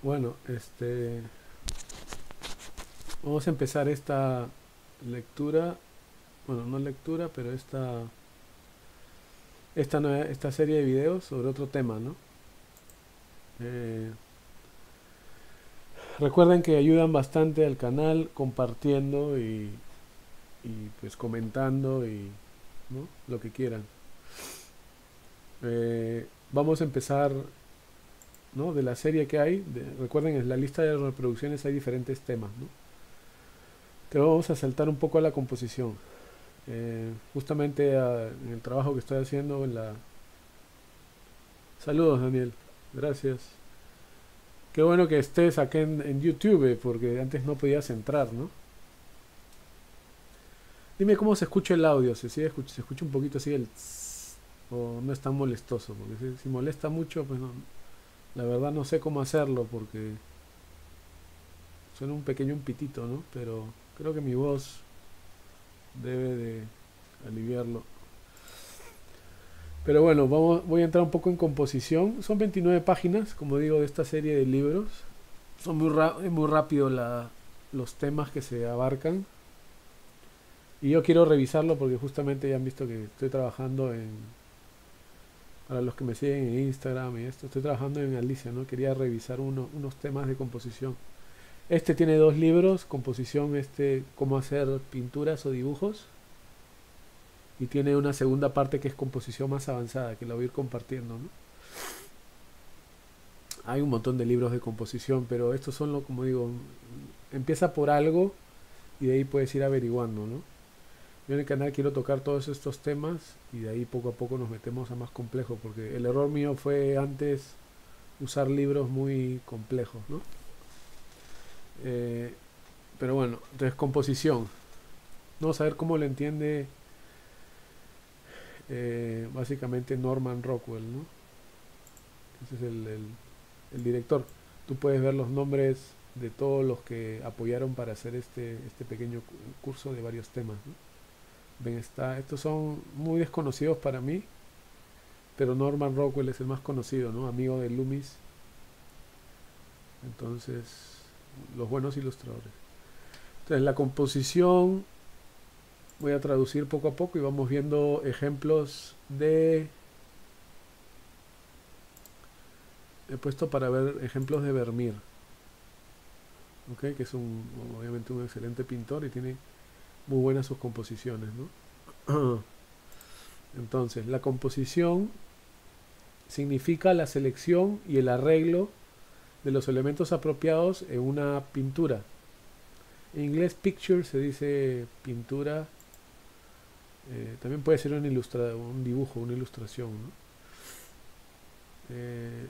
Bueno, vamos a empezar esta lectura, bueno, no lectura, pero esta serie de videos sobre otro tema, ¿no? Eh, Recuerden que ayudan bastante al canal compartiendo y pues comentando y ¿no? Lo que quieran. Vamos a empezar, ¿no? De la serie que hay. Recuerden, en la lista de reproducciones hay diferentes temas, ¿no? Pero vamos a saltar un poco a la composición. Justamente en el trabajo que estoy haciendo en la... Saludos, Daniel. Gracias. Qué bueno que estés aquí en YouTube, porque antes no podías entrar, ¿no? Dime cómo se escucha el audio, se escucha un poquito así el tss, o no es tan molestoso, porque si molesta mucho, pues no, la verdad no sé cómo hacerlo, porque suena un pequeño un pitito, ¿no? Pero creo que mi voz debe de aliviarlo. Pero bueno, voy a entrar un poco en composición. Son 29 páginas, como digo, de esta serie de libros. Son muy rápido los temas que se abarcan. Y yo quiero revisarlo porque justamente ya han visto que estoy trabajando en... Para los que me siguen en Instagram y esto, estoy trabajando en Alicia, ¿no? Quería revisar unos temas de composición. Este tiene dos libros, composición, cómo hacer pinturas o dibujos. Y tiene una segunda parte que es composición más avanzada, que la voy a ir compartiendo, ¿no? Hay un montón de libros de composición, pero estos son, como digo, empieza por algo y de ahí puedes ir averiguando, ¿no? Yo en el canal quiero tocar todos estos temas y de ahí poco a poco nos metemos a más complejos, porque el error mío fue antes usar libros muy complejos, ¿no? Eh, pero bueno, entonces composición. Vamos a ver cómo lo entiende básicamente Norman Rockwell, ¿no? Ese es el director. Tú puedes ver los nombres de todos los que apoyaron para hacer este pequeño curso de varios temas, ¿no? Ven, estos son muy desconocidos para mí, pero Norman Rockwell es el más conocido, ¿no? Amigo de Loomis. Entonces, los buenos ilustradores. Entonces, la composición voy a traducir poco a poco y vamos viendo ejemplos de... He puesto para ver ejemplos de Vermeer, ¿ok? Que es obviamente un excelente pintor y tiene muy buenas sus composiciones, ¿no? Entonces, la composición significa la selección y el arreglo de los elementos apropiados en una pintura. En inglés picture se dice pintura, también puede ser un dibujo, una ilustración, ¿no? Eh,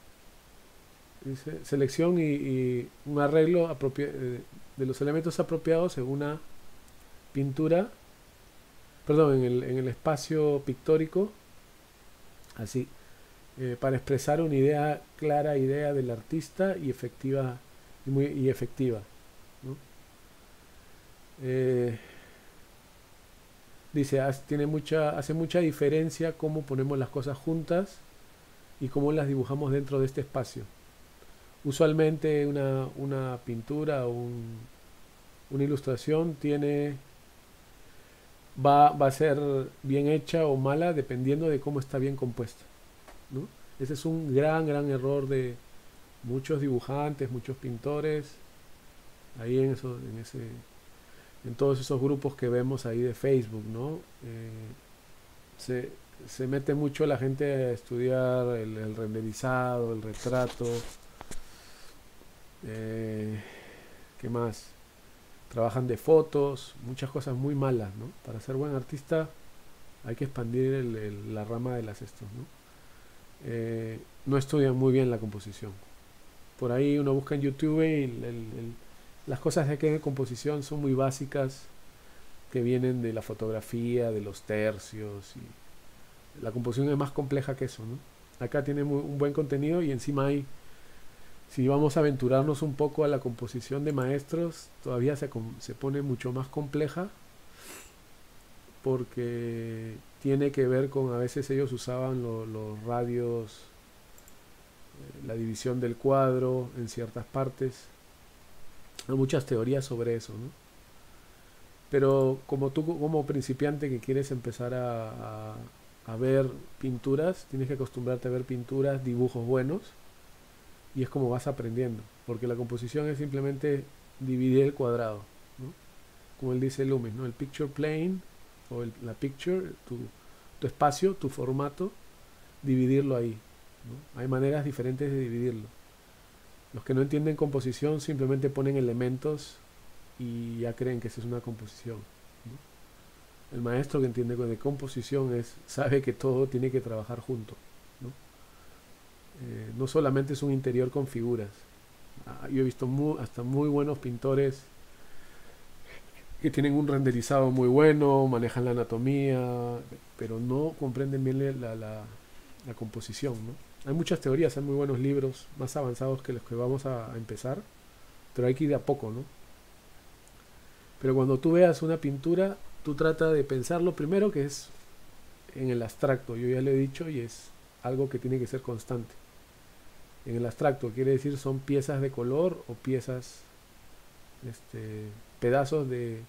Dice selección y un arreglo de los elementos apropiados en una pintura, perdón, en el espacio pictórico, así, para expresar una clara idea del artista y efectiva, y efectiva, ¿no? Eh, Dice, hace mucha diferencia cómo ponemos las cosas juntas y cómo las dibujamos dentro de este espacio. Usualmente una pintura o una ilustración va a ser bien hecha o mala dependiendo de cómo está bien compuesta, ¿no? Ese es un gran error de muchos dibujantes, muchos pintores, ahí en todos esos grupos que vemos ahí de Facebook, ¿no? Se, se mete mucho la gente a estudiar el renderizado, el retrato, eh, ¿qué más? Trabajan de fotos, muchas cosas muy malas, ¿no? Para ser buen artista hay que expandir la rama de las estos, ¿no? No estudian muy bien la composición. Por ahí uno busca en YouTube y las cosas de aquí de composición son muy básicas, que vienen de la fotografía, de los tercios, y la composición es más compleja que eso, ¿no? Acá tiene un buen contenido y encima si vamos a aventurarnos un poco a la composición de maestros, todavía se pone mucho más compleja porque tiene que ver con, a veces ellos usaban los radios la división del cuadro en ciertas partes. Hay muchas teorías sobre eso, ¿no? Pero como tú como principiante que quieres empezar a ver pinturas, tienes que acostumbrarte a ver pinturas, dibujos buenos, y es como vas aprendiendo, porque la composición es simplemente dividir el cuadrado, ¿no? Como él dice Loomis, ¿no? El picture plane o la picture, tu espacio, tu formato, dividirlo ahí, ¿no? Hay maneras diferentes de dividirlo. Los que no entienden composición simplemente ponen elementos y ya creen que esa es una composición, ¿no? El maestro que entiende de composición sabe que todo tiene que trabajar junto, ¿no? No solamente es un interior con figuras. Yo he visto hasta muy buenos pintores que tienen un renderizado muy bueno, manejan la anatomía, pero no comprenden bien la composición, ¿no? Hay muchas teorías, hay muy buenos libros más avanzados que los que vamos a empezar, pero hay que ir de a poco, ¿no? Pero cuando tú veas una pintura, tú trata de pensarlo primero que es en el abstracto, yo ya lo he dicho, y es algo que tiene que ser constante. En el abstracto quiere decir son piezas de color o piezas, pedazos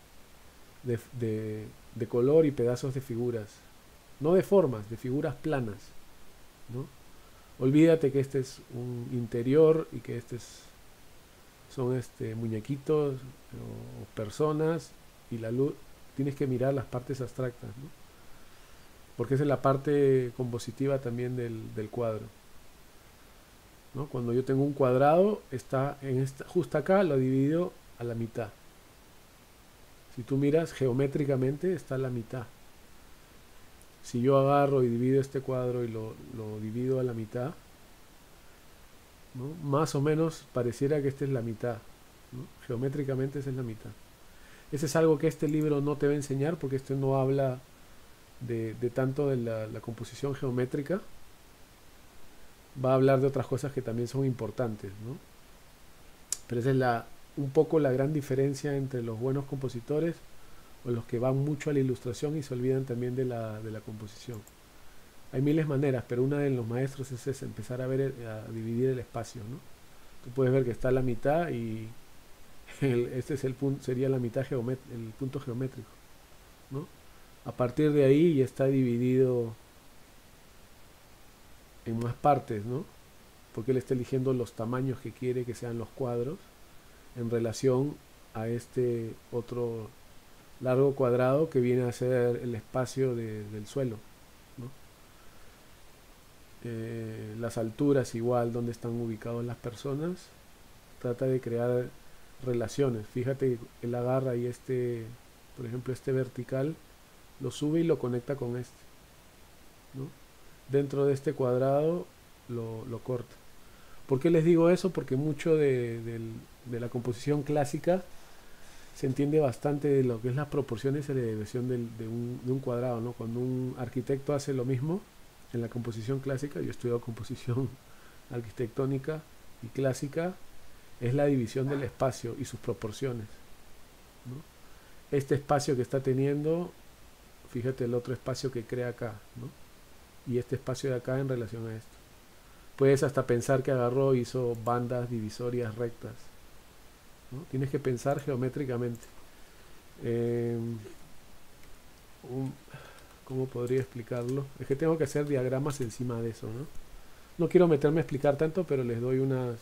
de color y pedazos de figuras, no de formas, de figuras planas, ¿no? Olvídate que este es un interior y que son muñequitos o personas, y la luz, tienes que mirar las partes abstractas, ¿no? Porque esa es la parte compositiva también del cuadro, ¿no? Cuando yo tengo un cuadrado, está justo acá, lo divido a la mitad. Si tú miras geométricamente, está a la mitad. Si yo agarro y divido este cuadro y lo divido a la mitad, ¿no? Más o menos pareciera que esta es la mitad, ¿no? Geométricamente esa es la mitad. Ese es algo que este libro no te va a enseñar, porque este no habla de tanto de la composición geométrica. Va a hablar de otras cosas que también son importantes, ¿no? Pero esa es un poco la gran diferencia entre los buenos compositores o los que van mucho a la ilustración y se olvidan también de la composición. Hay miles de maneras, pero una de los maestros es empezar a dividir el espacio, ¿no? Tú puedes ver que está a la mitad y este es el punto, sería la mitad el punto geométrico, ¿no? A partir de ahí ya está dividido en más partes, ¿no? Porque él está eligiendo los tamaños que quiere que sean los cuadros en relación a este otro largo cuadrado que viene a ser el espacio del suelo, ¿no? Las alturas igual, donde están ubicados las personas, trata de crear relaciones. Fíjate, él agarra y por ejemplo, este vertical lo sube y lo conecta con este, ¿no? Dentro de este cuadrado lo corta. ¿Por qué les digo eso? Porque mucho de la composición clásica se entiende bastante de lo que es las proporciones y la división de un cuadrado, ¿no? Cuando un arquitecto hace lo mismo en la composición clásica, yo he estudiado composición arquitectónica y clásica, es la división del espacio y sus proporciones, ¿no? Este espacio que está teniendo, fíjate el otro espacio que crea acá, ¿no? Y este espacio de acá en relación a esto. Puedes hasta pensar que agarró, hizo bandas divisorias rectas, ¿no? Tienes que pensar geométricamente. ¿Cómo podría explicarlo? Es que tengo que hacer diagramas encima de eso, ¿no? No quiero meterme a explicar tanto, pero les doy unas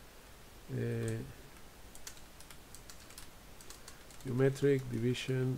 geometric division,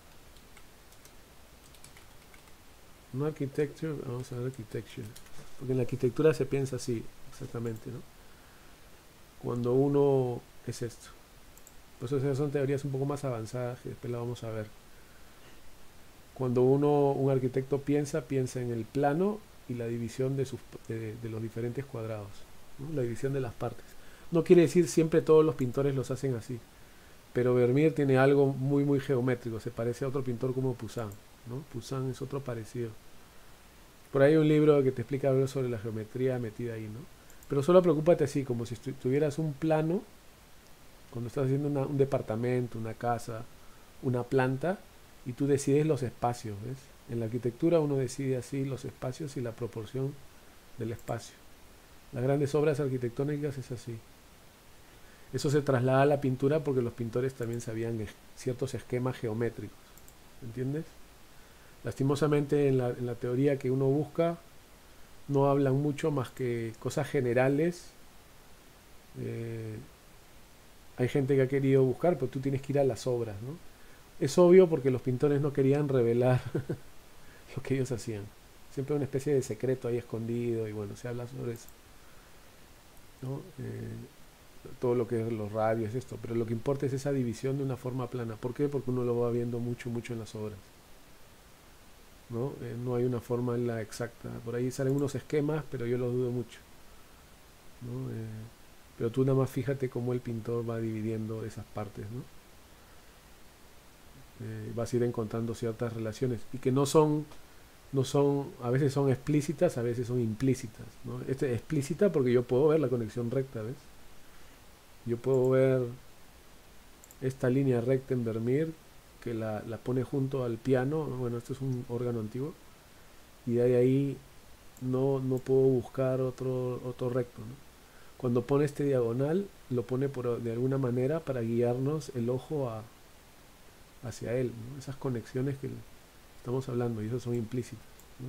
no architecture, vamos a ver architecture, porque en la arquitectura se piensa así, exactamente, ¿no? Cuando uno es esto. Pues esas son teorías un poco más avanzadas que después la vamos a ver. Cuando un arquitecto piensa en el plano y la división de los diferentes cuadrados, ¿no? La división de las partes. No quiere decir siempre todos los pintores los hacen así, pero Vermeer tiene algo muy muy geométrico, se parece a otro pintor como Poussin, ¿no? Poussin es otro parecido. Por ahí hay un libro que te explica algo sobre la geometría metida ahí, ¿no? Pero solo preocúpate así, como si tuvieras un plano, cuando estás haciendo un departamento, una casa, una planta, y tú decides los espacios, ¿ves? En la arquitectura uno decide así los espacios y la proporción del espacio. Las grandes obras arquitectónicas es así. Eso se traslada a la pintura porque los pintores también sabían ciertos esquemas geométricos. ¿Entiendes? Lastimosamente en la teoría que uno busca no hablan mucho más que cosas generales. Eh, Hay gente que ha querido buscar, pero tú tienes que ir a las obras, ¿no? Es obvio porque los pintores no querían revelar lo que ellos hacían. Siempre una especie de secreto ahí escondido y bueno, se habla sobre eso, ¿no? Todo lo que es los radios, esto, pero lo que importa es esa división de una forma plana. ¿Por qué? Porque uno lo va viendo mucho, mucho en las obras, ¿no? No hay una forma en la exacta. Por ahí salen unos esquemas, pero yo los dudo mucho, ¿no? Pero tú nada más fíjate cómo el pintor va dividiendo esas partes, ¿no? Vas a ir encontrando ciertas relaciones y que no son, a veces son explícitas, a veces son implícitas, ¿no? Este es explícita porque yo puedo ver la conexión recta, ¿ves? Yo puedo ver esta línea recta en Vermeer que la pone junto al piano. Bueno, esto es un órgano antiguo y de ahí no puedo buscar otro recto, ¿no? Cuando pone este diagonal lo pone de alguna manera para guiarnos el ojo hacia él, ¿no? Esas conexiones que estamos hablando y esas son implícitas, ¿no?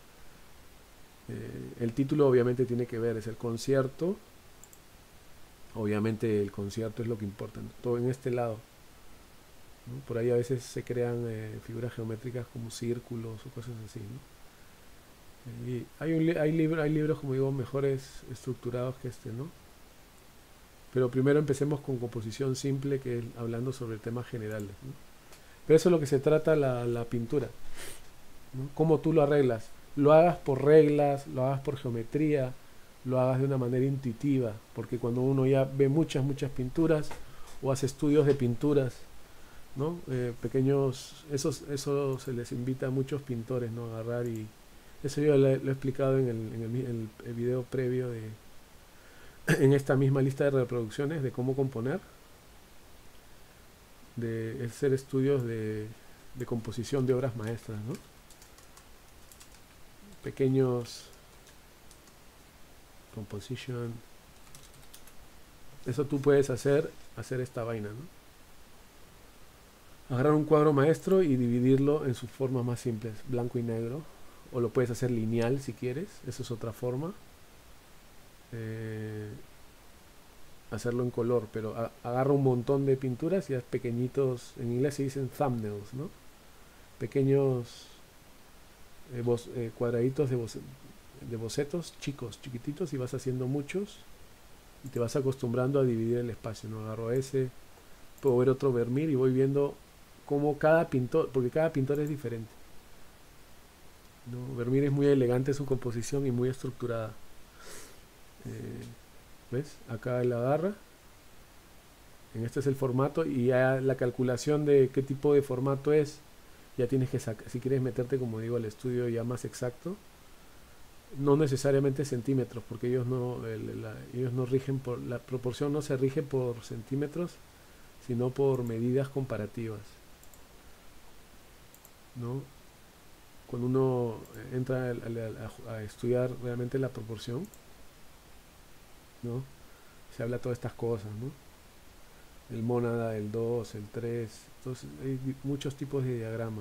El título obviamente tiene que ver, es el concierto. Obviamente el concierto es lo que importa, ¿no? Todo en este lado, ¿no? Por ahí a veces se crean figuras geométricas como círculos o cosas así, ¿no? Y hay libros, como digo, mejores estructurados que este, ¿no? Pero primero empecemos con composición simple, que es hablando sobre temas generales, ¿no? Pero eso es lo que se trata la pintura, ¿no? Cómo tú lo arreglas. Lo hagas por reglas, lo hagas por geometría, lo hagas de una manera intuitiva, porque cuando uno ya ve muchas, muchas pinturas o hace estudios de pinturas, ¿no? Pequeños, eso se les invita a muchos pintores, ¿no? A agarrar y eso yo lo he explicado en el video previo en esta misma lista de reproducciones de cómo componer, de hacer estudios de composición de obras maestras, ¿no? Pequeños composition. Eso tú puedes hacer esta vaina, ¿no? Agarrar un cuadro maestro y dividirlo en sus formas más simples, blanco y negro, o lo puedes hacer lineal si quieres, eso es otra forma. Hacerlo en color, pero agarra un montón de pinturas y haz pequeñitos, en inglés se dicen thumbnails, ¿no? Pequeños cuadraditos de bocetos chicos, chiquititos, y vas haciendo muchos y te vas acostumbrando a dividir el espacio, ¿no? Agarro ese, puedo ver otro Vermeer y voy viendo cómo cada pintor, porque cada pintor es diferente, ¿no? Vermeer es muy elegante en su composición y muy estructurada. ¿Ves? Acá él agarra, en este es el formato y ya la calculación de qué tipo de formato es, ya tienes que sacar, si quieres meterte, como digo, al estudio ya más exacto, no necesariamente centímetros, porque ellos no rigen por, la proporción no se rige por centímetros, sino por medidas comparativas, ¿no? Cuando uno entra a estudiar realmente la proporción, ¿no? Se habla de todas estas cosas, ¿no? El mónada, el 2, el 3, entonces hay muchos tipos de diagramas.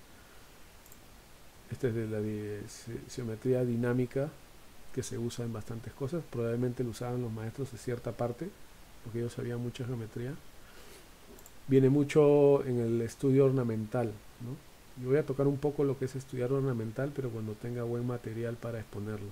Este es de la geometría dinámica, que se usa en bastantes cosas. Probablemente lo usaban los maestros de cierta parte, porque ellos sabían mucha geometría. Viene mucho en el estudio ornamental, ¿no? Yo voy a tocar un poco lo que es estudiar ornamental, pero cuando tenga buen material para exponerlo,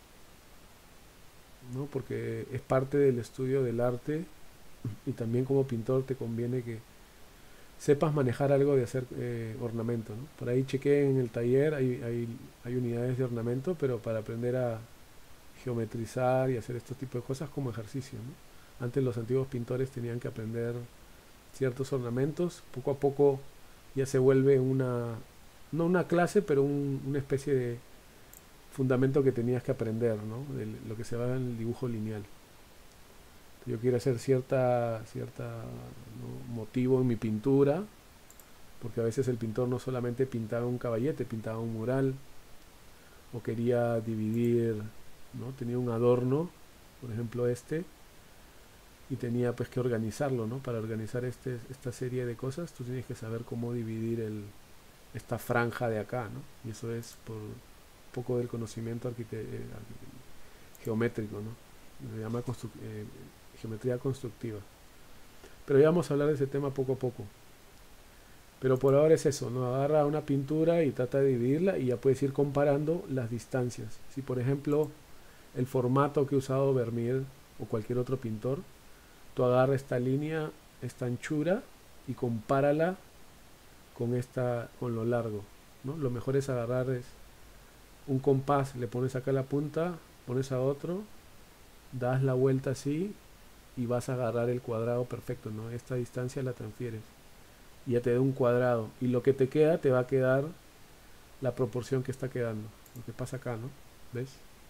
¿no? Porque es parte del estudio del arte y también como pintor te conviene que sepas manejar algo de hacer ornamento, ¿no? Por ahí chequé en el taller, hay unidades de ornamento, pero para aprender a geometrizar y hacer estos tipos de cosas como ejercicio, ¿no? Antes los antiguos pintores tenían que aprender ciertos ornamentos, poco a poco ya se vuelve no una clase, pero una especie de fundamento que tenías que aprender, ¿no? De lo que se va en el dibujo lineal. Yo quiero hacer cierta ¿no? motivo en mi pintura, porque a veces el pintor no solamente pintaba un caballete, pintaba un mural, o quería dividir ¿no? Tenía un adorno, por ejemplo este, y tenía pues que organizarlo, ¿no? Para organizar esta serie de cosas, tú tienes que saber cómo dividir esta franja de acá, ¿no? Y eso es por un poco del conocimiento geométrico, ¿no? Se llama geometría constructiva. Pero ya vamos a hablar de ese tema poco a poco. Pero por ahora es eso, ¿no? Agarra una pintura y trata de dividirla y ya puedes ir comparando las distancias. Si por ejemplo el formato que ha usado Vermeer o cualquier otro pintor, tú agarra esta línea, esta anchura y compárala con lo largo, ¿no? Lo mejor es agarrar un compás, le pones acá la punta, pones a otro, das la vuelta así y vas a agarrar el cuadrado perfecto, ¿no? Esta distancia la transfieres y ya te da un cuadrado y lo que te queda te va a quedar la proporción que está quedando, lo que pasa acá, ¿no? ¿Ves?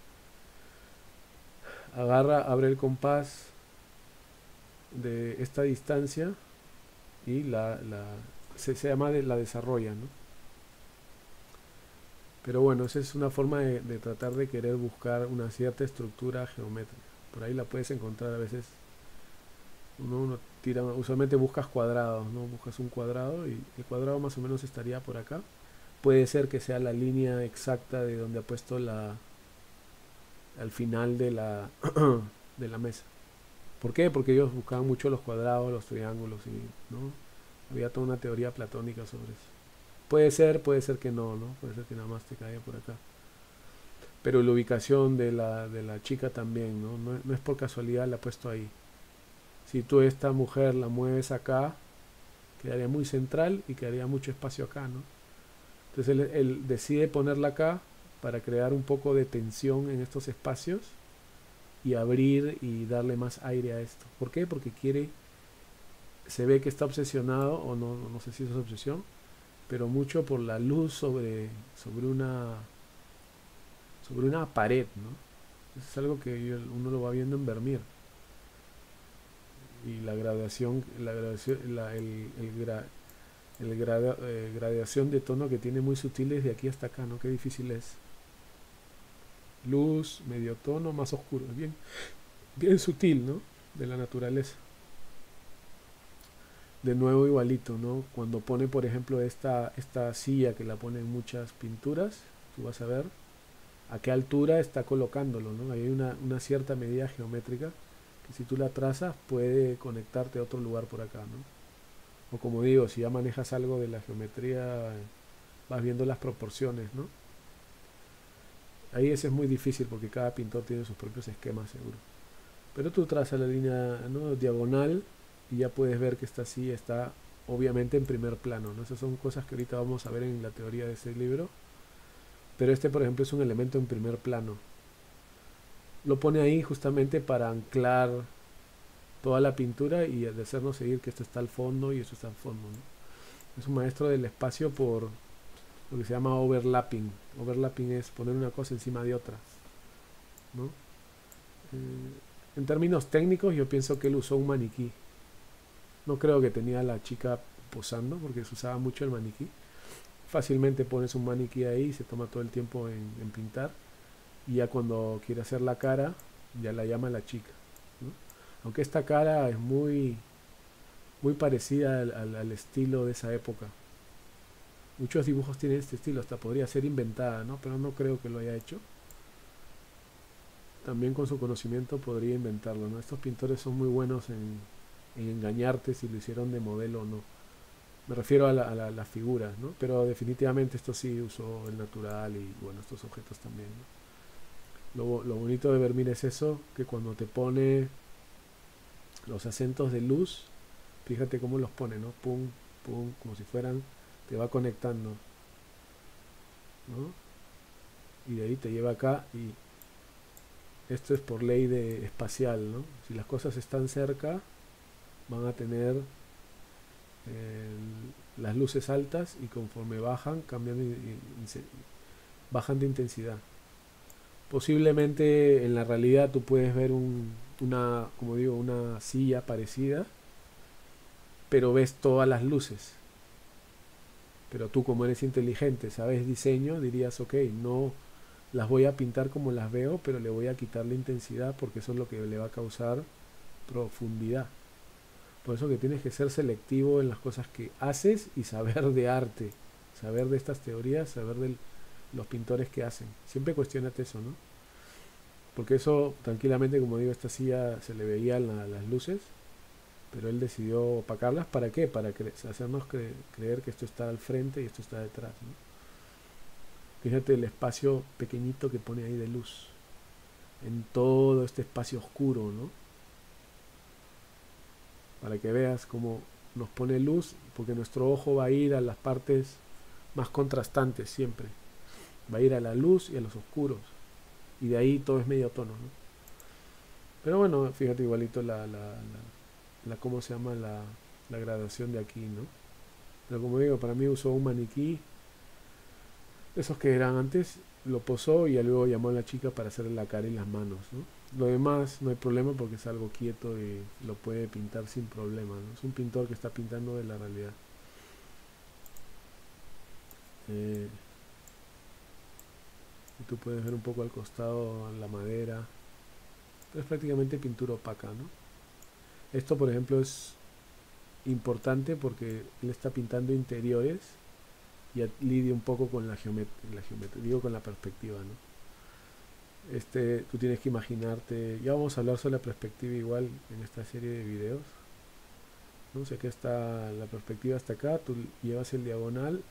Abre el compás de esta distancia y se llama la desarrolla, ¿no? Pero bueno, esa es una forma de tratar de querer buscar una cierta estructura geométrica. Por ahí la puedes encontrar a veces. Uno tira, usualmente buscas cuadrados, ¿no? Buscas un cuadrado y el cuadrado más o menos estaría por acá. Puede ser que sea la línea exacta de donde ha puesto al final de la mesa. ¿Por qué? Porque ellos buscaban mucho los cuadrados, los triángulos y, ¿no? Había toda una teoría platónica sobre eso. Puede ser que no, ¿no? Puede ser que nada más te caiga por acá. Pero la ubicación de la chica también, ¿no? No es por casualidad la ha puesto ahí. Si tú esta mujer la mueves acá, quedaría muy central y quedaría mucho espacio acá, ¿no? Entonces él decide ponerla acá para crear un poco de tensión en estos espacios y abrir y darle más aire a esto. ¿Por qué? Porque se ve que está obsesionado, o no sé si es obsesión, pero mucho por la luz sobre una pared, ¿no? Eso es algo que uno lo va viendo en Vermeer. Y la gradación, gradación de tono que tiene muy sutiles de aquí hasta acá, ¿no? Qué difícil es. Luz, medio tono, más oscuro, bien sutil, ¿no? De la naturaleza. De nuevo igualito, ¿no? Cuando pone, por ejemplo, esta silla que la pone en muchas pinturas, tú vas a ver a qué altura está colocándolo, ¿no? Ahí hay una cierta medida geométrica que si tú la trazas puede conectarte a otro lugar por acá, ¿no? O como digo, si ya manejas algo de la geometría, vas viendo las proporciones, ¿no? Ahí ese es muy difícil porque cada pintor tiene sus propios esquemas, seguro. Pero tú trazas la línea, ¿no? Diagonal y ya puedes ver que esta silla está obviamente en primer plano, ¿no? Esas son cosas que ahorita vamos a ver en la teoría de este libro. Pero este, por ejemplo, es un elemento en primer plano. Lo pone ahí justamente para anclar toda la pintura y de hacernos seguir que esto está al fondo y esto está al fondo, ¿no? Es un maestro del espacio por lo que se llama overlapping. Overlapping es poner una cosa encima de otra, ¿no? En términos técnicos yo pienso que él usó un maniquí. No creo que tenía a la chica posando porque se usaba mucho el maniquí. Fácilmente pones un maniquí ahí y se toma todo el tiempo en pintar y ya cuando quiere hacer la cara ya la llama la chica, ¿no? Aunque esta cara es muy parecida al estilo de esa época. Muchos dibujos tienen este estilo, hasta podría ser inventada, ¿no? Pero no creo que lo haya hecho. También con su conocimiento podría inventarlo, ¿no? Estos pintores son muy buenos en engañarte si lo hicieron de modelo o no. Me refiero a las figuras, ¿no? Pero definitivamente esto sí usó el natural y bueno, estos objetos también, ¿no? Lo bonito de Vermeer es eso, que cuando te pone los acentos de luz, fíjate cómo los pone, ¿no? Pum, pum, como si fueran, te va conectando, ¿no? Y de ahí te lleva acá y esto es por ley de espacial, ¿no? Si las cosas están cerca, van a tener las luces altas y conforme bajan, bajan de intensidad. Posiblemente en la realidad tú puedes ver como digo, una silla parecida, pero ves todas las luces. Pero tú como eres inteligente, sabes diseño, dirías, ok, no las voy a pintar como las veo, pero le voy a quitar la intensidad porque eso es lo que le va a causar profundidad. Por eso que tienes que ser selectivo en las cosas que haces y saber de arte, saber de estas teorías, saber de los pintores que hacen. Siempre cuestionate eso, ¿no? Porque eso, tranquilamente, como digo, esta silla se le veían las luces, pero él decidió opacarlas. ¿Para qué? Para hacernos creer que esto está al frente y esto está detrás, ¿no? Fíjate el espacio pequeñito que pone ahí de luz, en todo este espacio oscuro, ¿no? Para que veas cómo nos pone luz, porque nuestro ojo va a ir a las partes más contrastantes siempre. Va a ir a la luz y a los oscuros. Y de ahí todo es medio tono, ¿no? Pero bueno, fíjate igualito ¿cómo se llama? La gradación de aquí, ¿no? Pero como digo, para mí usó un maniquí, esos que eran antes, lo posó y luego llamó a la chica para hacerle la cara y las manos, ¿no? Lo demás no hay problema porque es algo quieto y lo puede pintar sin problema, ¿no? Es un pintor que está pintando de la realidad. Y tú puedes ver un poco al costado la madera, pero es prácticamente pintura opaca, ¿no? Esto, por ejemplo, es importante porque él está pintando interiores y lidia un poco con la geometría, digo con la perspectiva, ¿no? Tú tienes que imaginarte, ya vamos a hablar sobre la perspectiva igual en esta serie de videos, ¿no? O sea, que está la perspectiva hasta acá, tú llevas el diagonal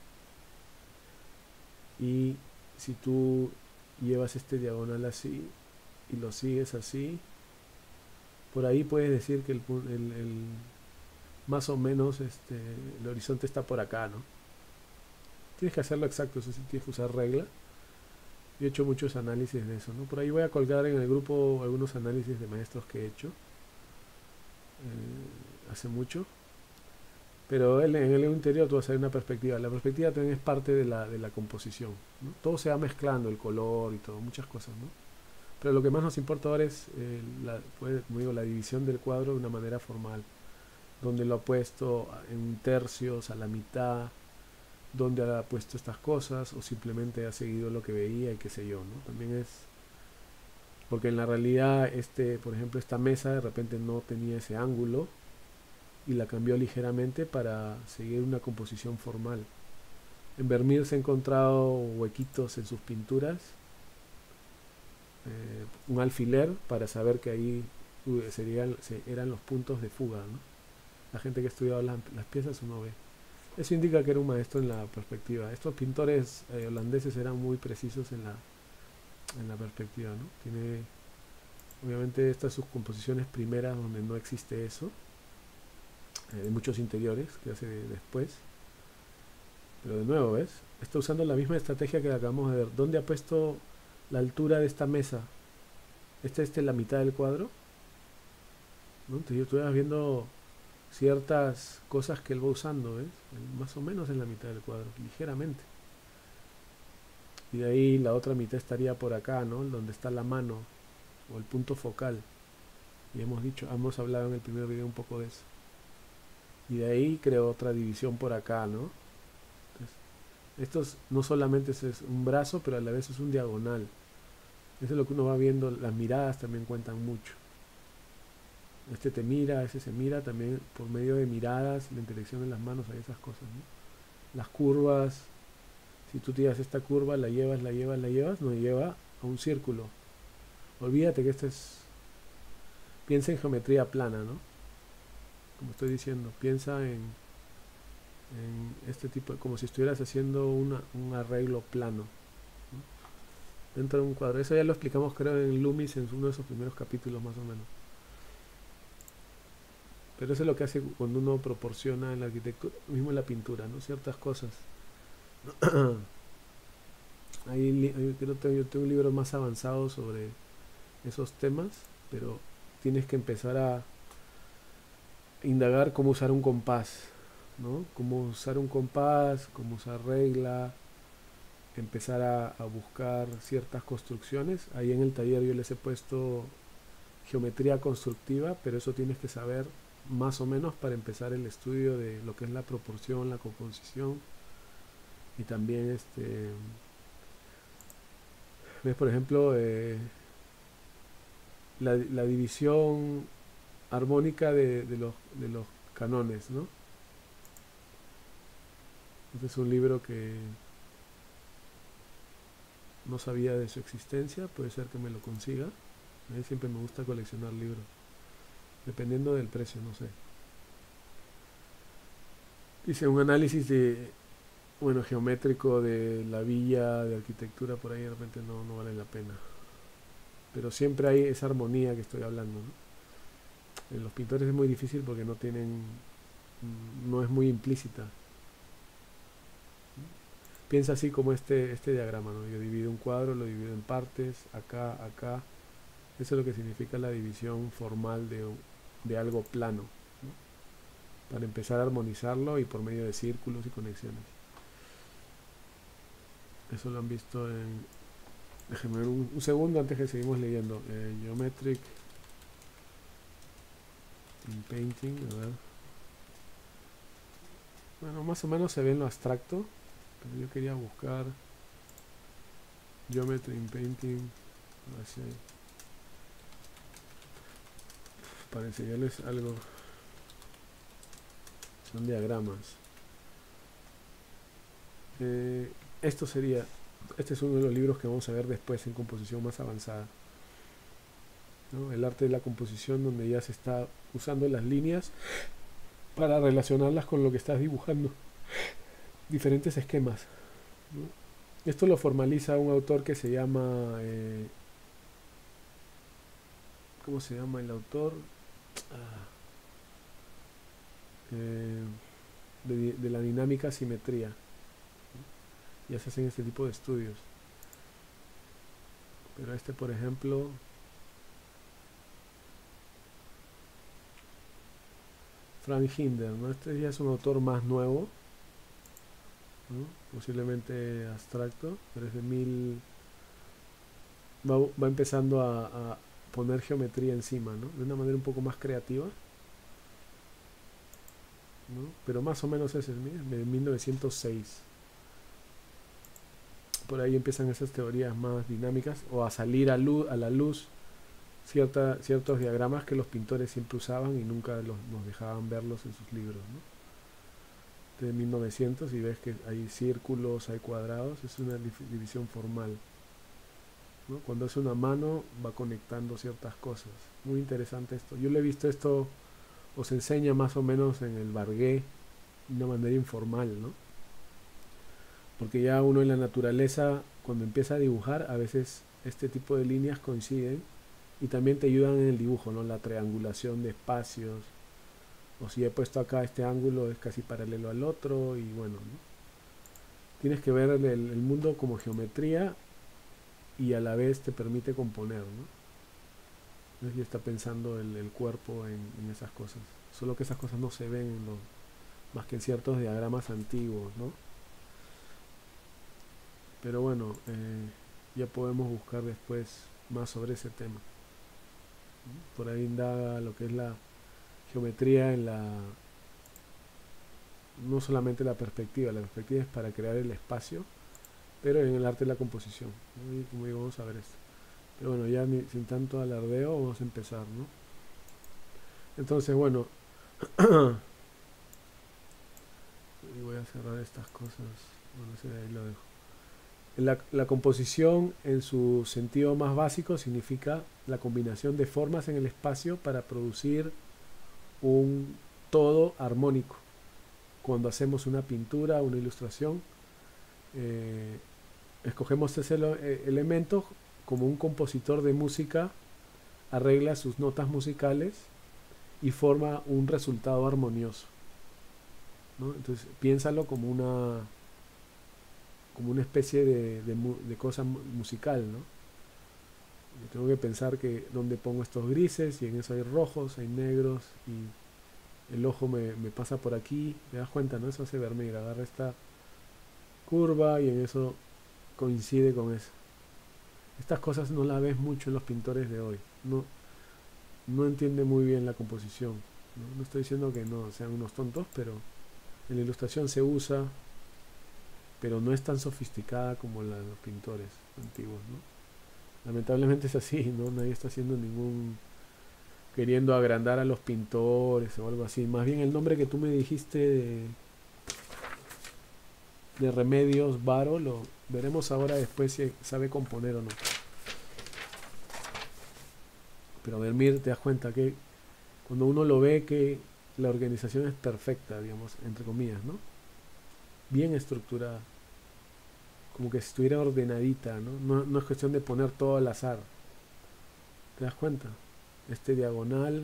y si tú llevas este diagonal así y lo sigues así, por ahí puedes decir que más o menos el horizonte está por acá, ¿no? Tienes que hacerlo exacto, eso sí, tienes que usar regla. Yo he hecho muchos análisis de eso, ¿no? Por ahí voy a colgar en el grupo algunos análisis de maestros que he hecho hace mucho. Pero en el interior tú vas a ver una perspectiva. La perspectiva también es parte de la composición, ¿no? Todo se va mezclando, el color y todo, muchas cosas, ¿no? Pero lo que más nos importa ahora es, como digo, la división del cuadro de una manera formal, donde lo ha puesto en tercios, a la mitad, donde ha puesto estas cosas, o simplemente ha seguido lo que veía y qué sé yo, ¿no? También es, porque en la realidad, por ejemplo, esta mesa de repente no tenía ese ángulo y la cambió ligeramente para seguir una composición formal. En Vermeer se ha encontrado huequitos en sus pinturas, un alfiler para saber que ahí eran los puntos de fuga, ¿no? La gente que ha estudiado las piezas uno ve. Eso indica que era un maestro en la perspectiva. Estos pintores holandeses eran muy precisos en la perspectiva, ¿no? Tiene, obviamente, estas sus composiciones primeras donde no existe eso, de muchos interiores que hace después. Pero de nuevo, ¿ves? Está usando la misma estrategia que acabamos de ver. ¿Dónde ha puesto la altura de esta mesa? Esta es la mitad del cuadro, ¿no? Entonces tú vas viendo ciertas cosas que él va usando, ¿ves? Más o menos en la mitad del cuadro, ligeramente. Y de ahí la otra mitad estaría por acá, ¿no? Donde está la mano o el punto focal. Y hemos hablado en el primer video un poco de eso. Y de ahí creo otra división por acá, ¿no? Entonces, esto no solamente es un brazo, pero a la vez es un diagonal. Eso es lo que uno va viendo. Las miradas también cuentan mucho. Este te mira, ese se mira también por medio de miradas, la interacción de las manos, hay esas cosas, ¿no? Las curvas, si tú tiras esta curva, la llevas, nos lleva a un círculo. Olvídate que piensa en geometría plana, ¿no? Como estoy diciendo, piensa en este tipo, como si estuvieras haciendo un arreglo plano, ¿no? Dentro de un cuadro. Eso ya lo explicamos, creo, en Loomis, en uno de esos primeros capítulos, más o menos. Pero eso es lo que hace cuando uno proporciona en la arquitectura, mismo en la pintura, ¿no? Ciertas cosas. Creo que yo tengo un libro más avanzado sobre esos temas, pero tienes que empezar a indagar cómo usar un compás, ¿no? Cómo usar un compás, cómo usar regla, empezar a buscar ciertas construcciones. Ahí en el taller yo les he puesto geometría constructiva, pero eso tienes que saber más o menos para empezar el estudio de lo que es la proporción, la composición y también ves, por ejemplo, la división armónica de los canones, ¿no? Este es un libro que no sabía de su existencia, puede ser que me lo consiga. A mí siempre me gusta coleccionar libros, dependiendo del precio, no sé. Hice un análisis de, bueno, geométrico de la villa, de arquitectura, por ahí de repente no vale la pena. Pero siempre hay esa armonía que estoy hablando, ¿no? En los pintores es muy difícil porque no tienen, no es muy implícita. Piensa así como este diagrama, ¿no? Yo divido un cuadro, lo divido en partes, acá, acá. Eso es lo que significa la división formal de algo plano, ¿no? Para empezar a armonizarlo y por medio de círculos y conexiones. Eso lo han visto en... Déjenme ver un segundo antes que seguimos leyendo. Geometric in Painting, a ver. Bueno, más o menos se ve en lo abstracto, pero yo quería buscar Geometry in Painting así, para enseñarles algo. Son diagramas. Esto sería, este es uno de los libros que vamos a ver después en composición más avanzada, ¿no? El arte de la composición, donde ya se está usando las líneas para relacionarlas con lo que estás dibujando, diferentes esquemas, ¿no? Esto lo formaliza un autor que se llama ¿cómo se llama el autor? Ah, de la dinámica simetría, ¿no? Ya se hacen este tipo de estudios, pero este, por ejemplo, Frank Hinder, ¿no? Este ya es un autor más nuevo, ¿no? Posiblemente abstracto, pero es de va empezando a poner geometría encima, ¿no? De una manera un poco más creativa, ¿no? Pero más o menos ese es de 1906. Por ahí empiezan esas teorías más dinámicas, o a salir a la luz ciertos diagramas que los pintores siempre usaban y nunca nos dejaban verlos en sus libros, ¿no? De 1900, y ves que hay círculos, hay cuadrados, es una división formal, ¿no? Cuando es una mano va conectando ciertas cosas. Muy interesante esto. Yo le he visto esto, os enseña más o menos en el Bargué, de una manera informal, ¿no? Porque ya uno en la naturaleza, cuando empieza a dibujar, a veces este tipo de líneas coinciden y también te ayudan en el dibujo, ¿no? La triangulación de espacios, o si he puesto acá este ángulo es casi paralelo al otro, y bueno, ¿no? Tienes que ver el mundo como geometría y a la vez te permite componer, ¿no? Entonces ya está pensando el cuerpo en esas cosas, solo que esas cosas no se ven más que en ciertos diagramas antiguos, ¿no? Pero bueno, ya podemos buscar después más sobre ese tema. Por ahí indaga lo que es la geometría en no solamente la perspectiva es para crear el espacio, pero en el arte de la composición, ¿no? Y como digo, vamos a ver esto. Pero bueno, ya sin tanto alardeo, vamos a empezar, ¿no? Entonces, bueno, y voy a cerrar estas cosas, bueno, ese de ahí lo dejo. La composición en su sentido más básico significa la combinación de formas en el espacio para producir un todo armónico. Cuando hacemos una pintura, una ilustración, escogemos ese elemento como un compositor de música, arregla sus notas musicales y forma un resultado armonioso, ¿no? Entonces piénsalo como una especie de cosa musical, ¿no? Yo tengo que pensar que donde pongo estos grises, y en eso hay rojos, hay negros, y el ojo me pasa por aquí, ¿te das cuenta, no? Eso hace vermeer, agarra esta curva y en eso coincide con eso. Estas cosas no las ves mucho en los pintores de hoy, no entiende muy bien la composición, ¿no? No estoy diciendo que no sean unos tontos, pero en la ilustración se usa, pero no es tan sofisticada como la de los pintores antiguos, ¿no? Lamentablemente es así, ¿no? Nadie está haciendo queriendo agrandar a los pintores o algo así. Más bien el nombre que tú me dijiste de Remedios Varo, lo veremos ahora después si sabe componer o no. Pero Vermeer, te das cuenta que cuando uno lo ve, que la organización es perfecta, digamos, entre comillas, ¿no? Bien estructurada, como que si estuviera ordenadita, ¿no? No es cuestión de poner todo al azar. ¿Te das cuenta? Este diagonal,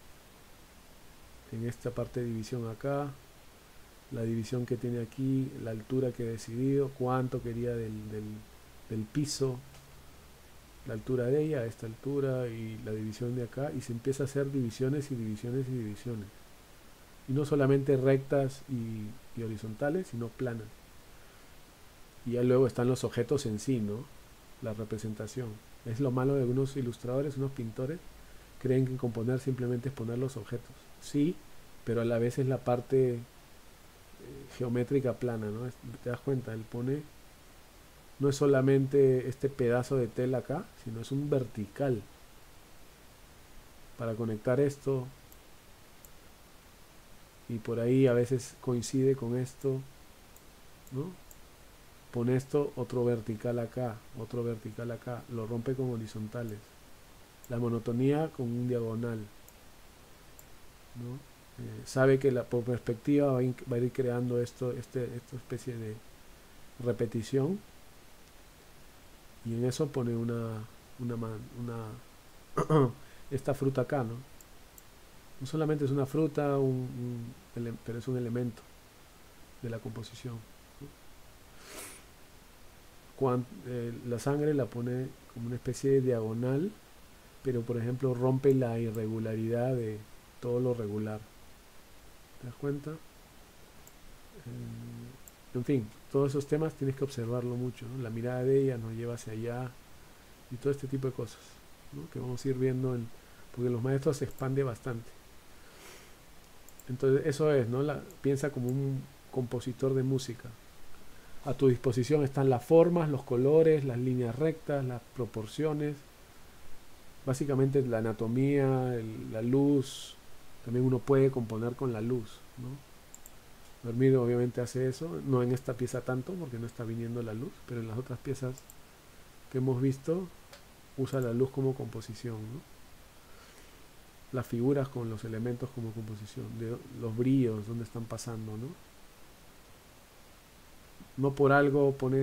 en esta parte de división acá, la división que tiene aquí, la altura que he decidido, cuánto quería del piso, la altura de ella, esta altura y la división de acá, y se empieza a hacer divisiones y divisiones y divisiones. Y no solamente rectas y horizontales, sino planas. Y ya luego están los objetos en sí, ¿no? La representación. Es lo malo de algunos ilustradores, unos pintores, creen que componer simplemente es poner los objetos. Sí, pero a la vez es la parte geométrica plana, ¿no? Te das cuenta, él pone, no es solamente este pedazo de tela acá, sino es un vertical. Para conectar esto, y por ahí a veces coincide con esto, ¿no? Pone esto, otro vertical acá, lo rompe con horizontales. La monotonía con un diagonal, ¿no? Sabe que por perspectiva va a ir creando esta especie de repetición, y en eso pone esta fruta acá, ¿no? No solamente es una fruta, pero es un elemento de la composición, ¿no? La sangre la pone como una especie de diagonal, pero por ejemplo rompe la irregularidad de todo lo regular. ¿Te das cuenta? En fin, todos esos temas tienes que observarlo mucho, ¿no? La mirada de ella nos lleva hacia allá y todo este tipo de cosas, ¿no? Que vamos a ir viendo, porque los maestros se expande bastante. Entonces eso es, ¿no? Piensa como un compositor de música. A tu disposición están las formas, los colores, las líneas rectas, las proporciones, básicamente la anatomía, la luz. También uno puede componer con la luz, ¿no? Vermeer obviamente hace eso, no en esta pieza tanto porque no está viniendo la luz, pero en las otras piezas que hemos visto usa la luz como composición, ¿no? Las figuras con los elementos como composición, los brillos, donde están pasando, ¿no? No por algo pone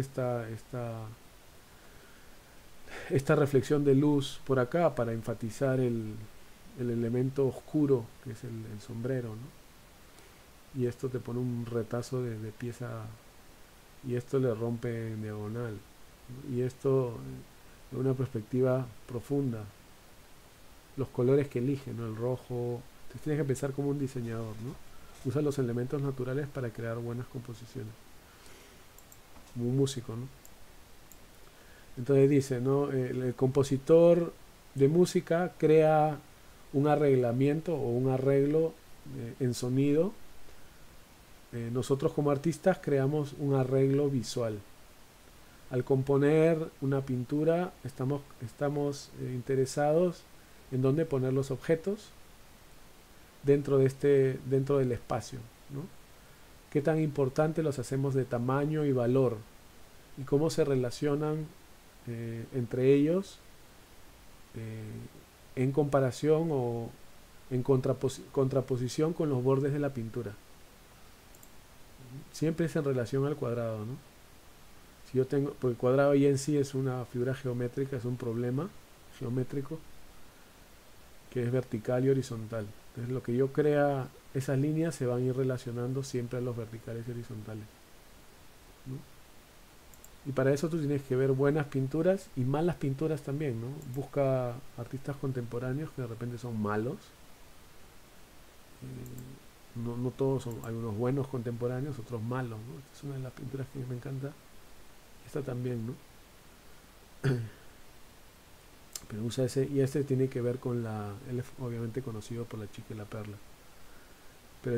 esta reflexión de luz por acá para enfatizar el elemento oscuro que es el sombrero, ¿no? Y esto te pone un retazo de pieza, y esto le rompe en diagonal, ¿no? Y esto de una perspectiva profunda, los colores que elige, ¿no? El rojo, te tienes que pensar como un diseñador, ¿no? Usa los elementos naturales para crear buenas composiciones, como un músico, ¿no? Entonces dice, ¿no? El compositor de música crea un arreglamiento o un arreglo en sonido. Nosotros como artistas creamos un arreglo visual. Al componer una pintura estamos interesados en dónde poner los objetos dentro del espacio, ¿no? Qué tan importante los hacemos de tamaño y valor, y cómo se relacionan entre ellos en comparación o en contraposición con los bordes de la pintura. Siempre es en relación al cuadrado, ¿no? Si yo tengo, porque el cuadrado ya en sí es una figura geométrica, es un problema geométrico que es vertical y horizontal. Entonces lo que yo crea, esas líneas se van a ir relacionando siempre a los verticales y horizontales, ¿no? Y para eso tú tienes que ver buenas pinturas y malas pinturas también, ¿no? Busca artistas contemporáneos que de repente son malos. No todos son, hay unos buenos contemporáneos, otros malos, ¿no? Esta es una de las pinturas que me encanta. Esta también, ¿no? Pero usa ese, y este tiene que ver con él es obviamente conocido por La chica y la perla. Pero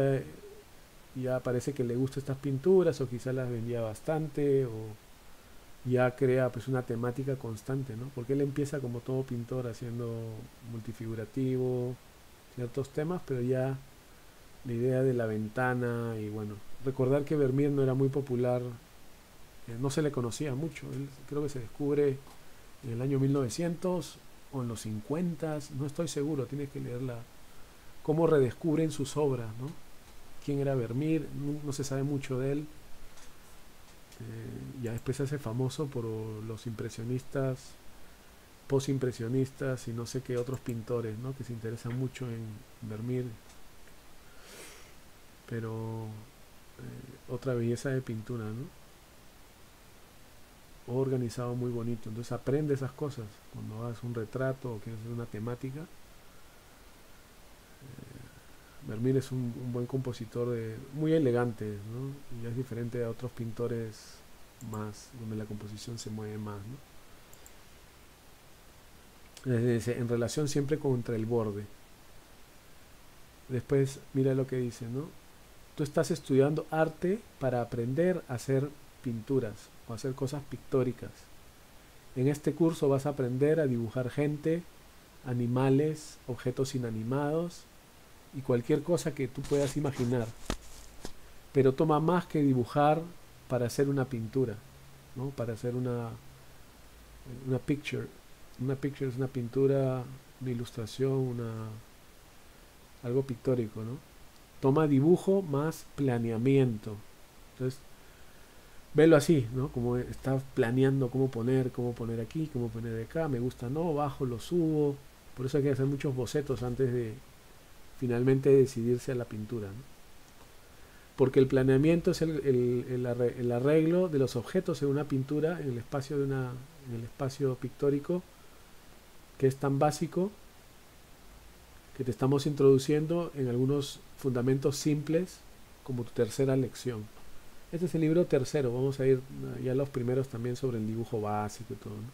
ya parece que le gusta estas pinturas, o quizás las vendía bastante, ya crea pues una temática constante, ¿no? Porque él empieza como todo pintor haciendo multifigurativo, ciertos temas, pero ya la idea de la ventana y bueno, recordar que Vermeer no era muy popular, no se le conocía mucho, él creo que se descubre en el año 1900 o en los 50, no estoy seguro, tienes que leerla, cómo redescubren sus obras, ¿no? Quién era Vermeer, no se sabe mucho de él. Ya después se hace famoso por los impresionistas, posimpresionistas y no sé qué otros pintores, ¿no? Que se interesan mucho en Vermeer, pero otra belleza de pintura, ¿no? Organizado muy bonito, entonces aprende esas cosas cuando hagas un retrato o quieres hacer una temática. Vermeer es un buen compositor, muy elegante, ¿no? Y es diferente a otros pintores más, donde la composición se mueve más, ¿no? En relación siempre contra el borde. Después, mira lo que dice, ¿no? Tú estás estudiando arte para aprender a hacer pinturas o hacer cosas pictóricas. En este curso vas a aprender a dibujar gente, animales, objetos inanimados y cualquier cosa que tú puedas imaginar. Pero toma más que dibujar para hacer una pintura, ¿no? Para hacer una picture. Una picture es una pintura, una ilustración, algo pictórico, ¿no? Toma dibujo más planeamiento. Entonces, velo así, ¿no? Como está planeando cómo poner aquí, cómo poner acá, me gusta, no, bajo, lo subo. Por eso hay que hacer muchos bocetos antes de finalmente decidirse a la pintura, ¿no? Porque el planeamiento es el arreglo de los objetos en una pintura, en el espacio en el espacio pictórico, que es tan básico que te estamos introduciendo en algunos fundamentos simples como tu tercera lección. Este es el libro tercero, vamos a ir ya a los primeros también sobre el dibujo básico y todo, ¿no?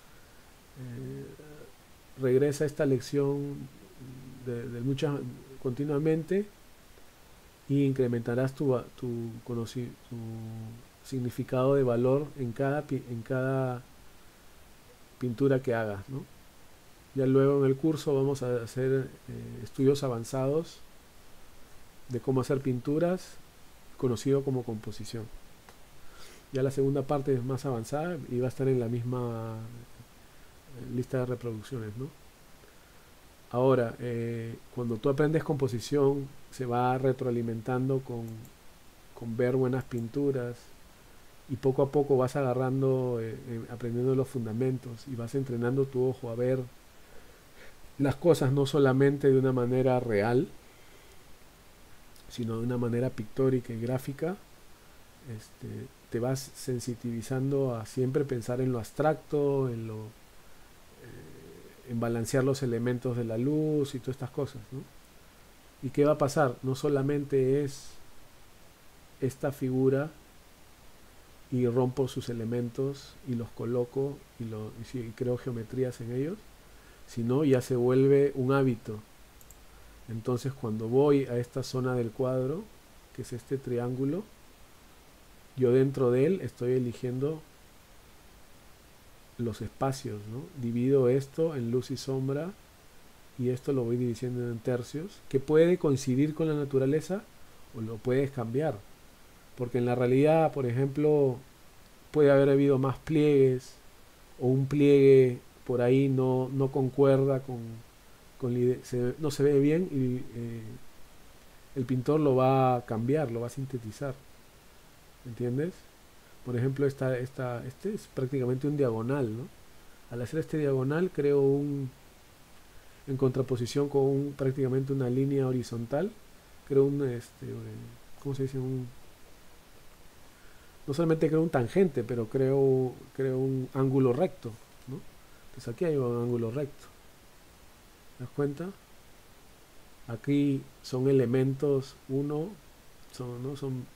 Regresa a esta lección de muchas continuamente y incrementarás tu significado de valor en cada pintura que hagas, ¿no? Ya luego en el curso vamos a hacer estudios avanzados de cómo hacer pinturas, conocido como composición. Ya la segunda parte es más avanzada y va a estar en la misma lista de reproducciones, ¿no? Ahora, cuando tú aprendes composición, se va retroalimentando con ver buenas pinturas y poco a poco vas agarrando, aprendiendo los fundamentos y vas entrenando tu ojo a ver las cosas no solamente de una manera real, sino de una manera pictórica y gráfica. Te vas sensitivizando a siempre pensar en lo abstracto, en balancear los elementos de la luz y todas estas cosas, ¿no? ¿Y qué va a pasar? No solamente es esta figura y rompo sus elementos y los coloco y creo geometrías en ellos, sino ya se vuelve un hábito. Entonces cuando voy a esta zona del cuadro, que es este triángulo, yo dentro de él estoy eligiendo los espacios, ¿no? Divido esto en luz y sombra y esto lo voy dividiendo en tercios, que puede coincidir con la naturaleza o lo puedes cambiar. Porque en la realidad, por ejemplo, puede haber habido más pliegues o un pliegue por ahí no concuerda no se ve bien y el pintor lo va a cambiar, lo va a sintetizar. ¿Entiendes? Por ejemplo, este es prácticamente un diagonal, ¿no? Al hacer este diagonal creo en contraposición con prácticamente una línea horizontal, creo ¿cómo se dice? No solamente creo un tangente, pero creo un ángulo recto, ¿no? Entonces aquí hay un ángulo recto. ¿Te das cuenta? Aquí son elementos, ¿no?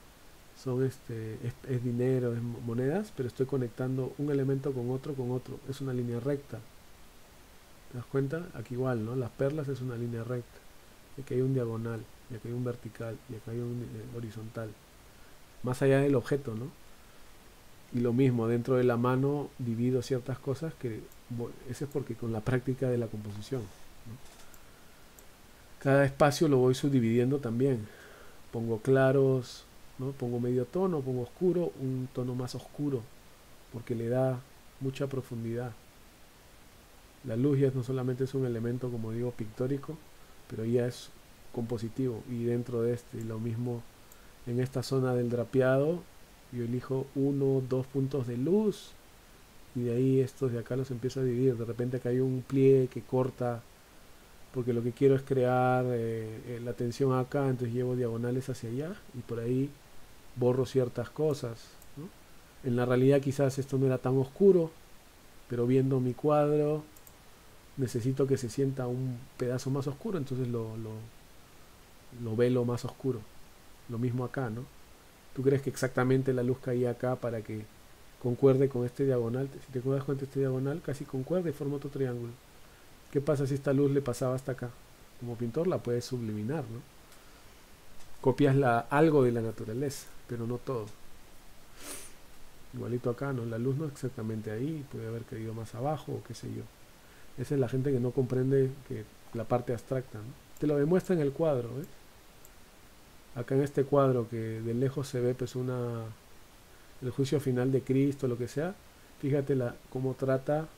Es dinero, es monedas, pero estoy conectando un elemento con otro, es una línea recta. ¿Te das cuenta? Aquí igual, ¿no? Las perlas es una línea recta, y aquí hay un diagonal, y aquí hay un vertical, y acá hay un horizontal, más allá del objeto, ¿no? Y lo mismo, dentro de la mano divido ciertas cosas eso es porque con la práctica de la composición, ¿no? Cada espacio lo voy subdividiendo también. Pongo claros, ¿no? Pongo medio tono, pongo oscuro, un tono más oscuro, porque le da mucha profundidad. La luz ya no solamente es un elemento, como digo, pictórico, pero ya es compositivo. Y dentro de y lo mismo en esta zona del drapeado, yo elijo 1, 2 puntos de luz, y de ahí estos de acá los empiezo a dividir. De repente acá hay un pliegue que corta, porque lo que quiero es crear la tensión acá, entonces llevo diagonales hacia allá, y por ahí borro ciertas cosas, ¿no? En la realidad quizás esto no era tan oscuro, pero viendo mi cuadro necesito que se sienta un pedazo más oscuro, entonces lo velo más oscuro. Lo mismo acá, ¿no? ¿Tú crees que exactamente la luz caía acá para que concuerde con este diagonal? Si te acuerdas con este diagonal, casi concuerda y forma otro triángulo. ¿Qué pasa si esta luz le pasaba hasta acá? Como pintor la puedes subliminar, ¿no? Copias algo de la naturaleza, pero no todo. Igualito acá, ¿no? La luz no es exactamente ahí, puede haber caído más abajo o qué sé yo. Esa es la gente que no comprende que la parte abstracta, ¿no? Te lo demuestra en el cuadro, ¿ves? Acá en este cuadro que de lejos se ve pues el juicio final de Cristo, lo que sea. Fíjate cómo trata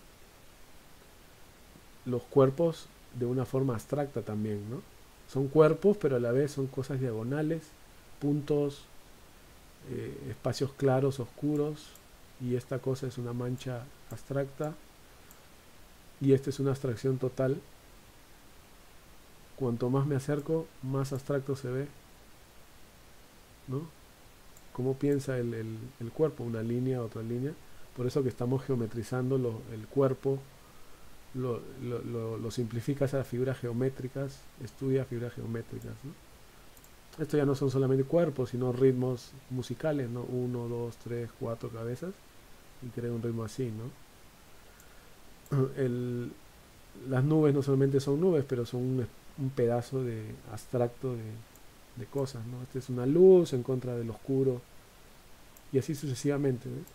los cuerpos de una forma abstracta también, ¿no? Son cuerpos, pero a la vez son cosas diagonales, puntos, espacios claros, oscuros, y esta cosa es una mancha abstracta, y esta es una abstracción total. Cuanto más me acerco, más abstracto se ve, ¿no? Cómo piensa el cuerpo, una línea, otra línea. Por eso que estamos geometrizando el cuerpo, lo simplificas a figuras geométricas, estudia figuras geométricas, ¿no? Esto ya no son solamente cuerpos, sino ritmos musicales, ¿no? 1, 2, 3, 4 cabezas, y crea un ritmo así, ¿no? Las nubes no solamente son nubes, pero son un pedazo de abstracto de cosas, ¿no? Esta es una luz en contra del oscuro, y así sucesivamente, ¿ves?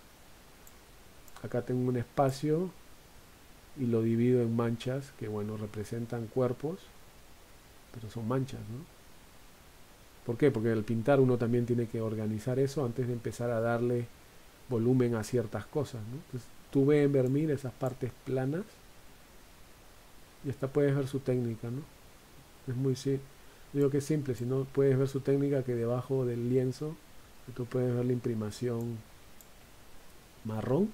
Acá tengo un espacio y lo divido en manchas que, bueno, representan cuerpos, pero son manchas, ¿no? ¿Por qué? Porque al pintar uno también tiene que organizar eso antes de empezar a darle volumen a ciertas cosas, ¿no? Entonces tú ves en Vermeer esas partes planas y hasta puedes ver su técnica, ¿no? Es muy simple. Digo que es simple, si no puedes ver su técnica, que debajo del lienzo tú puedes ver la imprimación marrón,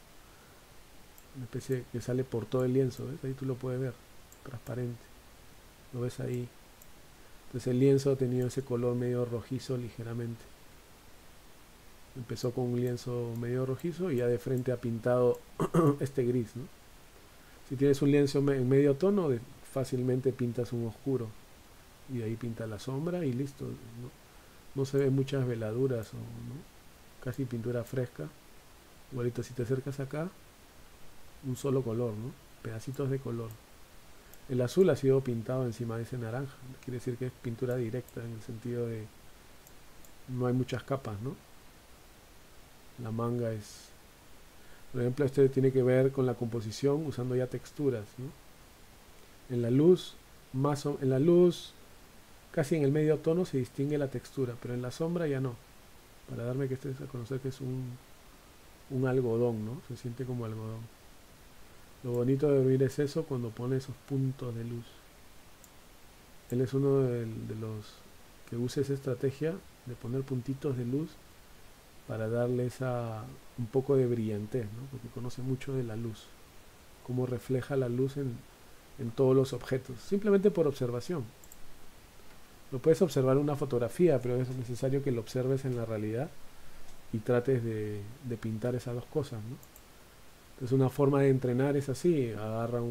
una especie que sale por todo el lienzo, ¿ves? Ahí tú lo puedes ver, transparente, lo ves ahí. Entonces el lienzo ha tenido ese color medio rojizo ligeramente. Empezó con un lienzo medio rojizo y ya de frente ha pintado este gris, ¿no? Si tienes un lienzo en medio tono, fácilmente pintas un oscuro y de ahí pinta la sombra y listo, ¿no? No se ven muchas veladuras, ¿no? Casi pintura fresca. Igualito si te acercas acá, un solo color, ¿no? Pedacitos de color. El azul ha sido pintado encima de ese naranja, quiere decir que es pintura directa en el sentido de no hay muchas capas, ¿no? La manga es, por ejemplo, este tiene que ver con la composición usando ya texturas, ¿no? En la luz, en la luz, casi en el medio tono se distingue la textura, pero en la sombra ya no. Para darme que estés a conocer que es un algodón, ¿no? Se siente como algodón. Lo bonito de Vermeer es eso cuando pone esos puntos de luz. Él es uno de los que usa esa estrategia de poner puntitos de luz para darle un poco de brillantez, ¿no? Porque conoce mucho de la luz, cómo refleja la luz en todos los objetos, simplemente por observación. Lo puedes observar en una fotografía, pero es necesario que lo observes en la realidad y trates de pintar esas dos cosas, ¿no? Entonces una forma de entrenar es así: agarra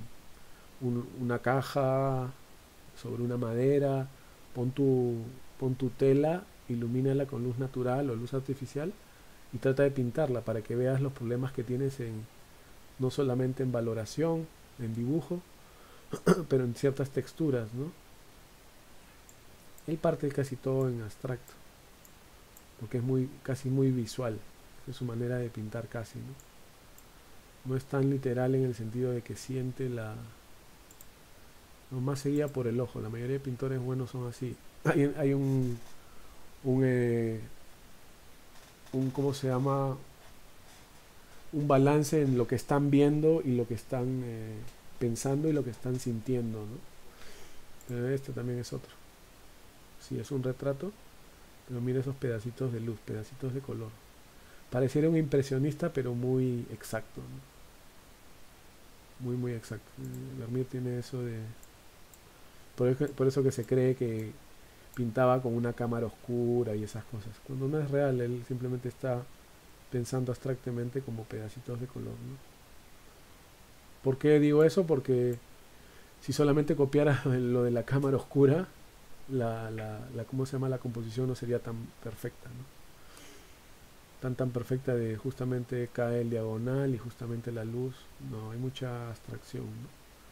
una caja sobre una madera, pon tu tela, ilumínala con luz natural o luz artificial y trata de pintarla para que veas los problemas que tienes no solamente en valoración, en dibujo, pero en ciertas texturas, ¿no? Él parte casi todo en abstracto, porque es casi muy visual. Es su manera de pintar casi, ¿no? No es tan literal en el sentido de que siente la... Nomás se guía por el ojo. La mayoría de pintores buenos son así. Hay un, eh, ¿cómo se llama? Un balance en lo que están viendo y lo que están pensando y lo que están sintiendo, ¿no? Pero este también es otro. Sí, es un retrato, pero mira esos pedacitos de luz, pedacitos de color. Pareciera un impresionista, pero muy exacto, ¿no? Muy, muy exacto. Vermeer tiene eso de... Por eso que se cree que pintaba con una cámara oscura y esas cosas. Cuando no es real, él simplemente está pensando abstractamente como pedacitos de color, ¿no? ¿Por qué digo eso? Porque si solamente copiara lo de la cámara oscura, ¿cómo se llama? La composición no sería tan perfecta, ¿no? Tan perfecta de justamente cae el diagonal y justamente la luz. No, hay mucha abstracción, ¿no?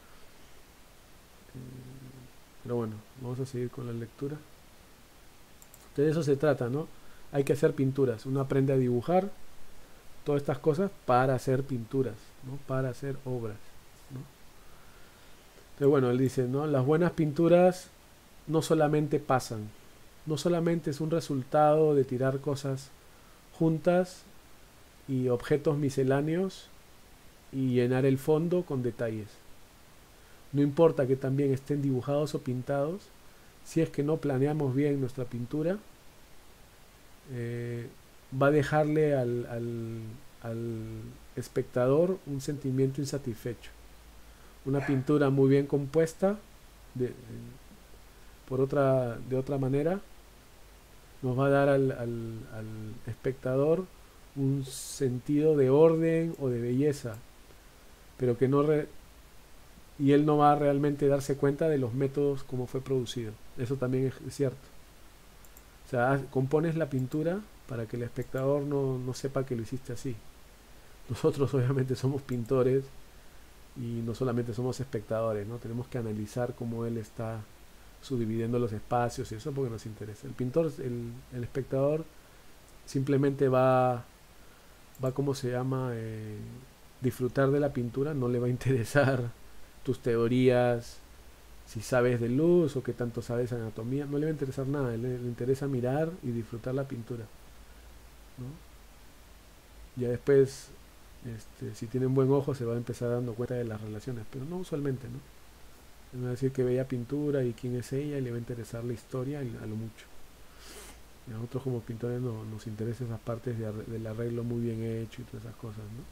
Pero bueno, vamos a seguir con la lectura. De eso se trata, ¿no? Hay que hacer pinturas. Uno aprende a dibujar todas estas cosas para hacer pinturas, ¿no? Para hacer obras, ¿no? Pero bueno, él dice, ¿no? Las buenas pinturas no solamente pasan, no solamente es un resultado de tirar cosas juntas y objetos misceláneos y llenar el fondo con detalles. No importa que también estén dibujados o pintados, si es que no planeamos bien nuestra pintura, va a dejarle al espectador un sentimiento insatisfecho. Una pintura muy bien compuesta, de otra manera, nos va a dar al espectador un sentido de orden o de belleza, pero que no y él no va a realmente darse cuenta de los métodos como fue producido. Eso también es cierto. O sea, compones la pintura para que el espectador no sepa que lo hiciste así. Nosotros obviamente somos pintores y no solamente somos espectadores, ¿no? Tenemos que analizar cómo él está subdividiendo los espacios y eso porque nos interesa. El pintor, el espectador simplemente ¿cómo se llama? Disfrutar de la pintura, no le va a interesar tus teorías, si sabes de luz o qué tanto sabes de anatomía, no le va a interesar nada, le interesa mirar y disfrutar la pintura, ¿no? Ya después, si tiene un buen ojo, se va a empezar dando cuenta de las relaciones, pero no usualmente, ¿no? Le va a decir que veía pintura y quién es ella y le va a interesar la historia a lo mucho. Y a nosotros como pintores nos interesa esas partes del arreglo muy bien hecho y todas esas cosas, ¿no?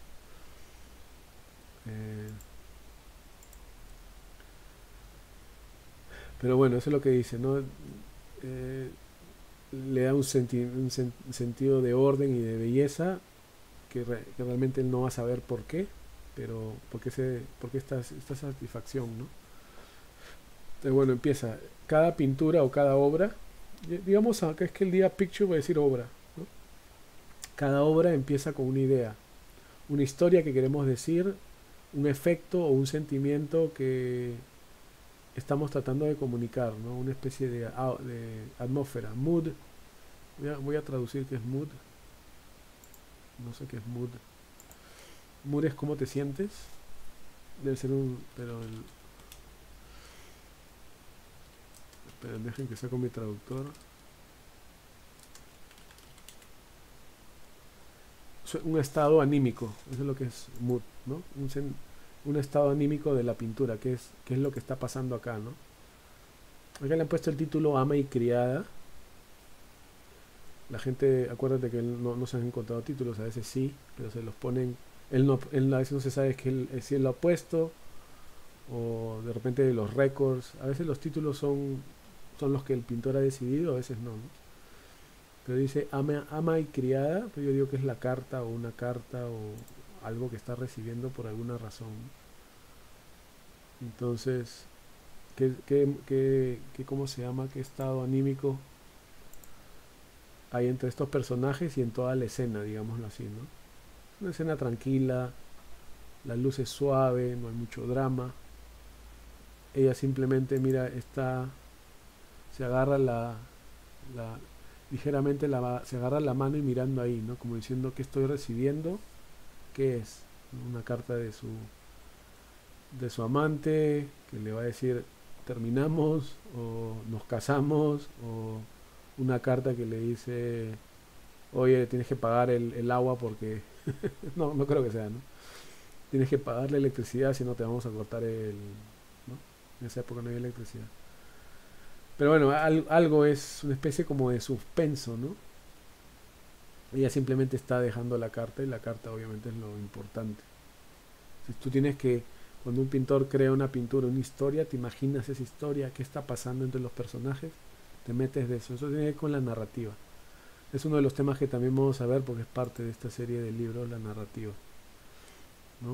Pero bueno, eso es lo que dice, ¿no? Le da un sentido de orden y de belleza que realmente él no va a saber por qué, pero por qué esta satisfacción, ¿no? Entonces, bueno, empieza cada pintura o cada obra, digamos acá es que el día picture va a decir obra, ¿no? Cada obra empieza con una idea, una historia que queremos decir, un efecto o un sentimiento que estamos tratando de comunicar, ¿no? Una especie de atmósfera, mood. Voy a traducir qué es mood. No sé qué es mood. Mood es cómo te sientes. Debe ser pero dejen que saco mi traductor. Un estado anímico, eso es lo que es mood, ¿no? Un estado anímico de la pintura, qué es lo que está pasando acá, ¿no? Acá le han puesto el título Ama y Criada. La gente, acuérdate que no se han encontrado títulos, a veces sí, pero se los ponen. Él a veces no se sabe si él lo ha puesto, o de repente los récords. A veces los títulos son los que el pintor ha decidido, a veces no, ¿no? Pero dice ama y criada, pero yo digo que es la carta o una carta o algo que está recibiendo por alguna razón. Entonces, ¿cómo se llama? ¿Qué estado anímico hay entre estos personajes y en toda la escena, digámoslo así, ¿no? Es una escena tranquila, la luz es suave, no hay mucho drama. Ella simplemente, mira, se agarra ligeramente se agarra la mano y mirando ahí, ¿no? Como diciendo que estoy recibiendo, ¿qué es? Una carta de su amante que le va a decir terminamos o nos casamos, o una carta que le dice oye tienes que pagar el agua porque no, no creo que sea, ¿no? Tienes que pagar la electricidad si no te vamos a cortar ¿no? En esa época no había electricidad. Pero bueno, algo es una especie como de suspenso, ¿no? Ella simplemente está dejando la carta y la carta obviamente es lo importante. Si tú tienes que, cuando un pintor crea una pintura, una historia, te imaginas esa historia, qué está pasando entre los personajes, te metes de eso. Eso tiene que ver con la narrativa. Es uno de los temas que también vamos a ver porque es parte de esta serie de libros, la narrativa, ¿no?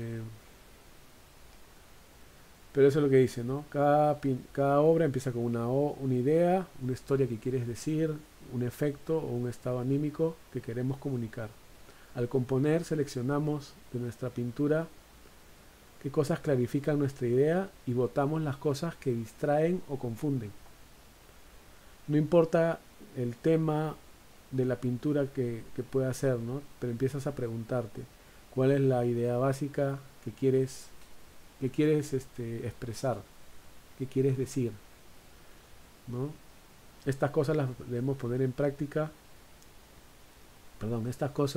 Pero eso es lo que dice, ¿no? Cada obra empieza con una idea, una historia que quieres decir, un efecto o un estado anímico que queremos comunicar. Al componer seleccionamos de nuestra pintura qué cosas clarifican nuestra idea y votamos las cosas que distraen o confunden. No importa el tema de la pintura que pueda ser, ¿no? Pero empiezas a preguntarte cuál es la idea básica que quieres expresar, que quieres decir, ¿no? Estas cosas las debemos poner en práctica, perdón,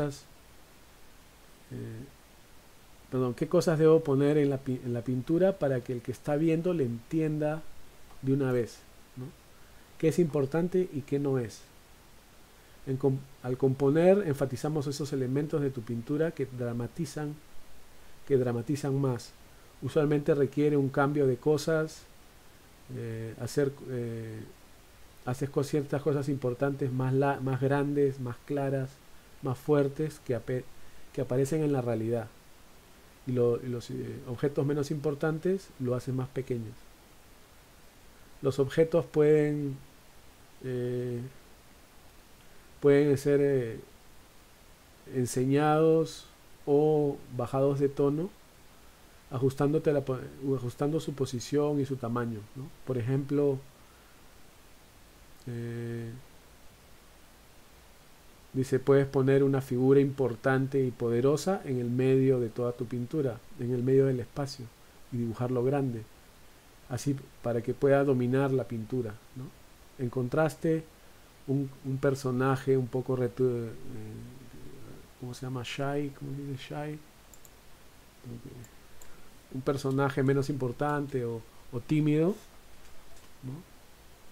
eh, ¿qué cosas debo poner en la pintura para que el que está viendo le entienda de una vez, ¿no? ¿Qué es importante y qué no es? Al componer enfatizamos esos elementos de tu pintura que dramatizan más. Usualmente requiere un cambio de cosas, haces ciertas cosas importantes más grandes, más claras, más fuertes que aparecen en la realidad. Y los objetos menos importantes lo hacen más pequeños. Los objetos eh, pueden ser enseñados o bajados de tono ajustando su posición y su tamaño, ¿no? Por ejemplo, eh, dice, puedes poner una figura importante y poderosa en el medio de toda tu pintura, en el medio del espacio, y dibujarlo grande, así para que pueda dominar la pintura, ¿no? En contraste, un personaje un poco ¿cómo se llama? Shy, ¿cómo se dice shy? Un personaje menos importante o tímido, ¿no?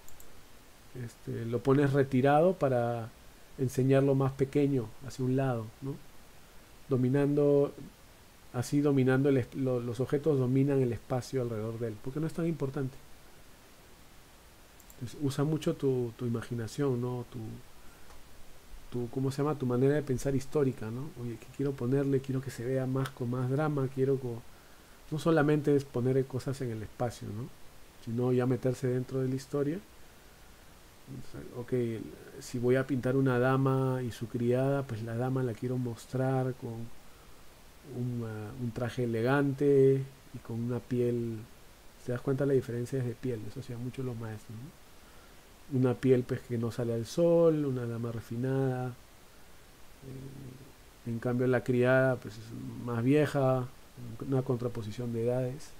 Lo pones retirado para enseñarlo más pequeño hacia un lado, ¿no? Dominando dominando los objetos dominan el espacio alrededor de él porque no es tan importante. Entonces, usa mucho tu imaginación, ¿no? ¿Cómo se llama? Tu manera de pensar histórica, ¿no? Oye, ¿qué quiero ponerle? Quiero que se vea más con más drama, no solamente es poner cosas en el espacio, ¿no? Sino ya meterse dentro de la historia. Ok, si voy a pintar una dama y su criada, pues la dama la quiero mostrar con un traje elegante y con una piel. ¿Te das cuenta la diferencia es de piel? Eso hacían mucho los maestros, ¿no? Una piel pues que no sale al sol, una dama refinada. En cambio la criada pues es más vieja, una contraposición de edades,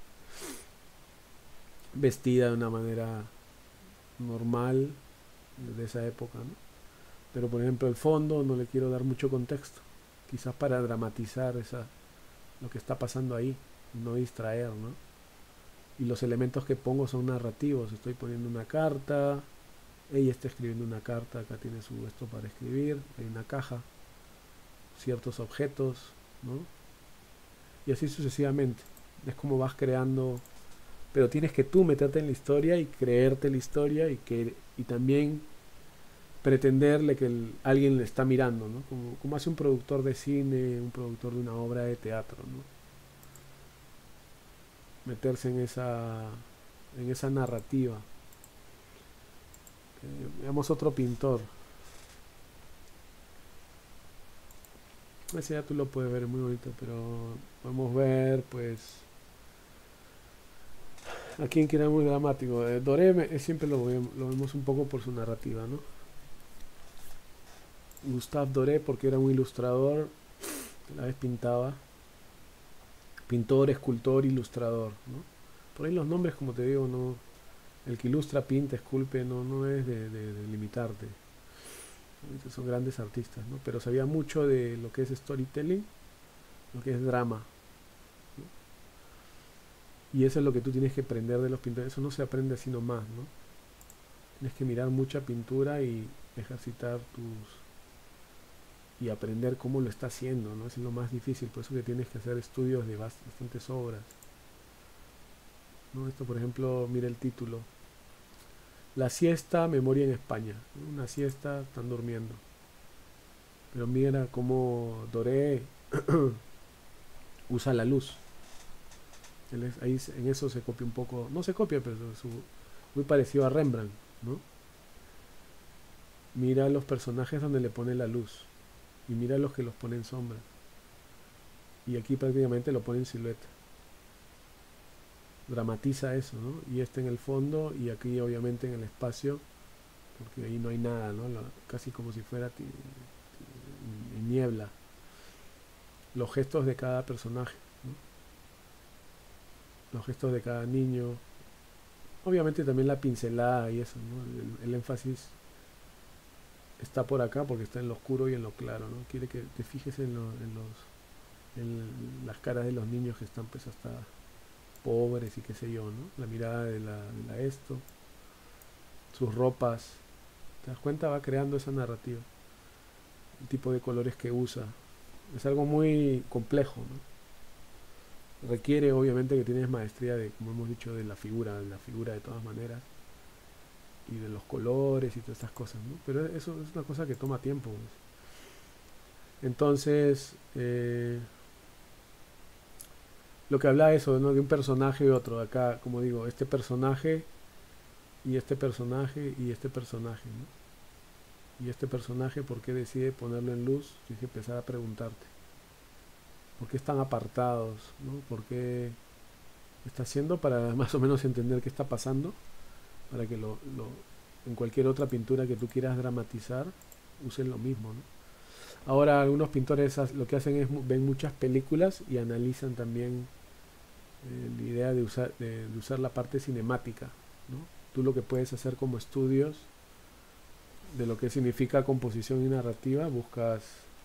vestida de una manera normal de esa época, ¿no? Pero por ejemplo el fondo no le quiero dar mucho contexto, quizás para dramatizar lo que está pasando ahí, no distraer, ¿no? Y los elementos que pongo son narrativos. Estoy poniendo una carta, ella está escribiendo una carta, acá tiene su esto para escribir, hay una caja, ciertos objetos, ¿no? Y así sucesivamente. Es como vas creando, pero tienes que tú meterte en la historia y creerte la historia y también pretenderle que alguien le está mirando, ¿no? Como hace un productor de cine, un productor de una obra de teatro, ¿no? Meterse en esa narrativa. Veamos otro pintor. Ese ya tú lo puedes ver, es muy bonito, pero podemos ver, pues, aquí en quien era muy dramático. Doré siempre lo vemos un poco por su narrativa, ¿no? Gustave Doré, porque era un ilustrador, que a la vez pintaba. Pintor, escultor, ilustrador, ¿no? Por ahí los nombres, como te digo, no. El que ilustra, pinta, esculpe, no es de limitarte. Son grandes artistas, ¿no? Pero sabía mucho de lo que es storytelling, lo que es drama, ¿no? Y eso es lo que tú tienes que aprender de los pintores. Eso no se aprende así nomás, ¿no? Tienes que mirar mucha pintura y ejercitar y aprender cómo lo está haciendo, ¿no? Es lo más difícil, por eso que tienes que hacer estudios de bastantes obras, ¿no? Esto, por ejemplo, mira el título. La siesta, memoria en España, ¿no? Una siesta, están durmiendo. Pero mira cómo Doré usa la luz. Ahí en eso se copia un poco, no se copia, pero muy parecido a Rembrandt, ¿no? Mira los personajes donde le pone la luz y mira los que los pone en sombra. Y aquí prácticamente lo pone en silueta. Dramatiza eso, ¿no? Y este en el fondo y aquí obviamente en el espacio, porque ahí no hay nada, ¿no? Casi como si fuera en niebla. Los gestos de cada personaje, ¿no? Los gestos de cada niño. Obviamente también la pincelada y eso, ¿no? El énfasis está por acá porque está en lo oscuro y en lo claro, ¿no? Quiere que te fijes en las caras de los niños que están pues hasta pobres y qué sé yo, ¿no? La mirada de la esto, sus ropas, ¿te das cuenta? Va creando esa narrativa, el tipo de colores que usa. Es algo muy complejo, ¿no? Requiere obviamente que tienes maestría de, como hemos dicho, de la figura de todas maneras, y de los colores y todas estas cosas, ¿no? Pero eso es una cosa que toma tiempo, pues. Entonces, lo que habla eso, ¿no? De un personaje y otro. Acá, como digo, este personaje y este personaje y este personaje, ¿no? Y este personaje, ¿por qué decide ponerlo en luz? Tienes que empezar a preguntarte. ¿Por qué están apartados? ¿No? ¿Por qué está haciendo para más o menos entender qué está pasando? Para que en cualquier otra pintura que tú quieras dramatizar, usen lo mismo, ¿no? Ahora algunos pintores lo que hacen es ven muchas películas y analizan también la idea de usar la parte cinemática, ¿no? Tú lo que puedes hacer como estudios de lo que significa composición y narrativa, buscas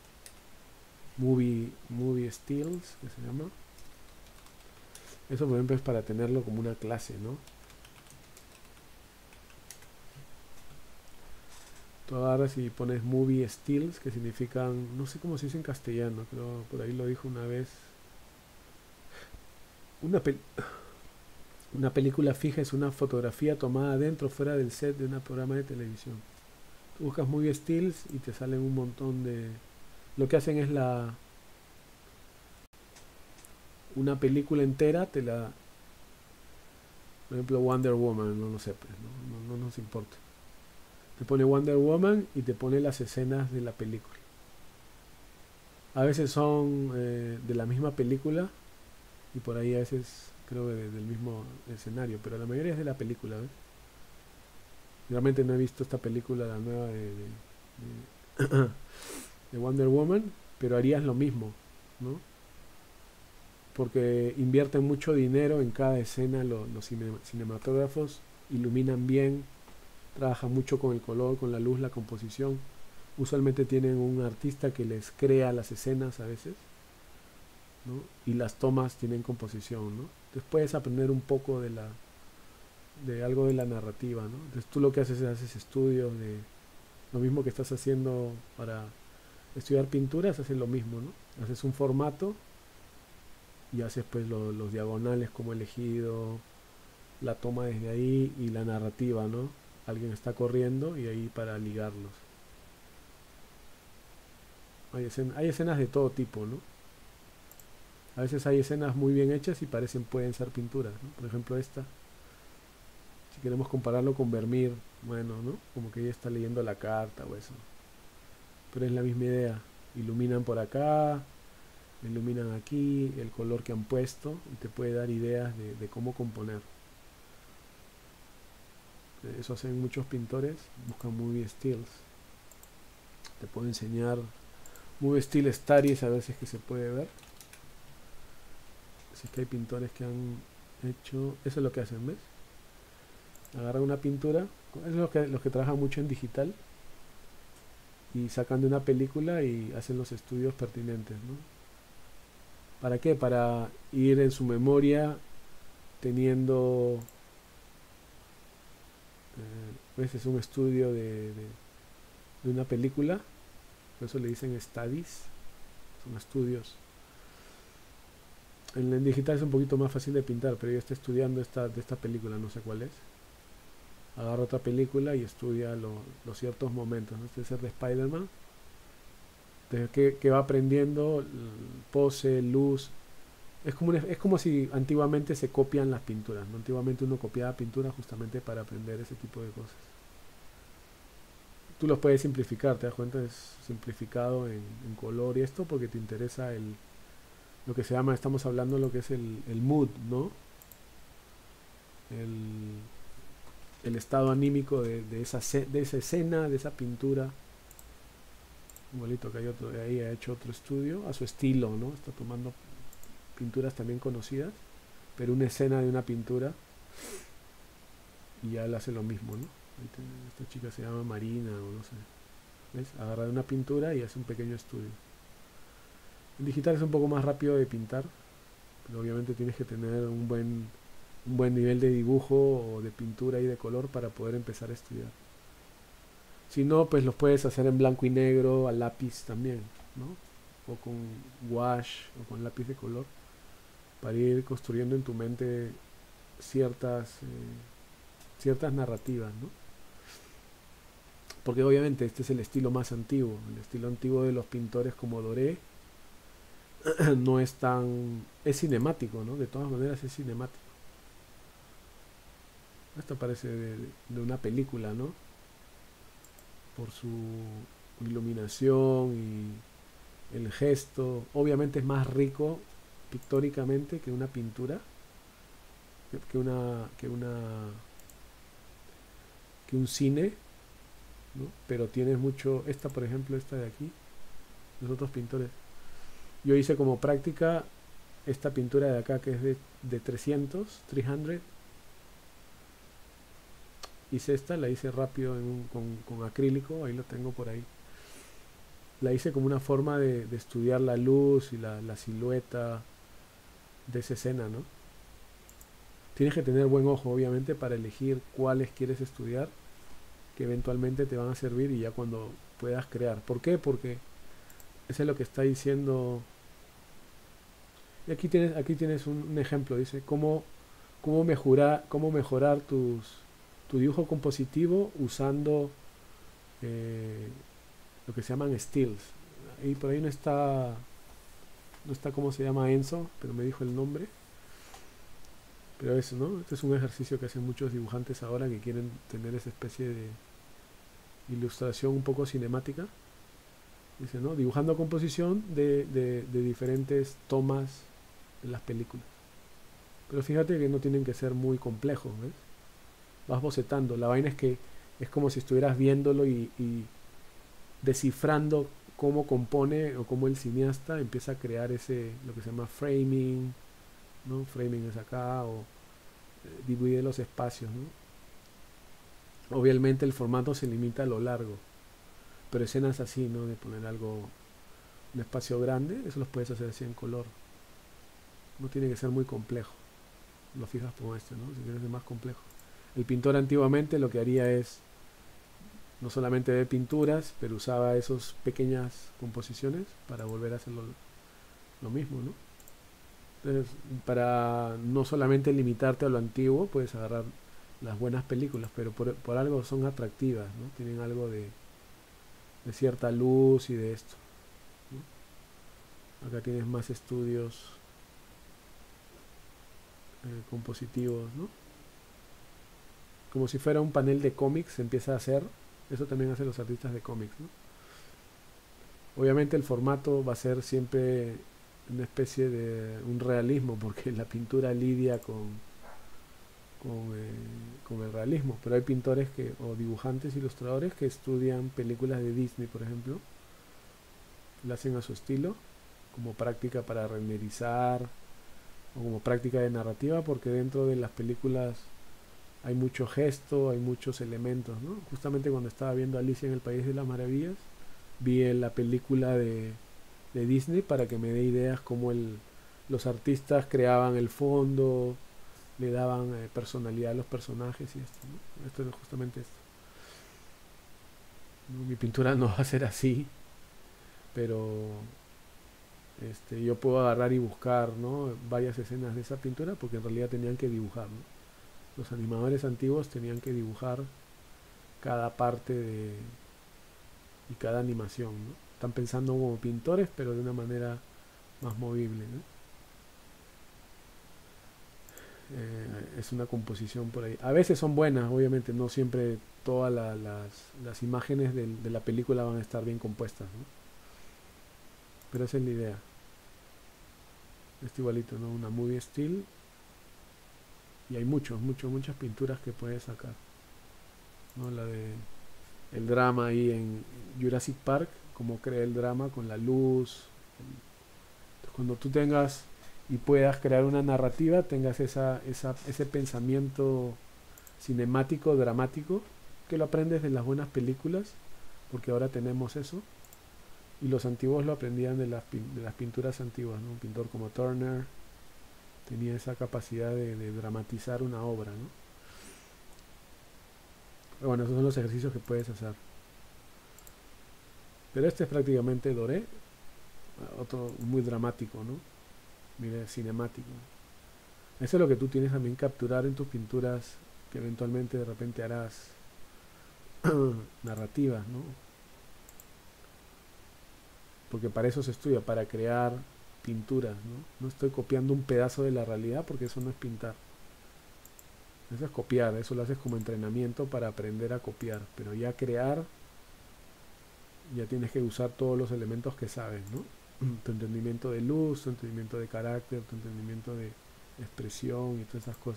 movie stills, que se llama. Eso, por ejemplo, es para tenerlo como una clase, ¿no? Tú agarras y pones movie stills, que significan, no sé cómo se dice en castellano, creo por ahí lo dijo una vez. Una, pel una película fija es una fotografía tomada dentro o fuera del set de un programa de televisión. Tú buscas movie stills y te salen un montón de... Lo que hacen es una película entera, por ejemplo, Wonder Woman, no lo sé, pues, no nos importa. Te pone Wonder Woman y te pone las escenas de la película. A veces son de la misma película y por ahí a veces creo que del mismo escenario, pero la mayoría es de la película, ¿ves? Realmente no he visto esta película, la nueva de Wonder Woman, pero harías lo mismo, ¿no? Porque invierten mucho dinero en cada escena, los cinematógrafos iluminan bien, trabajan mucho con el color, con la luz, la composición. Usualmente tienen un artista que les crea las escenas a veces, ¿no? Y las tomas tienen composición, ¿no? Entonces puedes aprender un poco de algo de la narrativa, ¿no? Entonces tú lo que haces estudios de lo mismo que estás haciendo para estudiar pinturas, haces lo mismo, ¿no? Haces un formato y haces pues los diagonales como elegido, la toma desde ahí y la narrativa, ¿no? Alguien está corriendo y ahí para ligarlos. Hay escenas de todo tipo, ¿no? A veces hay escenas muy bien hechas y pueden ser pinturas, ¿no? Por ejemplo esta, si queremos compararlo con Vermeer, bueno, ¿no? Como que ella está leyendo la carta o eso. Pero es la misma idea. Iluminan por acá, iluminan aquí, el color que han puesto y te puede dar ideas de cómo componer. Eso hacen muchos pintores, buscan movie stills. Te puedo enseñar Movie Style Studies, a ver si es que se puede ver. Si es que hay pintores que han hecho, eso es lo que hacen, ¿ves? Agarran una pintura, es los que trabajan mucho en digital, y sacan de una película y hacen los estudios pertinentes, ¿no? ¿Para qué? Para ir en su memoria teniendo, ¿ves? Es un estudio de una película, por eso le dicen studies, son estudios. En el digital es un poquito más fácil de pintar, pero yo estoy estudiando de esta película, no sé cuál es. Agarra otra película y estudia los ciertos momentos, ¿no? Este es el de Spider-Man. Que va aprendiendo pose, luz. Es como si antiguamente se copian las pinturas, ¿no? Antiguamente uno copiaba pinturas justamente para aprender ese tipo de cosas. Tú los puedes simplificar, te das cuenta, es simplificado en color y esto porque te interesa lo que se llama, estamos hablando de lo que es el mood, ¿no? El estado anímico de esa escena, de esa pintura. Igualito que hay otro, de ahí ha hecho otro estudio a su estilo, ¿no? Está tomando pinturas también conocidas, pero una escena de una pintura y ya él hace lo mismo, ¿no? Esta chica se llama Marina o no sé. ¿Ves? Agarra de una pintura y hace un pequeño estudio. En digital es un poco más rápido de pintar, pero obviamente tienes que tener un buen nivel de dibujo o de pintura y de color para poder empezar a estudiar. Si no, pues los puedes hacer en blanco y negro, a lápiz también, ¿no? O con wash o con lápiz de color, para ir construyendo en tu mente ciertas narrativas, ¿no? Porque obviamente este es el estilo más antiguo. El estilo antiguo de los pintores como Doré no es tan... es cinemático, ¿no? De todas maneras es cinemático. Esto parece de una película, ¿no? Por su iluminación y el gesto. Obviamente es más rico pictóricamente que una pintura, que un cine, ¿no? Pero tienes mucho, esta por ejemplo, esta de aquí, los otros pintores. Yo hice como práctica esta pintura de acá que es de 300. Hice esta, la hice rápido con acrílico, ahí lo tengo por ahí. La hice como una forma de estudiar la luz y la silueta de esa escena, ¿no? Tienes que tener buen ojo, obviamente, para elegir cuáles quieres estudiar, que eventualmente te van a servir y ya cuando puedas crear. ¿Por qué? Porque eso es lo que está diciendo. Y aquí tienes un ejemplo, dice, cómo mejorar tu dibujo compositivo usando lo que se llaman stills. Y por ahí no está cómo se llama Enzo, pero me dijo el nombre. Pero eso, ¿no? Este es un ejercicio que hacen muchos dibujantes ahora que quieren tener esa especie de ilustración un poco cinemática. Dice, ¿no? Dibujando composición de diferentes tomas en las películas. Pero fíjate que no tienen que ser muy complejos, ¿ves? Vas bocetando. La vaina es que es como si estuvieras viéndolo y descifrando cómo compone o cómo el cineasta empieza a crear lo que se llama framing, ¿no? Framing es acá, o divide los espacios, ¿no? Obviamente el formato se limita a lo largo, pero escenas así, ¿no? De poner un espacio grande, eso los puedes hacer así en color. No tiene que ser muy complejo. Lo fijas como este, ¿no? Si quieres ser más complejo. El pintor antiguamente lo que haría es no solamente ver pinturas, pero usaba esas pequeñas composiciones para volver a hacer lo mismo, ¿no? Entonces, para no solamente limitarte a lo antiguo, puedes agarrar las buenas películas, pero por algo son atractivas, ¿no? Tienen algo de cierta luz y de esto, ¿no? Acá tienes más estudios compositivos, ¿no? Como si fuera un panel de cómics, se empieza a hacer. Eso también hacen los artistas de cómics, ¿no? Obviamente el formato va a ser siempre una especie de un realismo, porque la pintura lidia con con el realismo, pero hay pintores o dibujantes, ilustradores que estudian películas de Disney, por ejemplo, lo hacen a su estilo, como práctica para renderizar o como práctica de narrativa, porque dentro de las películas hay mucho gesto, hay muchos elementos, ¿no? Justamente cuando estaba viendo Alicia en el País de las Maravillas, vi la película de Disney para que me dé ideas cómo los artistas creaban el fondo, le daban personalidad a los personajes y esto, ¿no? Esto es justamente esto. ¿No? Mi pintura no va a ser así, pero yo puedo agarrar y buscar, ¿no? Varias escenas de esa pintura porque en realidad tenían que dibujar, ¿no? Los animadores antiguos tenían que dibujar cada parte y cada animación, ¿no? Están pensando como pintores, pero de una manera más movible, ¿no? Es una composición por ahí. A veces son buenas, obviamente, no siempre todas las imágenes de la película van a estar bien compuestas, ¿no? Pero esa es la idea. Este igualito, ¿no? Una movie still. Y hay muchas pinturas que puedes sacar, ¿no? La de el drama ahí en Jurassic Park, como crea el drama con la luz. Cuando tú tengas y puedas crear una narrativa, tengas ese pensamiento cinemático, dramático, que lo aprendes de las buenas películas, porque ahora tenemos eso, y los antiguos lo aprendían de las pinturas antiguas, ¿no? Un pintor como Turner tenía esa capacidad de dramatizar una obra, ¿no? Pero bueno, esos son los ejercicios que puedes hacer. Pero este es prácticamente Doré, otro muy dramático, ¿no? Mire, cinemático. Eso es lo que tú tienes también capturar en tus pinturas que eventualmente de repente harás narrativas, ¿no? Porque para eso se estudia, para crear pinturas, ¿no? No estoy copiando un pedazo de la realidad porque eso no es pintar. Eso es copiar, eso lo haces como entrenamiento para aprender a copiar, pero ya crear, ya tienes que usar todos los elementos que sabes, ¿no? Tu entendimiento de luz, tu entendimiento de carácter, tu entendimiento de expresión y todas esas cosas.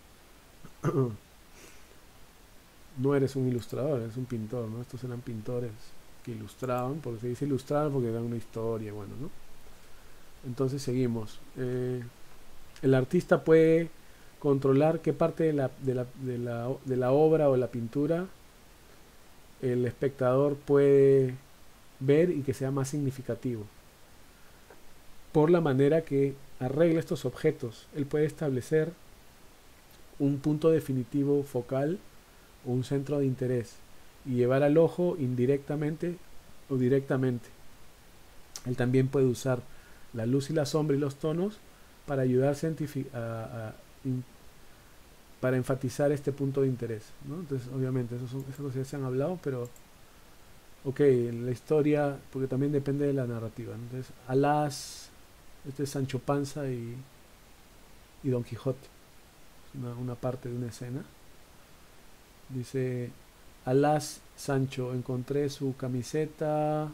No eres un ilustrador, eres un pintor, ¿no? Estos eran pintores que ilustraban, porque se dice ilustrar porque dan una historia, bueno, ¿no? Entonces seguimos. El artista puede controlar qué parte de la obra o la pintura el espectador puede ver y que sea más significativo. Por la manera que arregla estos objetos, él puede establecer un punto definitivo focal o un centro de interés y llevar al ojo indirectamente o directamente. Él también puede usar la luz y la sombra y los tonos para ayudar para enfatizar este punto de interés, ¿no? Entonces, obviamente, esas cosas ya se han hablado, pero ok, la historia, porque también depende de la narrativa, ¿no? Entonces, Alas, este es Sancho Panza y Don Quijote, es una parte de una escena. Dice, Alas, Sancho, encontré su camiseta,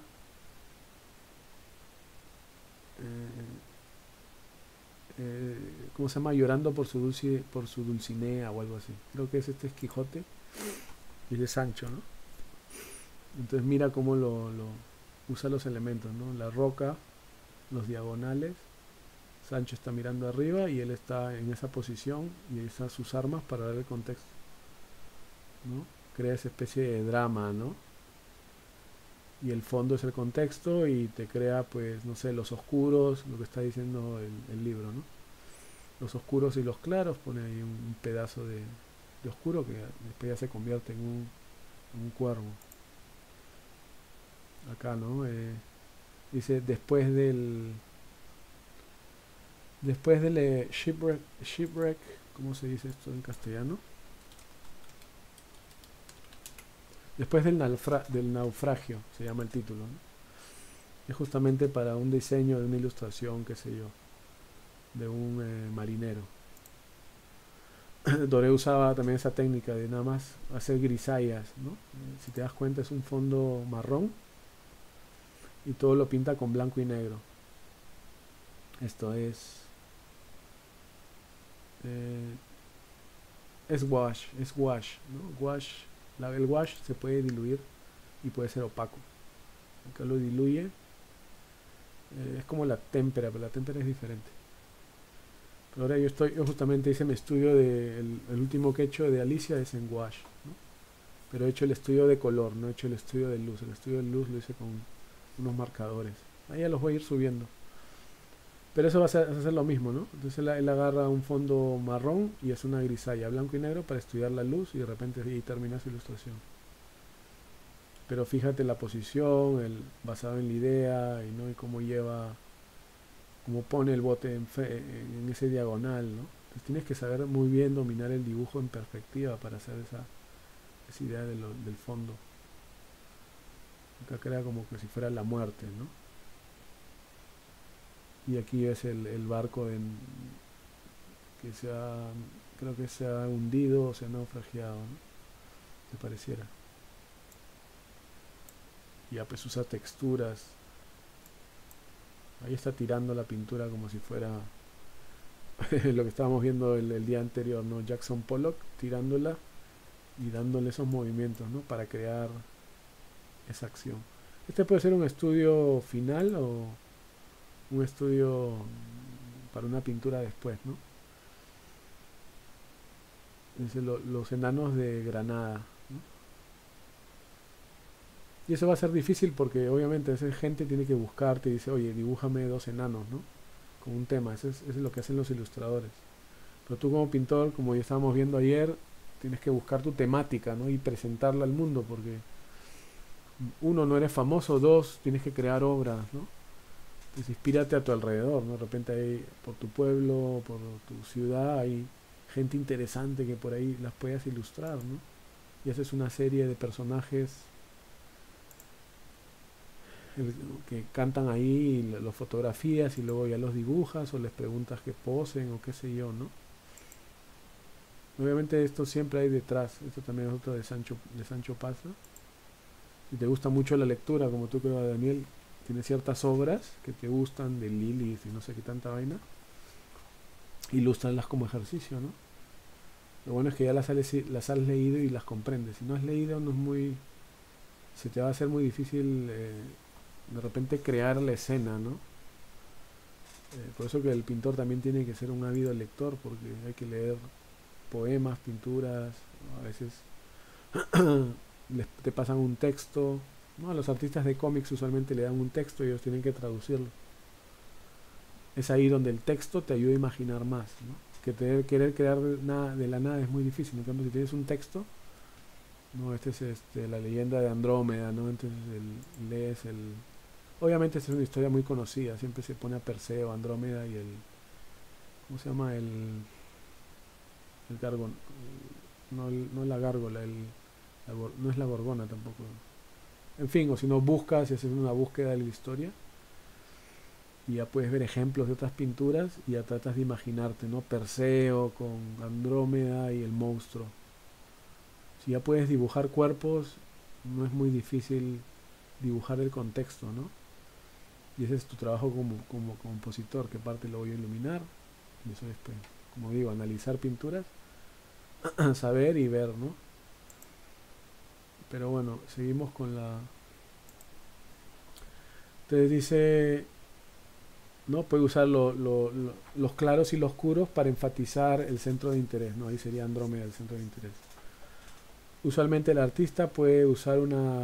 eh, ¿cómo se llama? Llorando por su Dulcinea o algo así. Creo que este es Quijote y de Sancho, ¿no? Entonces mira cómo lo usa los elementos, ¿no? La roca, los diagonales. Sancho está mirando arriba y él está en esa posición y usa sus armas para dar el contexto, ¿no? Crea esa especie de drama, ¿no? Y el fondo es el contexto y te crea, pues, no sé, los oscuros, lo que está diciendo el libro, ¿no? Los oscuros y los claros, pone ahí un pedazo de oscuro que después ya se convierte en un cuervo. Acá, ¿no? Dice, después del shipwreck, ¿cómo se dice esto en castellano? Después del naufragio, se llama el título, ¿no? Es justamente para un diseño de una ilustración, qué sé yo, de un marinero. Doré usaba también esa técnica de nada más hacer grisallas, ¿no? Si te das cuenta es un fondo marrón y todo lo pinta con blanco y negro. Esto es es wash, ¿no? El wash se puede diluir y puede ser opaco. Acá lo diluye, es como la témpera, pero la témpera es diferente. Pero ahora yo justamente hice mi estudio el último que he hecho de Alicia es en wash, ¿no? Pero he hecho el estudio de color, no he hecho el estudio de luz. El estudio de luz lo hice con unos marcadores. Ahí ya los voy a ir subiendo. Pero eso va a ser lo mismo, ¿no? Entonces él agarra un fondo marrón y hace una grisalla blanco y negro para estudiar la luz y de repente ahí termina su ilustración. Pero fíjate la posición, basado en la idea y, ¿no? Y cómo cómo pone el bote en ese diagonal, ¿no? Entonces tienes que saber muy bien dominar el dibujo en perspectiva para hacer esa idea del fondo. Acá crea como que si fuera la muerte, ¿no? Y aquí es el barco que creo que se ha hundido o se ha naufragiado, ¿no? Me pareciera. Y ya pues usa texturas. Ahí está tirando la pintura como si fuera lo que estábamos viendo el día anterior, ¿no? Jackson Pollock tirándola y dándole esos movimientos, ¿no? Para crear esa acción. Este puede ser un estudio final o un estudio para una pintura después, ¿no? Los enanos de Granada, ¿no? Y eso va a ser difícil porque obviamente esa gente tiene que buscarte y dice, oye, dibújame 2 enanos, ¿no? Con un tema, eso es lo que hacen los ilustradores. Pero tú como pintor, como ya estábamos viendo ayer, tienes que buscar tu temática, ¿no? Y presentarla al mundo porque uno, no eres famoso, dos, tienes que crear obras, ¿no? Entonces inspírate a tu alrededor, ¿no? De repente hay, por tu pueblo, por tu ciudad, hay gente interesante que por ahí las puedas ilustrar, ¿no? Y haces una serie de personajes que cantan ahí, los fotografías y luego ya los dibujas o les preguntas que posen o qué sé yo, ¿no? Obviamente esto siempre hay detrás, esto también es otro de Sancho Panza. Si te gusta mucho la lectura, como tú creo, Daniel, tiene ciertas obras que te gustan de Lilith y no sé qué tanta vaina, ilústralas como ejercicio, ¿no? Lo bueno es que ya las has leído y las comprendes. Si no has leído, no es muy, se te va a hacer muy difícil de repente crear la escena, ¿no? Por eso que el pintor también tiene que ser un ávido lector, porque hay que leer poemas, pinturas, ¿no? A veces te pasan un texto, ¿no? A los artistas de cómics usualmente le dan un texto y ellos tienen que traducirlo. Es ahí donde el texto te ayuda a imaginar más, ¿no? Que querer crear de la nada es muy difícil. En cambio, si tienes un texto, no, este es la leyenda de Andrómeda, ¿no? Entonces lees obviamente esta es una historia muy conocida, siempre se pone a Perseo, Andrómeda y ¿cómo se llama? El gargón, no la gárgola, no es la gorgona tampoco. En fin, o si no buscas y haces una búsqueda de la historia y ya puedes ver ejemplos de otras pinturas y ya tratas de imaginarte, ¿no? Perseo con Andrómeda y el monstruo. Si ya puedes dibujar cuerpos, no es muy difícil dibujar el contexto, ¿no? Y ese es tu trabajo como compositor, qué parte lo voy a iluminar. Y eso es, pues, como digo, analizar pinturas, saber y ver, ¿no? Pero bueno, seguimos con Entonces dice, ¿no? Puede usar los claros y los oscuros para enfatizar el centro de interés, ¿no? Ahí sería Andrómeda el centro de interés. Usualmente el artista puede usar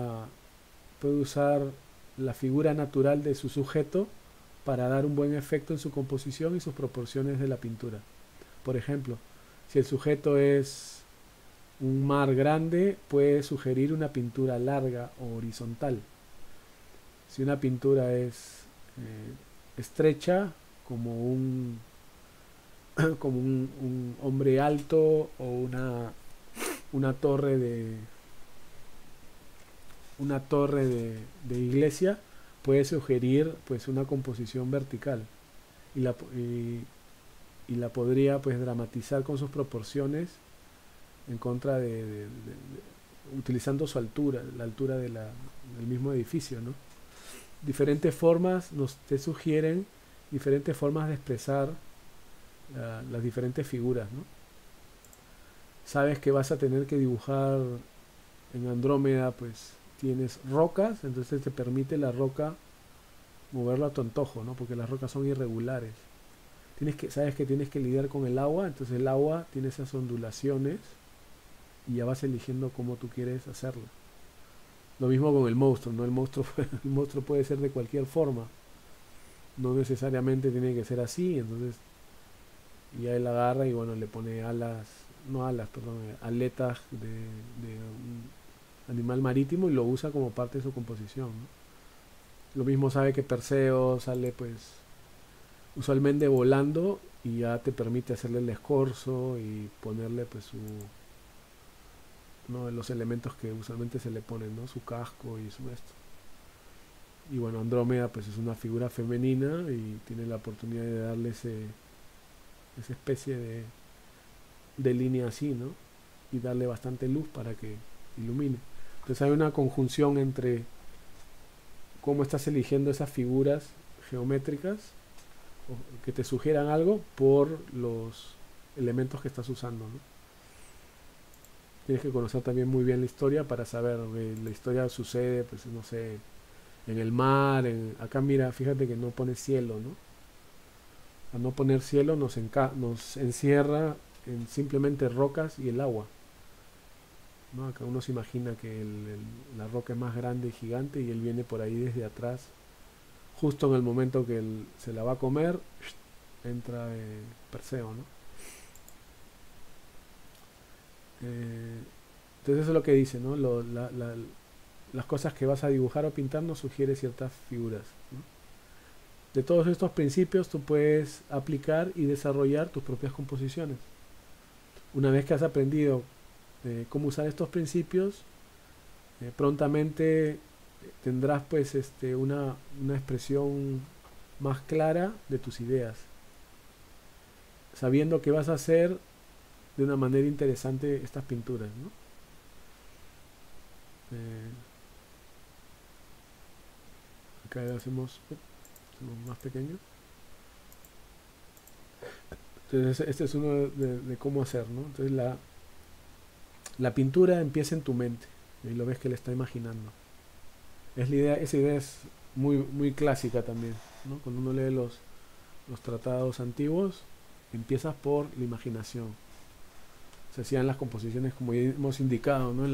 la figura natural de su sujeto para dar un buen efecto en su composición y sus proporciones de la pintura. Por ejemplo, si el sujeto es un mar grande, puede sugerir una pintura larga o horizontal. Si una pintura es estrecha, como como un hombre alto o una torre de iglesia, puede sugerir pues una composición vertical y la podría pues dramatizar con sus proporciones en contra utilizando su altura, la altura del mismo edificio, ¿no? Diferentes formas te sugieren diferentes formas de expresar las diferentes figuras, ¿no? sabes que vas a tener que dibujar en Andrómeda, pues tienes rocas, entonces te permite la roca moverlo a tu antojo, ¿no? Porque las rocas son irregulares. Sabes que tienes que lidiar con el agua, entonces el agua tiene esas ondulaciones y ya vas eligiendo cómo tú quieres hacerlo. Lo mismo con el monstruo, ¿no? El monstruo puede ser de cualquier forma, no necesariamente tiene que ser así, entonces ya él agarra y bueno, le pone alas, no alas, perdón, aletas de un animal marítimo y lo usa como parte de su composición, ¿no? Lo mismo sabe que Perseo sale pues usualmente volando y ya te permite hacerle el escorzo y ponerle pues uno de los elementos que usualmente se le ponen, ¿no? Su casco y su esto. Y bueno, Andrómeda pues es una figura femenina y tiene la oportunidad de darle esa especie de línea así, ¿no? Y darle bastante luz para que ilumine. Entonces hay una conjunción entre cómo estás eligiendo esas figuras geométricas que te sugieran algo por los elementos que estás usando, ¿no? Tienes que conocer también muy bien la historia para saber que la historia sucede, pues no sé, en el mar, acá mira, fíjate que no pone cielo, ¿no? Al no poner cielo nos encierra en simplemente rocas y el agua, ¿no? Acá uno se imagina que la roca es más grande y gigante y él viene por ahí desde atrás, justo en el momento que él se la va a comer, entra Perseo, ¿no? Entonces eso es lo que dice, ¿no? Las cosas que vas a dibujar o pintar nos sugiere ciertas figuras, ¿no? De todos estos principios tú puedes aplicar y desarrollar tus propias composiciones. Una vez que has aprendido cómo usar estos principios, prontamente tendrás pues una expresión más clara de tus ideas, sabiendo que vas a hacer de una manera interesante estas pinturas, ¿no? Acá hacemos más pequeño. Entonces este es uno de cómo hacer, ¿no? Entonces la pintura empieza en tu mente y lo ves que le está imaginando. Esa idea es muy clásica también, ¿no? Cuando uno lee los tratados antiguos, empiezas por la imaginación. Se hacían las composiciones como ya hemos indicado, ¿no?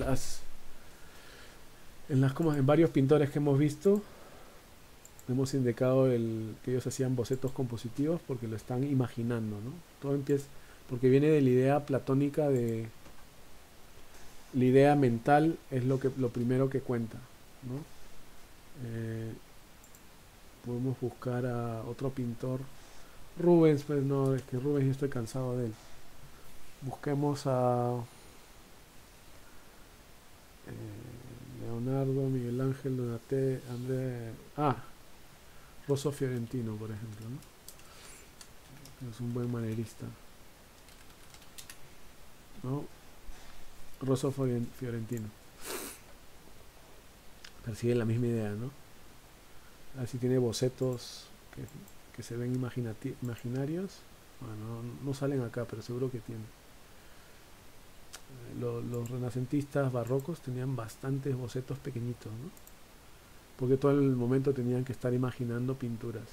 En varios pintores que hemos visto, hemos indicado que ellos hacían bocetos compositivos porque lo están imaginando, ¿no? Todo empieza porque viene de la idea platónica de la idea mental es lo primero que cuenta, ¿no? Podemos buscar a otro pintor, Rubens, pues no, es que Rubens yo estoy cansado de él. Busquemos a Leonardo, Miguel Ángel, Donatello, André, Rosso Fiorentino, por ejemplo, ¿no? Es un buen manierista, ¿no? Rosso Fiorentino persigue la misma idea, ¿no? Así tiene bocetos que se ven imaginarios. Bueno, no salen acá, pero seguro que tiene. Los renacentistas barrocos tenían bastantes bocetos pequeñitos, ¿no? Porque todo el momento tenían que estar imaginando pinturas,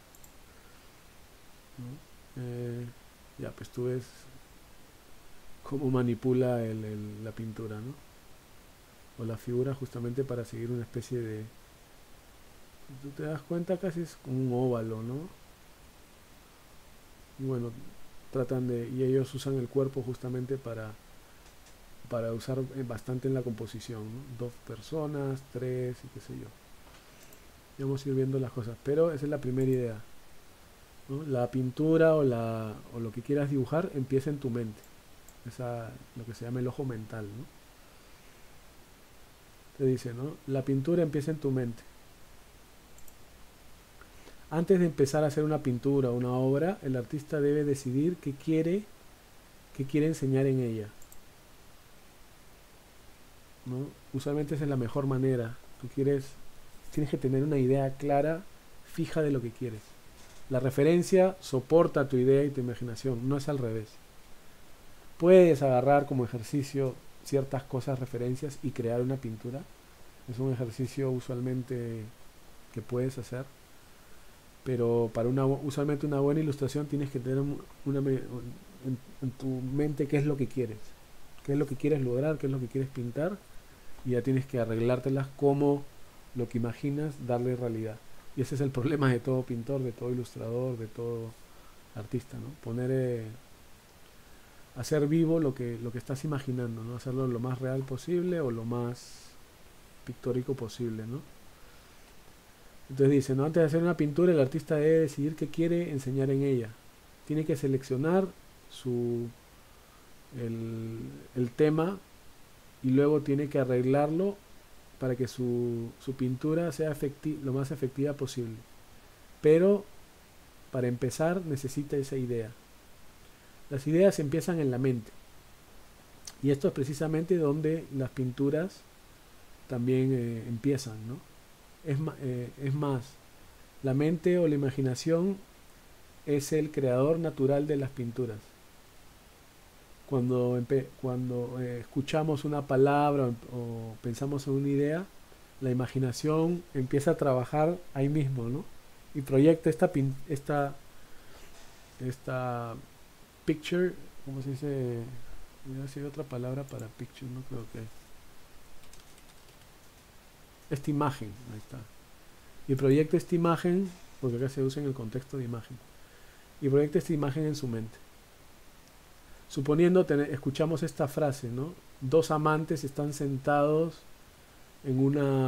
¿no? Ya, pues tú ves cómo manipula la pintura, ¿no? O la figura justamente para seguir una especie de... Tú te das cuenta, casi es como un óvalo, ¿no? Y bueno, y ellos usan el cuerpo justamente para usar bastante en la composición, ¿no? 2 personas, 3 y qué sé yo. Y vamos a ir viendo las cosas, pero esa es la primera idea, ¿no? La pintura o lo que quieras dibujar empieza en tu mente. Lo que se llama el ojo mental, ¿no? Te dice, ¿no? La pintura empieza en tu mente. Antes de empezar a hacer una pintura o una obra, el artista debe decidir qué quiere enseñar en ella, ¿no? Usualmente esa es la mejor manera. Tienes que tener una idea clara, fija de lo que quieres. La referencia soporta tu idea y tu imaginación, no es al revés. Puedes agarrar como ejercicio ciertas cosas, referencias y crear una pintura. Es un ejercicio usualmente que puedes hacer, pero para usualmente una buena ilustración tienes que tener en tu mente qué es lo que quieres, qué es lo que quieres lograr, qué es lo que quieres pintar, y ya tienes que arreglártelas como lo que imaginas, darle realidad. Y ese es el problema de todo pintor, de todo ilustrador, de todo artista, ¿no? Hacer vivo lo que estás imaginando, ¿no? Hacerlo lo más real posible o lo más pictórico posible, ¿no? Entonces dice, ¿no? Antes de hacer una pintura, el artista debe decidir qué quiere enseñar en ella. Tiene que seleccionar su, el tema, y luego tiene que arreglarlo para que su pintura sea lo más efectiva posible. Pero para empezar necesita esa idea. Las ideas empiezan en la mente. Y esto es precisamente donde las pinturas también empiezan, ¿no? Es más, la mente o la imaginación es el creador natural de las pinturas. Cuando escuchamos una palabra o pensamos en una idea, la imaginación empieza a trabajar ahí mismo, ¿no? Y proyecta esta picture, ¿cómo se dice? Voy a decir otra palabra para picture, no creo que. Esta imagen, ahí está. Y proyecta esta imagen, porque acá se usa en el contexto de imagen. Y proyecta esta imagen en su mente. Suponiendo, escuchamos esta frase, ¿no? Dos amantes están sentados en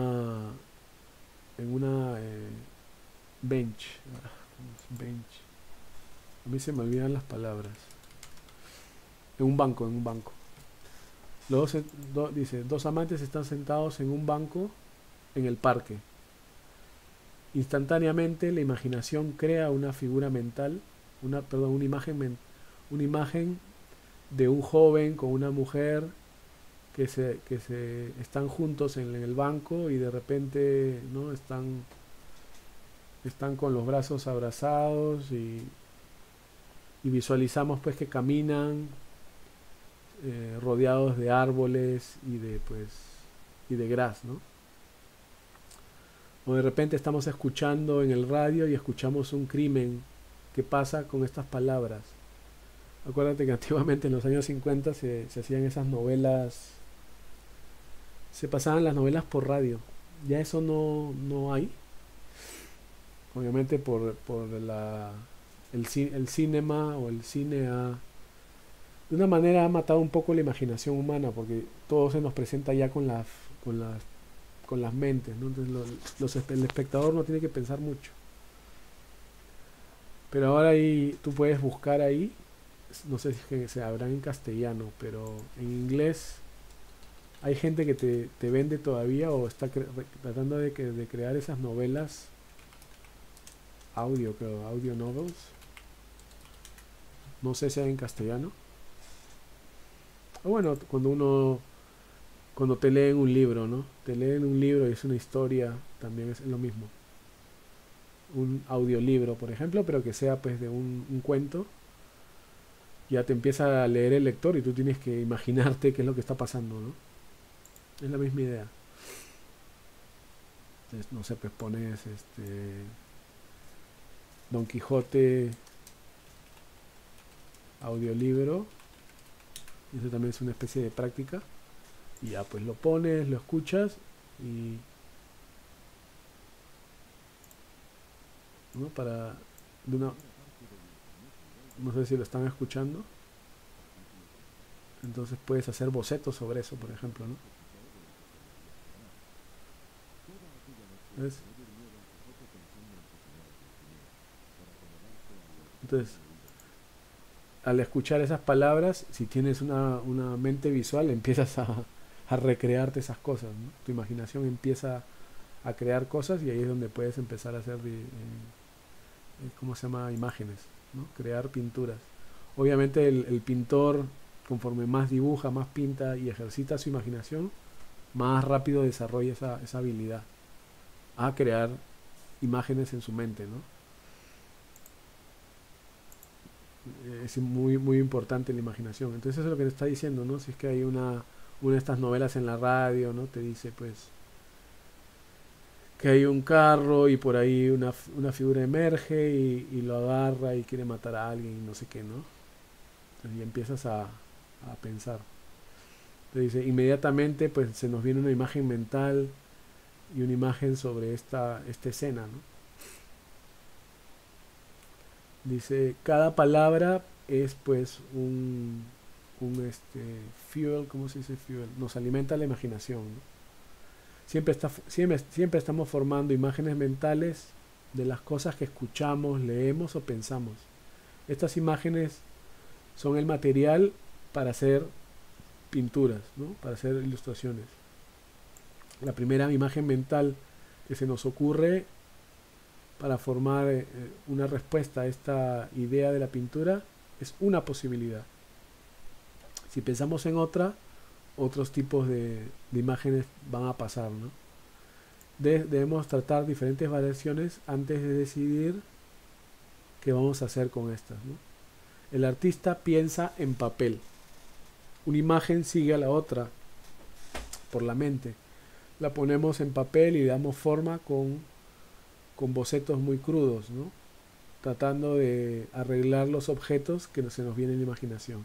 una bench. Bench. A mí se me olvidan las palabras. En un banco. Dice, dos amantes están sentados en un banco en el parque. Instantáneamente la imaginación crea una figura mental, una imagen de un joven con una mujer que se están juntos en el banco, y de repente, ¿no? están con los brazos abrazados, y visualizamos pues que caminan rodeados de árboles y de gras, ¿no? O de repente estamos escuchando en el radio y escuchamos un crimen que pasa con estas palabras. Acuérdate que antiguamente en los años 50 se hacían esas novelas, se pasaban las novelas por radio. Ya eso no hay. Obviamente por el cinema o el cine de una manera ha matado un poco la imaginación humana, porque todo se nos presenta ya con las mentes, ¿no? Entonces el espectador no tiene que pensar mucho. Pero ahora tú puedes buscar ahí, no sé si se habrá en castellano, pero en inglés hay gente que te vende todavía o está tratando de crear esas novelas audio novels. No sé si hay en castellano. O bueno, cuando te leen un libro, ¿no? Te leen un libro y es una historia, también es lo mismo. Un audiolibro, por ejemplo, pero que sea pues de un cuento. Ya te empieza a leer el lector y tú tienes que imaginarte qué es lo que está pasando, ¿no? Es la misma idea. Entonces, no sé, pues pones Don Quijote audiolibro, y eso también es una especie de práctica, y ya pues lo pones, lo escuchas, y ¿no? No sé si lo están escuchando, entonces puedes hacer bocetos sobre eso, por ejemplo, ¿no? ¿Ves? Entonces, al escuchar esas palabras, si tienes una mente visual, empiezas a recrearte esas cosas, ¿no? Tu imaginación empieza a crear cosas, y ahí es donde puedes empezar a hacer, ¿cómo se llama? Imágenes, ¿no? Crear pinturas. Obviamente el pintor, conforme más dibuja, más pinta y ejercita su imaginación, más rápido desarrolla esa habilidad a crear imágenes en su mente, ¿no? Es muy, muy importante la imaginación. Entonces eso es lo que te está diciendo, ¿no? Si es que hay una de estas novelas en la radio, ¿no? Te dice, pues, que hay un carro y por ahí una figura emerge y lo agarra y quiere matar a alguien y no sé qué, ¿no? Y empiezas a pensar. Te dice, inmediatamente pues se nos viene una imagen mental y una imagen sobre esta escena, ¿no? Dice, cada palabra es pues un fuel, ¿cómo se dice fuel? Nos alimenta la imaginación, ¿no? Siempre estamos formando imágenes mentales de las cosas que escuchamos, leemos o pensamos. Estas imágenes son el material para hacer pinturas, ¿no? Para hacer ilustraciones. La primera imagen mental que se nos ocurre para formar una respuesta a esta idea de la pintura es una posibilidad. Si pensamos en otra, otros tipos de imágenes van a pasar, ¿no? Debemos tratar diferentes variaciones antes de decidir qué vamos a hacer con estas, ¿no? El artista piensa en papel. Una imagen sigue a la otra por la mente. La ponemos en papel y le damos forma con bocetos muy crudos, ¿no? Tratando de arreglar los objetos que se nos vienen en la imaginación.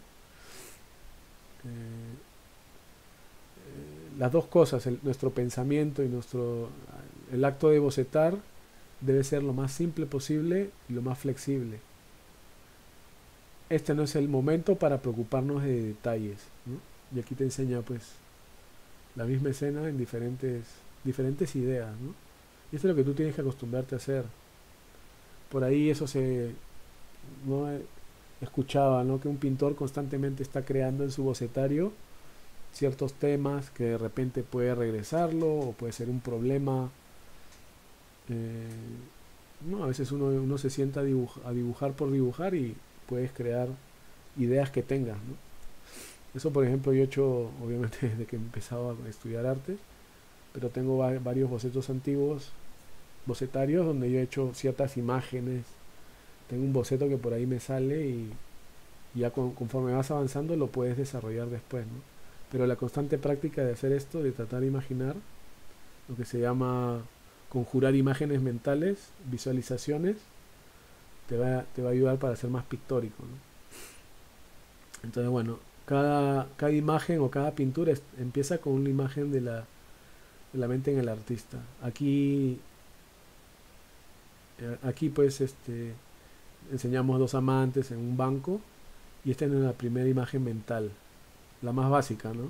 Las dos cosas, nuestro pensamiento y el acto de bocetar debe ser lo más simple posible y lo más flexible. Este no es el momento para preocuparnos de detalles, ¿no? Y aquí te enseña pues la misma escena en diferentes ideas, ¿no? Y esto es lo que tú tienes que acostumbrarte a hacer. Por ahí eso ¿no? Escuchaba, ¿no? Que un pintor constantemente está creando en su bocetario ciertos temas que de repente puede regresarlo o puede ser un problema. No, a veces uno se sienta a dibujar por dibujar y puedes crear ideas que tengas, ¿no? Eso, por ejemplo, yo he hecho, obviamente, desde que empezaba a estudiar arte, pero tengo varios bocetos antiguos, bocetarios, donde yo he hecho ciertas imágenes. Tengo un boceto que por ahí me sale y ya conforme vas avanzando lo puedes desarrollar después, ¿no? Pero la constante práctica de hacer esto, de tratar de imaginar, lo que se llama conjurar imágenes mentales, visualizaciones, te va a ayudar para ser más pictórico, ¿no? Entonces, bueno, cada imagen o cada pintura empieza con una imagen de la mente en el artista. Aquí pues enseñamos dos amantes en un banco y esta es la primera imagen mental, la más básica, ¿no?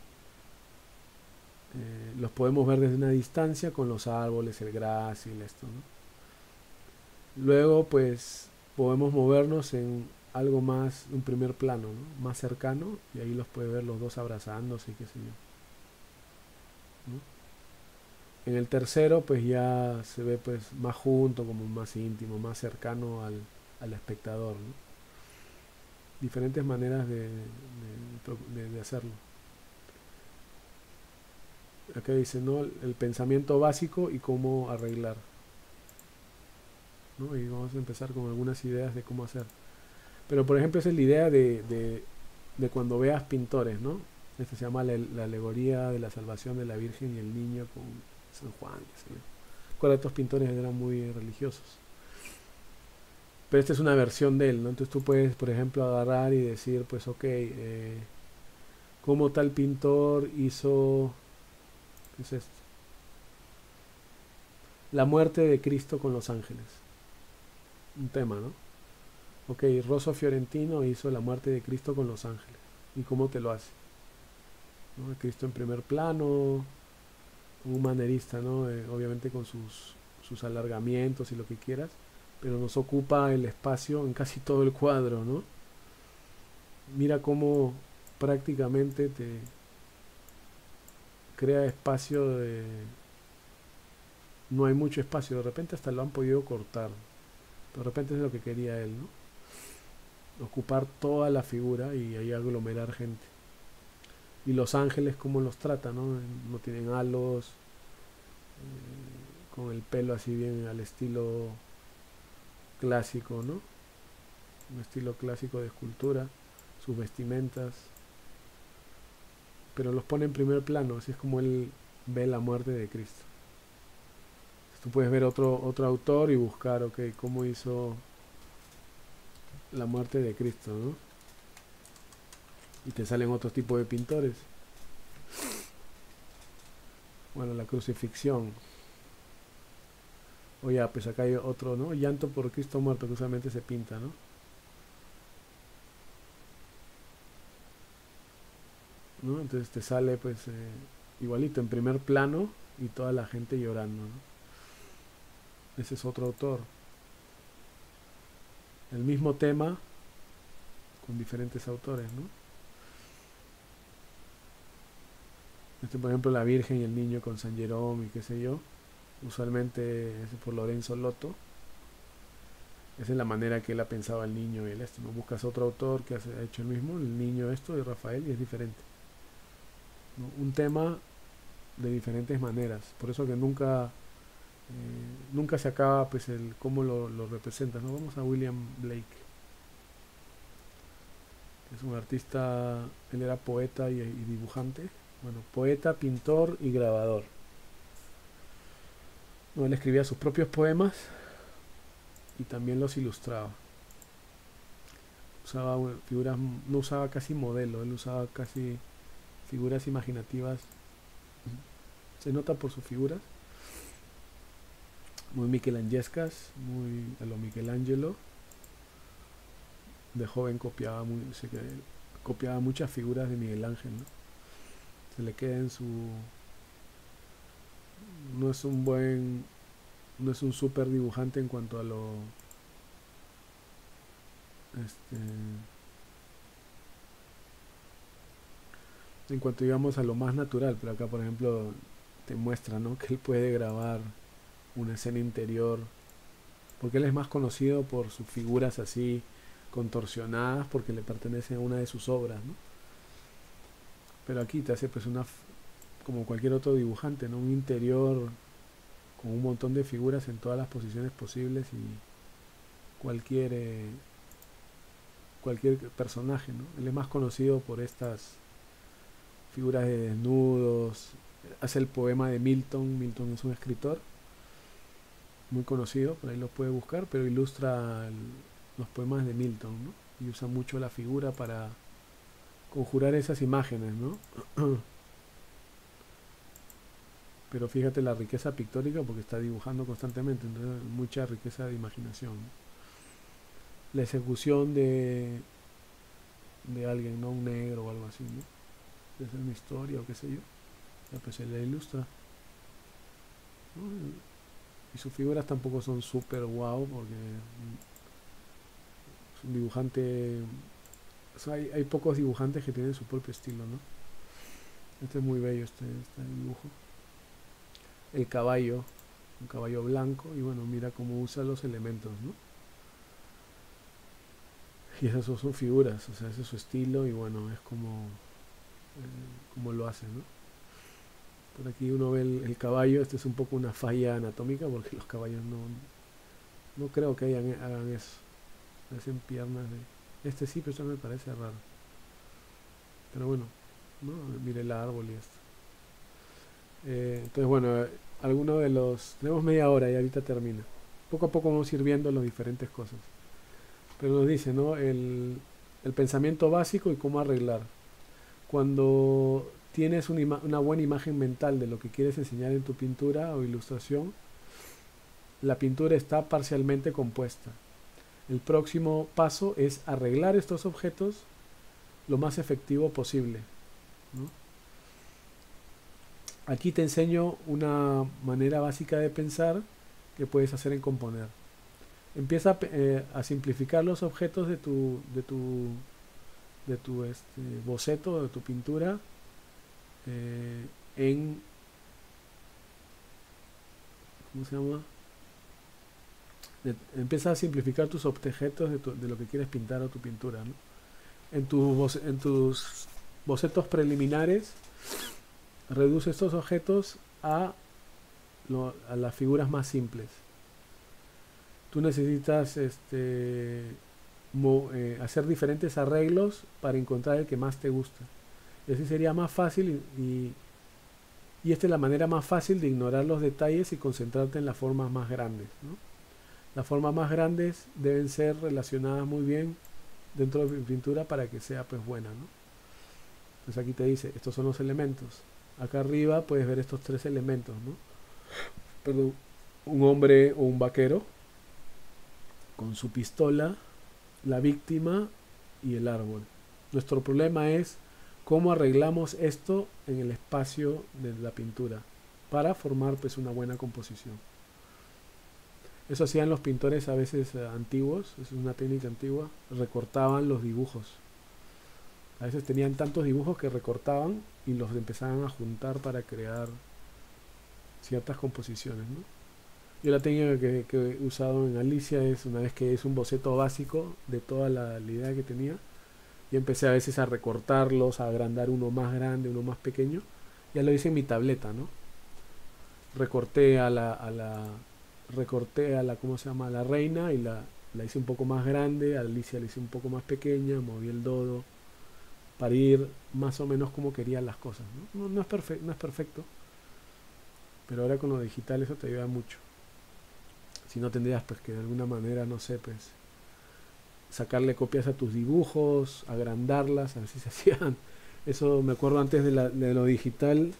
Los podemos ver desde una distancia con los árboles, el grácil, esto, ¿no? Luego pues podemos movernos en algo más, un primer plano, ¿no? Más cercano y ahí los puede ver los dos abrazándose y qué sé yo, ¿no? En el tercero pues ya se ve pues más junto, como más íntimo, más cercano al espectador, ¿no? Diferentes maneras de hacerlo. Acá dice, ¿no? El pensamiento básico y cómo arreglar, ¿no? Y vamos a empezar con algunas ideas de cómo hacer. Pero por ejemplo esa es la idea de cuando veas pintores, ¿no? Este se llama la alegoría de la salvación de la Virgen y el niño con San Juan, qué sé yo. Recuerda, estos pintores eran muy religiosos. Pero esta es una versión de él, ¿no? Entonces tú puedes, por ejemplo, agarrar y decir, pues, ok, ¿cómo tal pintor hizo, qué es esto? La muerte de Cristo con los ángeles. Un tema, ¿no? Ok, Rosso Fiorentino hizo la muerte de Cristo con los ángeles. ¿Y cómo te lo hace? ¿No? Cristo en primer plano, un manerista, ¿no? Obviamente con sus alargamientos y lo que quieras, pero nos ocupa el espacio en casi todo el cuadro, ¿no? Mira cómo prácticamente te crea espacio no hay mucho espacio, de repente hasta lo han podido cortar, de repente es lo que quería él, ¿no? Ocupar toda la figura y ahí aglomerar gente. Y los ángeles, cómo los trata, ¿no? No tienen halos, con el pelo así bien al estilo clásico, ¿no? un estilo clásico de escultura, sus vestimentas, pero los pone en primer plano, así es como él ve la muerte de Cristo. Tú puedes ver otro autor y buscar, ok, cómo hizo la muerte de Cristo, ¿no? Y te salen otros tipos de pintores. Bueno, la crucifixión. O ya, pues acá hay otro, ¿no? Llanto por Cristo muerto, que usualmente se pinta, ¿no? ¿No? Entonces te sale, pues, igualito, en primer plano y toda la gente llorando, ¿no? Ese es otro autor. El mismo tema con diferentes autores, ¿no? Este, por ejemplo, la Virgen y el Niño con San Jerome y qué sé yo. Usualmente es por Lorenzo Lotto. Esa es la manera que él ha pensado el niño y el esto. ¿No? Buscas otro autor que ha hecho el mismo, el niño esto y Rafael, y es diferente. ¿No? Un tema de diferentes maneras. Por eso que nunca se acaba pues el cómo lo representa, ¿no? Vamos a William Blake, que es un artista. Él era poeta y dibujante. Bueno, poeta, pintor y grabador. No, él escribía sus propios poemas y también los ilustraba. Usaba figuras, no usaba casi modelo, él usaba casi figuras imaginativas. Se nota por sus figuras muy michelangescas, muy a lo Michelangelo. De joven copiaba muchas figuras de Miguel Ángel, ¿no? Se le queda en su. No es un buen. No es un super dibujante en cuanto a lo. En cuanto digamos a lo más natural, pero acá por ejemplo te muestra, ¿no? Que él puede grabar una escena interior, porque él es más conocido por sus figuras así contorsionadas, porque le pertenece a una de sus obras, ¿no? Pero aquí te hace pues como cualquier otro dibujante, ¿no? Un interior con un montón de figuras en todas las posiciones posibles y cualquier personaje, ¿no? Él es más conocido por estas figuras de desnudos. Hace el poema de Milton. Milton es un escritor muy conocido, por ahí lo puede buscar, pero ilustra los poemas de Milton, ¿no? Y usa mucho la figura para conjurar esas imágenes, ¿no? Pero fíjate la riqueza pictórica porque está dibujando constantemente, entonces mucha riqueza de imaginación, ¿no? La ejecución de alguien, ¿no? Un negro o algo así, ¿no? Es una historia o qué sé yo, ya pues se le ilustra, ¿no? Y sus figuras tampoco son súper wow porque es un dibujante. O sea, hay pocos dibujantes que tienen su propio estilo, ¿no? Este es muy bello, este dibujo. El caballo, un caballo blanco, y bueno, mira cómo usa los elementos, ¿no? Y esas son sus figuras, o sea, ese es su estilo, y bueno, es como lo hace, ¿no? Por aquí uno ve el caballo. Este es un poco una falla anatómica porque los caballos no creo que hagan eso. Hacen piernas de. Este sí, pero eso me parece raro. Pero bueno, ¿no? Mire el árbol y esto. Entonces, bueno, alguno de los. Tenemos media hora y ahorita termina. Poco a poco vamos a ir viendo las diferentes cosas. Pero nos dice, ¿no? El pensamiento básico y cómo arreglar. Cuando tienes una buena imagen mental de lo que quieres enseñar en tu pintura o ilustración, la pintura está parcialmente compuesta. El próximo paso es arreglar estos objetos lo más efectivo posible, ¿no? Aquí te enseño una manera básica de pensar que puedes hacer en Componer. Empieza a simplificar los objetos de tu boceto, de tu pintura, en, ¿cómo se llama? Empieza a simplificar tus objetos de lo que quieres pintar o tu pintura, ¿no? En tus bocetos preliminares, reduce estos objetos a las figuras más simples. Tú necesitas hacer diferentes arreglos para encontrar el que más te gusta. Y así sería más fácil y esta es la manera más fácil de ignorar los detalles y concentrarte en las formas más grandes, ¿no? Las formas más grandes deben ser relacionadas muy bien dentro de mi pintura para que sea pues buena, ¿no? Entonces aquí te dice, estos son los elementos. Acá arriba puedes ver estos tres elementos, ¿no? Perdón, un hombre o un vaquero con su pistola, la víctima y el árbol. Nuestro problema es cómo arreglamos esto en el espacio de la pintura para formar pues una buena composición. Eso hacían los pintores a veces antiguos, es una técnica antigua, recortaban los dibujos. A veces tenían tantos dibujos que recortaban y los empezaban a juntar para crear ciertas composiciones, ¿no? Yo la técnica que he usado en Alicia es una vez que es un boceto básico de toda la idea que tenía. Y empecé a veces a recortarlos, a agrandar uno más grande, uno más pequeño. Ya lo hice en mi tableta, ¿no? Recorté recorté a la, ¿cómo se llama? A la reina y la hice un poco más grande, a Alicia la hice un poco más pequeña, moví el dodo para ir más o menos como quería las cosas, ¿no? No es perfecto, pero ahora con lo digital eso te ayuda mucho. Si no tendrías pues que de alguna manera, no sé, pues sacarle copias a tus dibujos, agrandarlas, así se hacían. Eso me acuerdo antes de lo digital.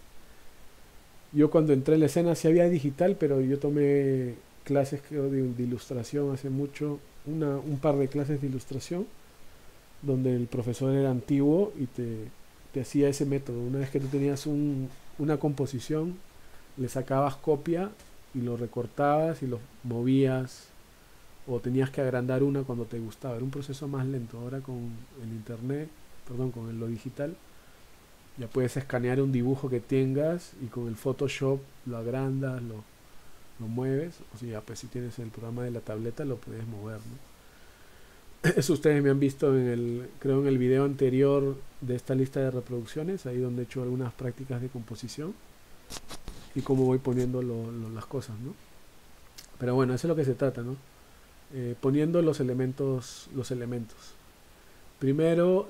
Yo cuando entré en la escena sí había digital, pero yo tomé clases creo, de ilustración hace mucho, un par de clases de ilustración, donde el profesor era antiguo y te hacía ese método. Una vez que tú tenías una composición, le sacabas copia y lo recortabas y lo movías o tenías que agrandar una cuando te gustaba. Era un proceso más lento. Ahora con el internet, perdón, con lo digital, ya puedes escanear un dibujo que tengas y con el Photoshop lo agrandas, lo mueves. O sea, pues si tienes el programa de la tableta lo puedes mover, ¿no? Eso ustedes me han visto creo en el video anterior de esta lista de reproducciones, ahí donde he hecho algunas prácticas de composición y cómo voy poniendo las cosas, ¿no? Pero bueno, eso es lo que se trata, ¿no? Poniendo los elementos. Primero,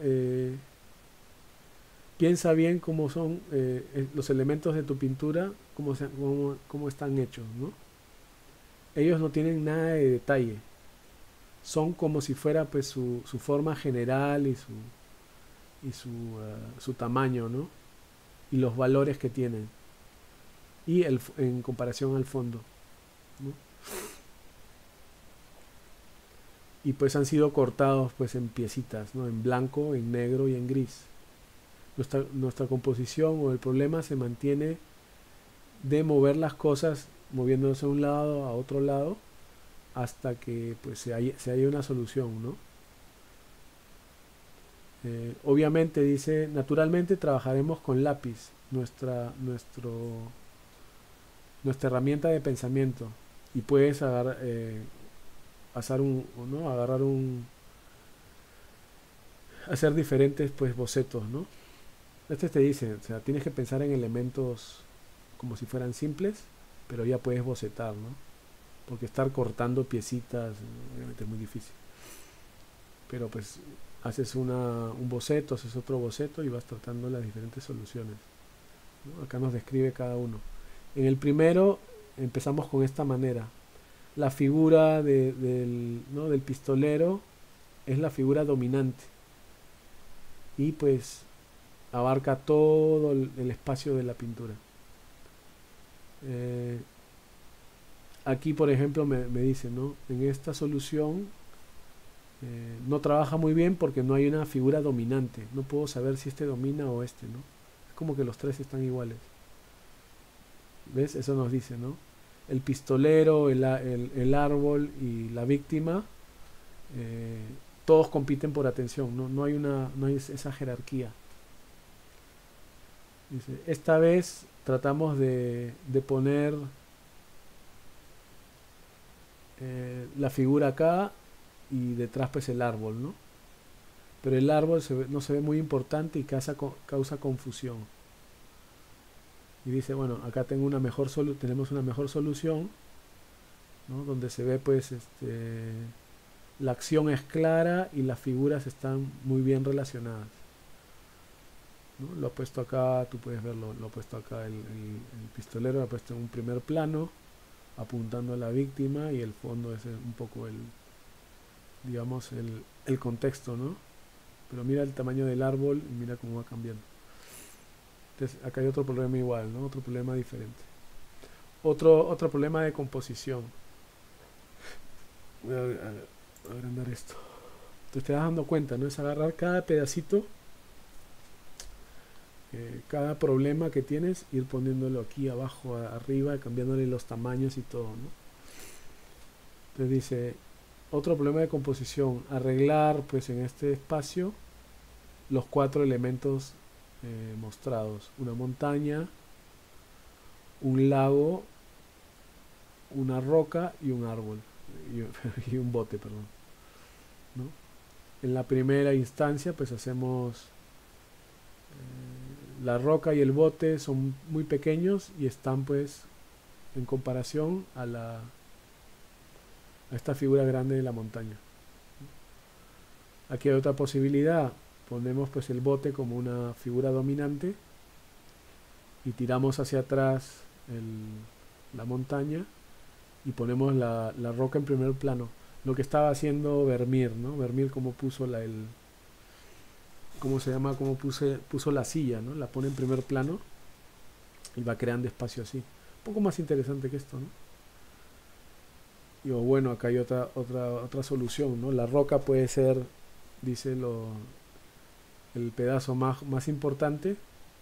piensa bien cómo son los elementos de tu pintura, cómo están hechos, ¿no? Ellos no tienen nada de detalle. Son como si fuera pues su forma general y su tamaño, ¿no? Y los valores que tienen. Y en comparación al fondo, ¿no? Y pues han sido cortados pues en piecitas, ¿no? En blanco, en negro y en gris. Nuestra composición o el problema se mantiene de mover las cosas moviéndose de un lado a otro lado hasta que pues se haya una solución, ¿no? Obviamente dice, naturalmente trabajaremos con lápiz, nuestra herramienta de pensamiento, y puedes hacer diferentes pues bocetos, ¿no? Este te dice, o sea, tienes que pensar en elementos como si fueran simples, pero ya puedes bocetar, ¿no? Porque estar cortando piecitas obviamente es muy difícil. Pero pues haces un boceto, haces otro boceto y vas tratando las diferentes soluciones, ¿no? Acá nos describe cada uno. En el primero empezamos con esta manera. La figura del pistolero es la figura dominante y pues abarca todo el espacio de la pintura. Aquí por ejemplo me dice, ¿no? En esta solución no trabaja muy bien porque no hay una figura dominante. No puedo saber si este domina o este, ¿no? Es como que los tres están iguales. ¿Ves? Eso nos dice, ¿no? El pistolero, el árbol y la víctima, todos compiten por atención, no hay esa jerarquía. Dice, esta vez tratamos de poner la figura acá y detrás pues el árbol, ¿no? Pero el árbol no se ve muy importante y causa confusión. Y dice, bueno, acá tenemos una mejor solución, ¿no? Donde se ve pues la acción es clara y las figuras están muy bien relacionadas, ¿no? Lo he puesto acá, tú puedes verlo, lo he puesto acá el pistolero, lo he puesto en un primer plano, apuntando a la víctima, y el fondo es un poco digamos, el contexto, ¿no? Pero mira el tamaño del árbol y mira cómo va cambiando. Entonces acá hay otro problema igual, ¿no? Otro problema diferente. Otro problema de composición. Voy a agrandar esto. Entonces te vas dando cuenta, ¿no? Es agarrar cada pedacito, cada problema que tienes, ir poniéndolo aquí abajo, arriba, cambiándole los tamaños y todo, ¿no? Entonces dice, otro problema de composición, arreglar pues en este espacio los 4 elementos mostrados. Una montaña, un lago, una roca y un árbol. Y un bote, perdón, ¿no? En la primera instancia pues hacemos la roca y el bote son muy pequeños y están pues en comparación a esta figura grande de la montaña. Aquí hay otra posibilidad, ponemos pues el bote como una figura dominante y tiramos hacia atrás la montaña y ponemos la roca en primer plano, lo que estaba haciendo Vermeer, ¿no? Vermeer como puso ¿cómo se llama? Como puso la silla, ¿no? La pone en primer plano y va creando espacio así. Un poco más interesante que esto, ¿no? Y bueno, acá hay otra solución, ¿no? La roca puede ser, dice, el pedazo más importante,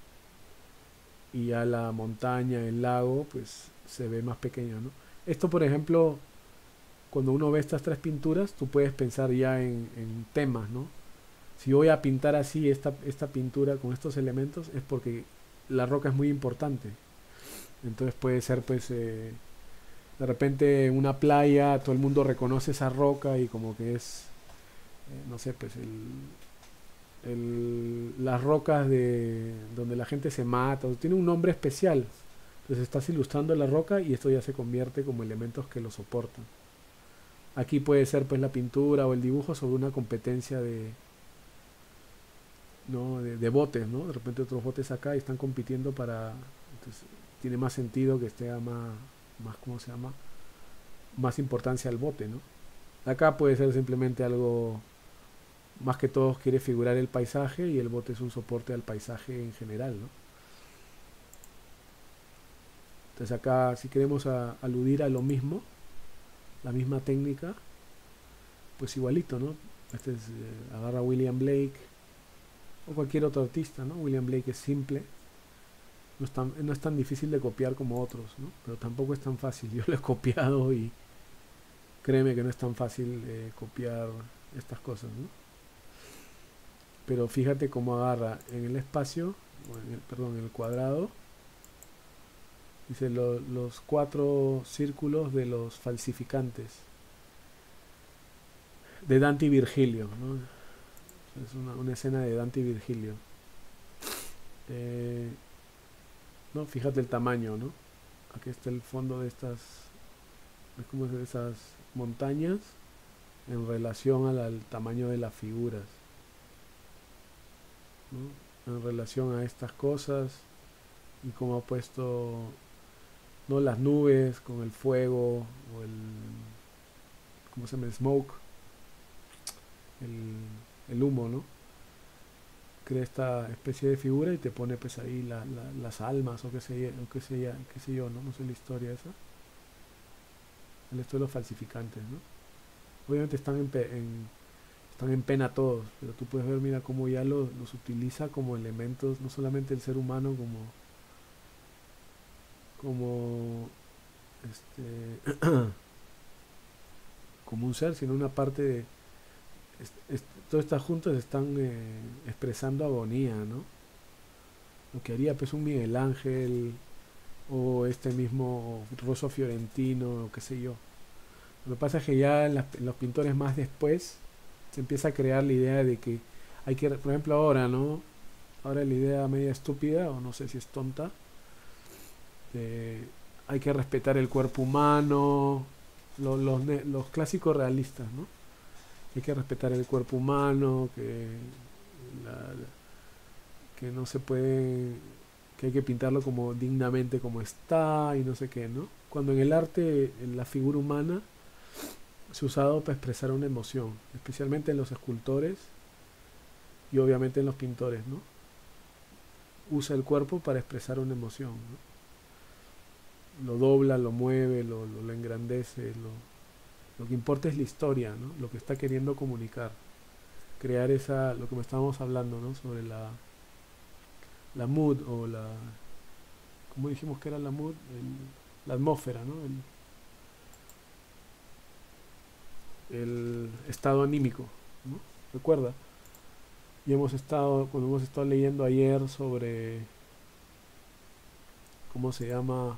y ya la montaña, el lago, pues se ve más pequeño, ¿no? Esto, por ejemplo, cuando uno ve estas 3 pinturas, tú puedes pensar ya en temas, ¿no? Si voy a pintar así esta pintura con estos elementos, es porque la roca es muy importante. Entonces puede ser pues de repente en una playa todo el mundo reconoce esa roca y como que es no sé, pues las rocas de donde la gente se mata, o tiene un nombre especial. Entonces estás ilustrando la roca y esto ya se convierte como elementos que lo soportan. Aquí puede ser pues la pintura o el dibujo sobre una competencia ¿no? de botes, ¿no? De repente otros botes acá y están compitiendo para... Entonces tiene más sentido que esté más ¿cómo se llama? Más importancia al bote, ¿no? Acá puede ser simplemente algo, más que todo quiere figurar el paisaje y el bote es un soporte al paisaje en general, ¿no? Entonces acá si queremos aludir a lo mismo, la misma técnica, pues igualito, ¿no? Este es, agarra William Blake o cualquier otro artista, ¿no? William Blake es simple, no es tan difícil de copiar como otros, ¿no? Pero tampoco es tan fácil. Yo lo he copiado y créeme que no es tan fácil copiar estas cosas, ¿no? Pero fíjate cómo agarra en el espacio, perdón, en el cuadrado, dice los 4 círculos de los falsificantes de Dante y Virgilio, ¿no? Es una escena de Dante y Virgilio. No, fíjate el tamaño, ¿no? Aquí está el fondo de es como de esas montañas en relación al tamaño de las figuras, ¿no? En relación a estas cosas y cómo ha puesto, ¿no? Las nubes con el fuego o ¿cómo se llama? Smoke, el humo, ¿no? Crea esta especie de figura y te pone pues ahí las almas o qué sé yo, ¿no? No sé la historia esa. Esto de los falsificantes, ¿no? Obviamente están en pena todos, pero tú puedes ver, mira, cómo ya los utiliza como elementos, no solamente el ser humano como como un ser, sino una parte de todas estas juntas están expresando agonía, ¿no? Lo que haría pues un Miguel Ángel o este mismo Rosso Fiorentino o qué sé yo. Lo que pasa es que ya en los pintores más después se empieza a crear la idea de que hay que, por ejemplo ahora, ¿no? Ahora la idea media estúpida, o no sé si es tonta, hay que respetar el cuerpo humano, los clásicos realistas, ¿no? hay que respetar el cuerpo humano, la- que no se puede, que hay que pintarlo como dignamente como está y no sé qué, ¿no? Cuando en el arte, en la figura humana se ha usado para expresar una emoción, especialmente en los escultores y obviamente en los pintores, ¿no? Usa el cuerpo para expresar una emoción, ¿no? Lo dobla, lo mueve, lo engrandece, lo que importa es la historia, ¿no? Lo que está queriendo comunicar, crear esa, lo que me estábamos hablando, ¿no? Sobre la mood o ¿cómo dijimos que era la mood? La atmósfera, ¿no? El estado anímico, ¿no? Recuerda, cuando hemos estado leyendo ayer sobre, ¿cómo se llama?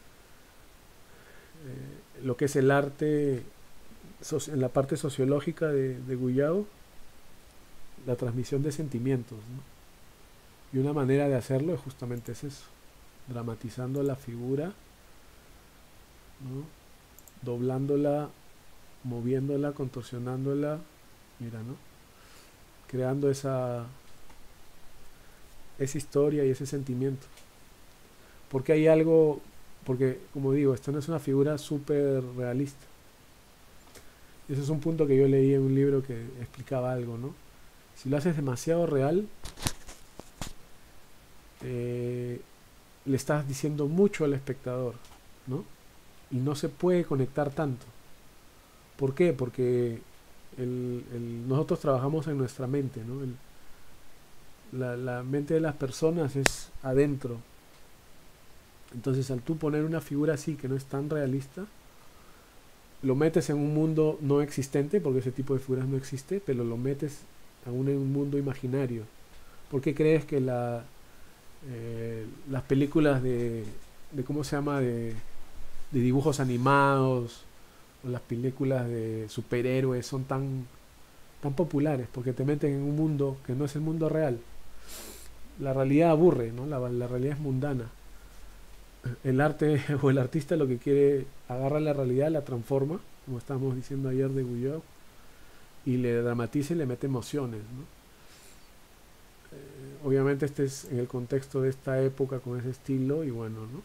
Lo que es el arte en la parte sociológica de Guyao, la transmisión de sentimientos, ¿no? Y una manera de hacerlo es justamente es eso, dramatizando la figura, ¿no? Doblándola, moviéndola, contorsionándola, mira, ¿no? Creando esa historia y ese sentimiento. Porque hay algo, porque como digo, esta no es una figura súper realista. Ese es un punto que yo leí en un libro que explicaba algo, ¿no? Si lo haces demasiado real, eh, le estás diciendo mucho al espectador, ¿no? Y no se puede conectar tanto. ¿Por qué? Porque nosotros trabajamos en nuestra mente, ¿no? La mente de las personas es adentro. Entonces, al tú poner una figura así que no es tan realista, lo metes en un mundo no existente, porque ese tipo de figuras no existe, pero lo metes aún en un mundo imaginario. ¿Por qué crees que las películas de ¿cómo se llama? De dibujos animados o las películas de superhéroes son tan populares? Porque te meten en un mundo que no es el mundo real. La realidad aburre, ¿no? La realidad es mundana. El arte o el artista lo que quiere, agarra la realidad, la transforma, como estábamos diciendo ayer de Guyot, y le dramatiza y le mete emociones, ¿no? Obviamente este es en el contexto de esta época con ese estilo y bueno, ¿no?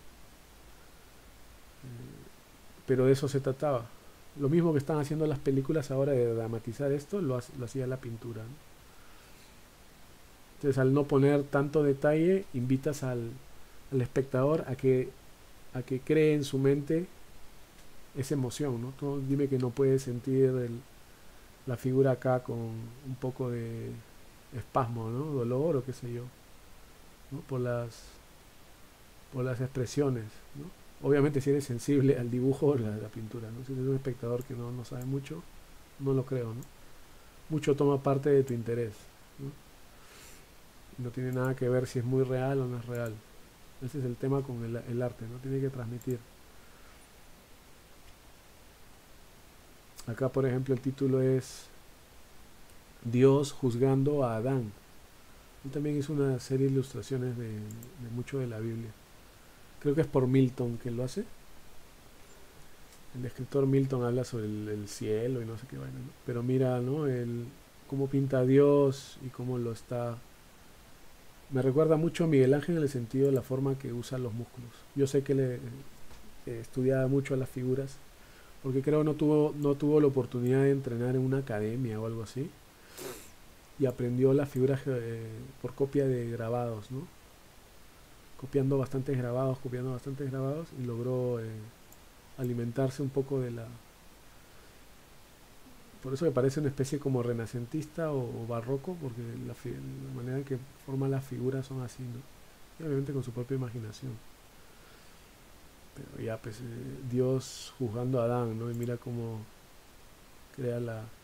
Pero de eso se trataba. Lo mismo que están haciendo las películas ahora de dramatizar esto, lo hacía la pintura, ¿no? Entonces al no poner tanto detalle, invitas al espectador a que cree en su mente esa emoción, ¿no? Tú dime que no puedes sentir la figura acá con un poco de espasmo, ¿no? Dolor o qué sé yo, ¿no? Por las expresiones, ¿no? Obviamente si eres sensible al dibujo o la pintura, ¿no? Si eres un espectador que no sabe mucho, no lo creo, ¿no? Mucho toma parte de tu interés, ¿no? No tiene nada que ver si es muy real o no es real. Ese es el tema con el arte, ¿no? Tiene que transmitir. Acá, por ejemplo, el título es Dios juzgando a Adán. Él también hizo una serie de ilustraciones de mucho de la Biblia. Creo que es por Milton que lo hace. El escritor Milton habla sobre el cielo y no sé qué vaina, ¿no? Pero mira, ¿no? Cómo pinta a Dios y cómo lo está. Me recuerda mucho a Miguel Ángel en el sentido de la forma que usa los músculos. Yo sé que estudiaba mucho a las figuras, porque creo no tuvo la oportunidad de entrenar en una academia o algo así, y aprendió las figuras por copia de grabados, ¿no? Copiando bastantes grabados, y logró alimentarse un poco de la. Por eso me parece una especie como renacentista o barroco, porque la manera en que forman las figuras son así, ¿no? Y obviamente con su propia imaginación. Pero ya, pues, Dios juzgando a Adán, ¿no? Y mira cómo crea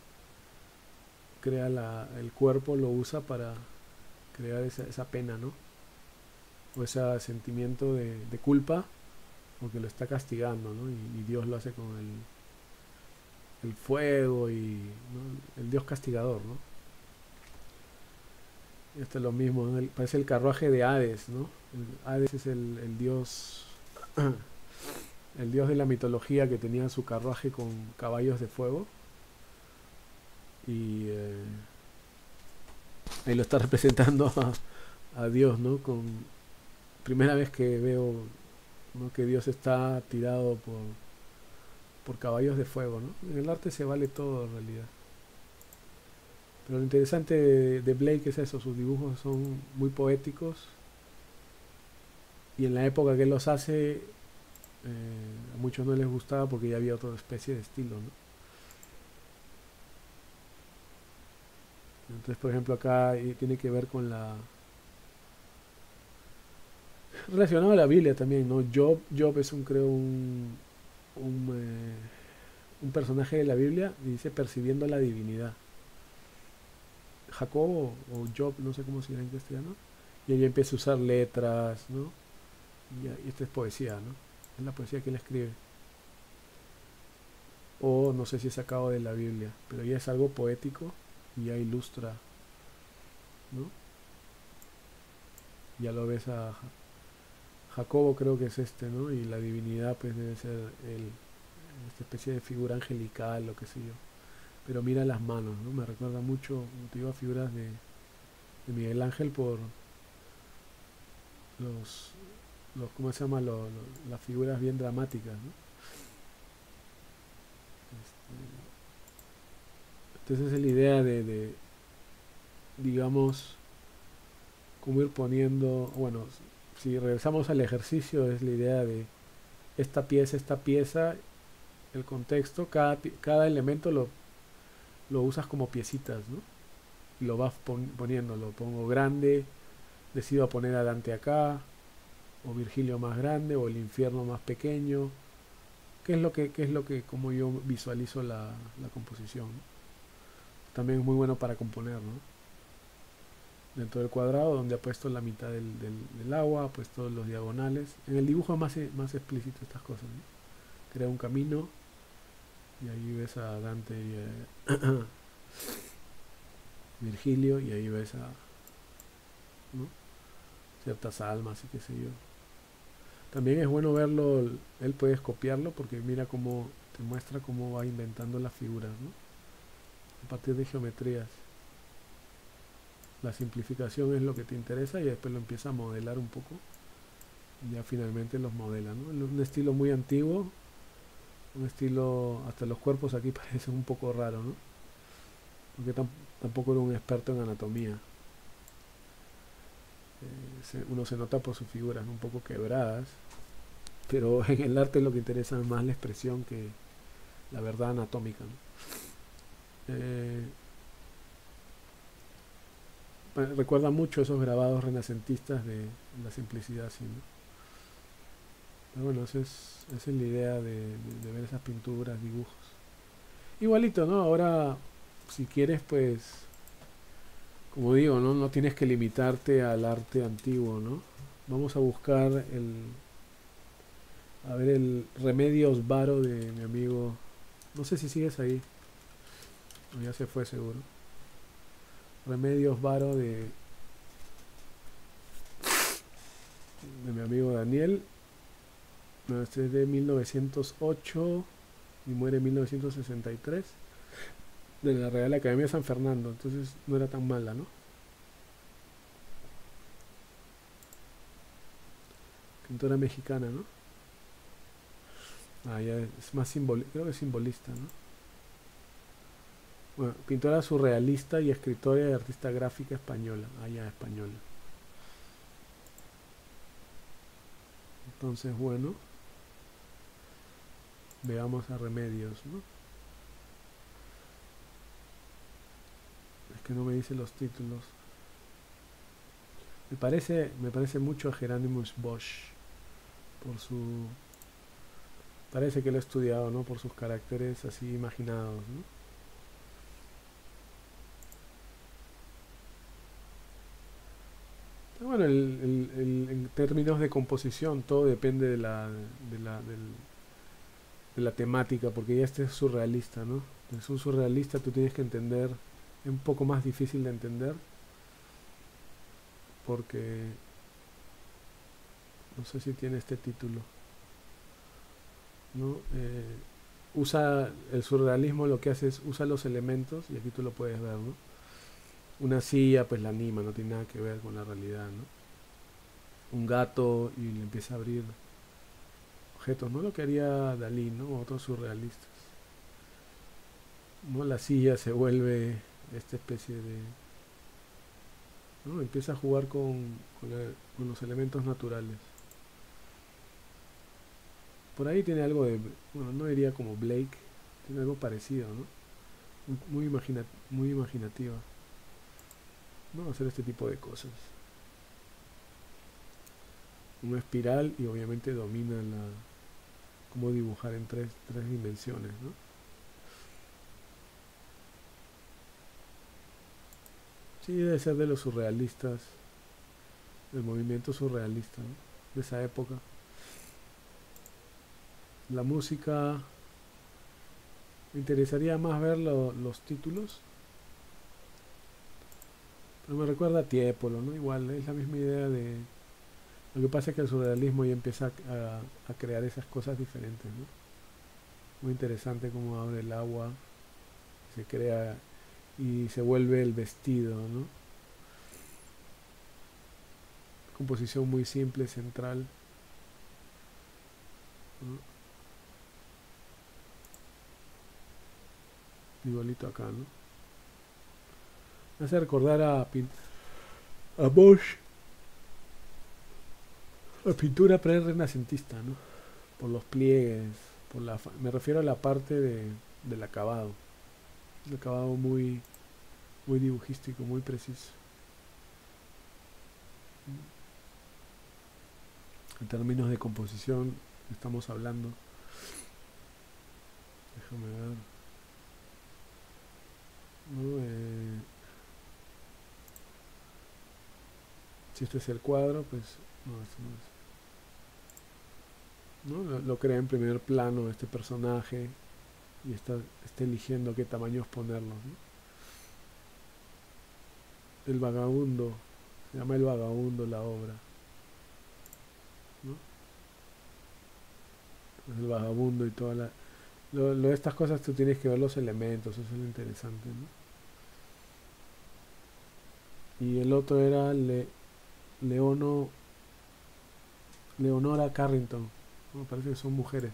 el cuerpo, lo usa para crear esa pena, ¿no? O ese sentimiento de culpa, porque lo está castigando, ¿no? Y Dios lo hace con el fuego y, ¿no? El Dios castigador, ¿no? Esto es lo mismo, ¿no? Parece el carruaje de Hades, ¿no? Hades es el dios, el dios de la mitología que tenía su carruaje con caballos de fuego. y ahí lo está representando a Dios, ¿no? Primera vez que veo, ¿no?, que Dios está tirado por caballos de fuego, ¿no? En el arte se vale todo en realidad. Pero lo interesante de Blake es eso, sus dibujos son muy poéticos y en la época que él los hace a muchos no les gustaba porque ya había otra especie de estilo, ¿no? Entonces, por ejemplo, acá tiene que ver con relacionado a la Biblia también, ¿no? Job es creo, un, eh, un personaje de la Biblia y dice percibiendo la divinidad. Jacob o Job, no sé cómo se llama en castellano, y ella empieza a usar letras, ¿no? Y esta es poesía, ¿no? Es la poesía que él escribe. O no sé si es sacado de la Biblia, pero ya es algo poético y ya ilustra, ¿no? Ya lo ves a Jacobo, creo que es este, ¿no? Y la divinidad pues debe ser esta especie de figura angelical o qué sé yo. Pero mira las manos, ¿no? Me recuerda mucho, como te digo, a figuras de Miguel Ángel por los, ¿cómo se llama? Las figuras bien dramáticas, ¿no? Entonces es la idea digamos, cómo ir poniendo, bueno, si regresamos al ejercicio, es la idea de esta pieza, el contexto, cada elemento lo usas como piecitas, ¿no? Y lo vas poniendo, lo pongo grande, decido poner a Dante acá, o Virgilio más grande, o el infierno más pequeño. Como yo visualizo la composición, ¿no? También es muy bueno para componer, ¿no? Dentro del cuadrado, donde ha puesto la mitad del agua, ha puesto los diagonales. En el dibujo es más explícito estas cosas, ¿no? Crea un camino y ahí ves a Dante y Virgilio y ahí ves ¿no?, ciertas almas y qué sé yo. También es bueno verlo, él puedes copiarlo porque mira cómo te muestra cómo va inventando las figuras, ¿no? A partir de geometrías. La simplificación es lo que te interesa y después lo empieza a modelar un poco y ya finalmente los modela, ¿no? Un estilo muy antiguo, un estilo, hasta los cuerpos aquí parecen un poco raros, ¿no? Porque tampoco era un experto en anatomía. Uno se nota por sus figuras, ¿no?, un poco quebradas, pero en el arte lo que interesa es más la expresión que la verdad anatómica, ¿no? Recuerda mucho esos grabados renacentistas de la simplicidad, así, ¿no? Pero bueno, esa es la idea de ver esas pinturas, dibujos. Igualito, ¿no? Ahora, si quieres, pues, como digo, ¿no? No tienes que limitarte al arte antiguo, ¿no? Vamos a buscar a ver el Remedios Varo de mi amigo. No sé si sigues ahí, o ya se fue seguro. Remedios Varo de mi amigo Daniel. No, este es de 1908 y muere en 1963. De la Real Academia de San Fernando. Entonces no era tan mala, ¿no? Pintora mexicana, ¿no? Ah, ya es más simbolista, creo que es simbolista, ¿no? Bueno, pintora surrealista y escritora y artista gráfica española. Ah, ya, española. Entonces, bueno, veamos a Remedios, ¿no? Es que no me dice los títulos. Me parece mucho a Geranimus Bosch por su... Parece que lo he estudiado, ¿no? Por sus caracteres así imaginados, ¿no? Pero bueno, en términos de composición, todo depende de la temática, porque ya este es surrealista, ¿no? Es un surrealista, tú tienes que entender, es un poco más difícil de entender, porque no sé si tiene este título, ¿no? usa el surrealismo, lo que hace es usa los elementos, y aquí tú lo puedes ver, ¿no? Una silla pues la anima, no tiene nada que ver con la realidad, ¿no? Un gato y le empieza a abrir objetos, ¿no? Lo que haría Dalí, ¿no? Otros surrealistas, ¿no? La silla se vuelve esta especie de, ¿no? Empieza a jugar con los elementos naturales. Por ahí tiene algo de, bueno, no diría como Blake, tiene algo parecido, ¿no? Muy imaginativa, ¿no? Hacer este tipo de cosas. Una espiral y obviamente domina cómo dibujar en tres dimensiones, ¿no? Sí, debe ser de los surrealistas, del movimiento surrealista, ¿no? De esa época. La música, me interesaría más ver los títulos, pero me recuerda a Tiepolo, ¿no? Igual, es la misma idea de... Lo que pasa es que el surrealismo ya empieza a crear esas cosas diferentes, ¿no? Muy interesante cómo abre el agua, se crea y se vuelve el vestido, ¿no? Composición muy simple, central, ¿no? Igualito acá, ¿no? Me hace recordar a Bosch, la pintura pre-renacentista, ¿no? Por los pliegues, me refiero a la parte del acabado. El acabado muy dibujístico, muy preciso. En términos de composición, estamos hablando. Déjame ver. ¿No? Si este es el cuadro, pues no, esto no es. ¿No? Lo crea en primer plano este personaje y está eligiendo qué tamaños ponerlos, ¿no? El vagabundo, se llama El Vagabundo la obra, ¿no? El vagabundo y toda la... de estas cosas tú tienes que ver los elementos, eso es lo interesante, ¿no? Y el otro era Leono, Leonora Carrington, ¿no? Parece que son mujeres.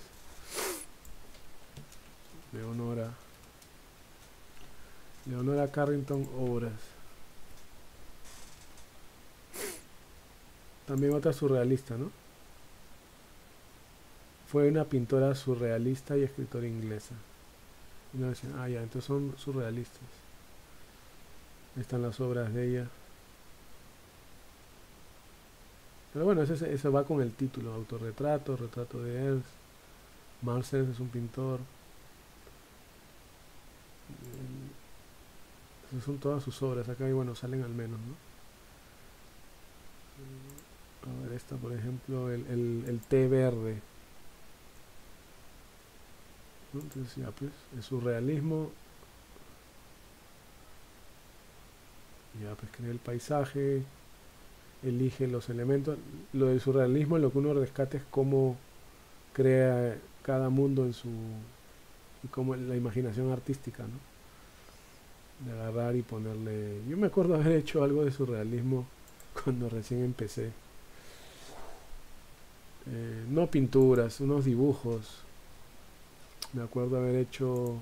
Leonora, Leonora Carrington Obras. También otra surrealista, ¿no? Fue una pintora surrealista y escritora inglesa. Y no decían, ah, ya, entonces son surrealistas. Ahí están las obras de ella. Pero bueno, eso va con el título, autorretrato, retrato de Ernst. Marcel es un pintor. Esas son todas sus obras. Acá, y bueno, salen al menos, ¿no? A ver, esta, por ejemplo, el té verde, ¿no? Entonces, ya, pues, el surrealismo. Ya, pues, crea el paisaje, elige los elementos. Lo del surrealismo, lo que uno rescata es cómo crea cada mundo en su... y cómo la imaginación artística, ¿no? De agarrar y ponerle... Yo me acuerdo haber hecho algo de surrealismo cuando recién empecé. No pinturas, unos dibujos. Me acuerdo haber hecho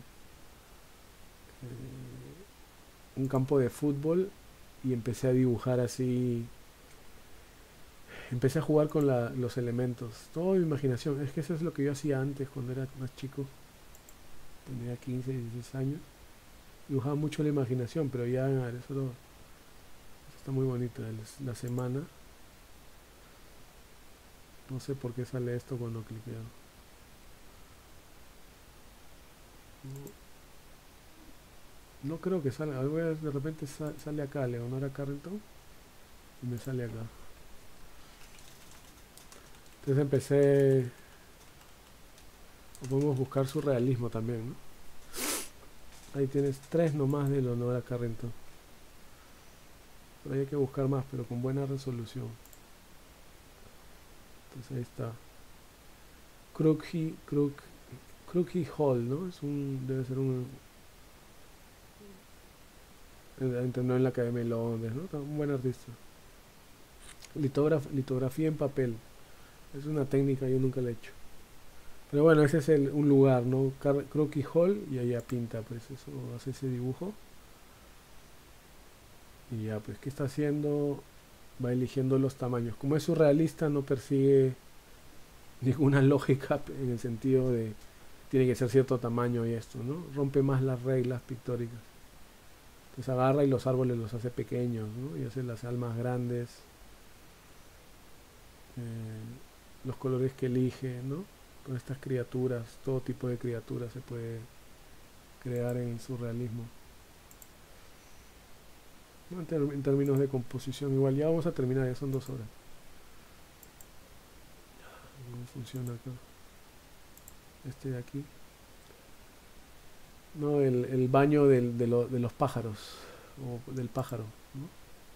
un campo de fútbol y empecé a dibujar así. Empecé a jugar con los elementos. Toda mi imaginación. Es que eso es lo que yo hacía antes cuando era más chico. Tenía 15, 16 años. Dibujaba mucho la imaginación, pero ya eso está muy bonito. La semana. No sé por qué sale esto cuando cliqueo. No, no creo que salga. De repente sale acá Leonora Carrington y me sale acá. Entonces empecé... Podemos buscar surrealismo también, ¿no? Ahí tienes tres nomás de Leonora Carrington. Pero hay que buscar más, pero con buena resolución. Entonces ahí está. Crookie Hall, ¿no? Debe ser entrenó en la Academia de Londres, ¿no? Un buen artista. Litografía en papel. Es una técnica, yo nunca la he hecho. Pero bueno, ese es un lugar, ¿no? Crookie Hall, y allá pinta, pues eso, hace ese dibujo. Y ya, pues, ¿qué está haciendo? Va eligiendo los tamaños. Como es surrealista, no persigue ninguna lógica en el sentido de tiene que ser cierto tamaño y esto, ¿no? Rompe más las reglas pictóricas. Entonces agarra y los árboles los hace pequeños, ¿no? Y hace las almas grandes. Los colores que elige, ¿no? Con estas criaturas, todo tipo de criaturas se puede crear en el surrealismo. ¿No? En términos de composición, igual ya vamos a terminar, ya son 2 horas. ¿Cómo funciona acá? Este de aquí. No, el baño de los pájaros, o del pájaro, ¿no?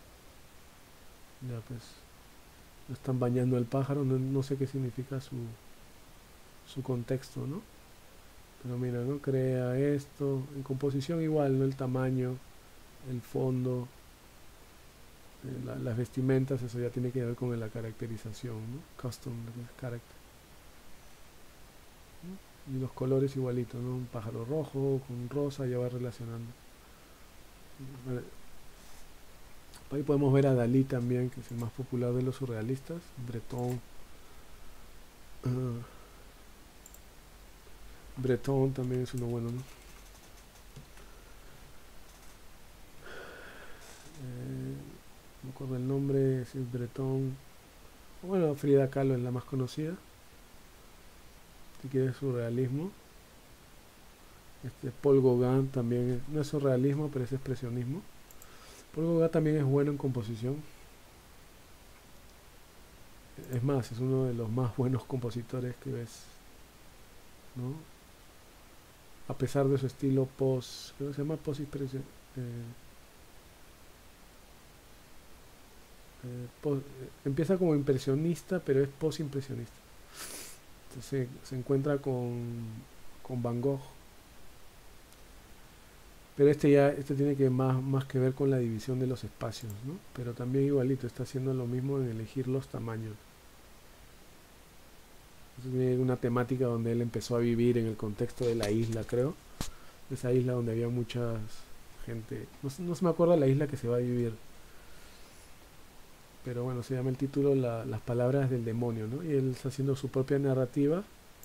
Ya pues, lo están bañando el pájaro, no sé qué significa su contexto, ¿no? Pero mira, ¿no? Crea esto, en composición igual, ¿no? El tamaño, el fondo, las vestimentas, eso ya tiene que ver con la caracterización, ¿no? Custom character. ¿No? Y los colores igualitos, ¿no? Un pájaro rojo con rosa, ya va relacionando. Ahí podemos ver a Dalí también, que es el más popular de los surrealistas, Breton. Breton también es uno bueno, ¿no? No me acuerdo el nombre, si es Breton. Bueno, Frida Kahlo es la más conocida. Si quieres surrealismo. Paul Gauguin también no es surrealismo, pero es expresionismo. Paul Gauguin también es bueno en composición. Es más, es uno de los más buenos compositores que ves, ¿no? A pesar de su estilo creo que se llama post-impresión. Empieza como impresionista, pero es post-impresionista. Entonces se encuentra con Van Gogh. Pero este tiene que más que ver con la división de los espacios, ¿no? Pero también igualito, está haciendo lo mismo en elegir los tamaños. Tiene una temática donde él empezó a vivir en el contexto de la isla, creo. Esa isla donde había mucha gente. No se me acuerda la isla que se va a vivir. Pero bueno, se llama el título Las palabras del demonio, ¿no? Y él está haciendo su propia narrativa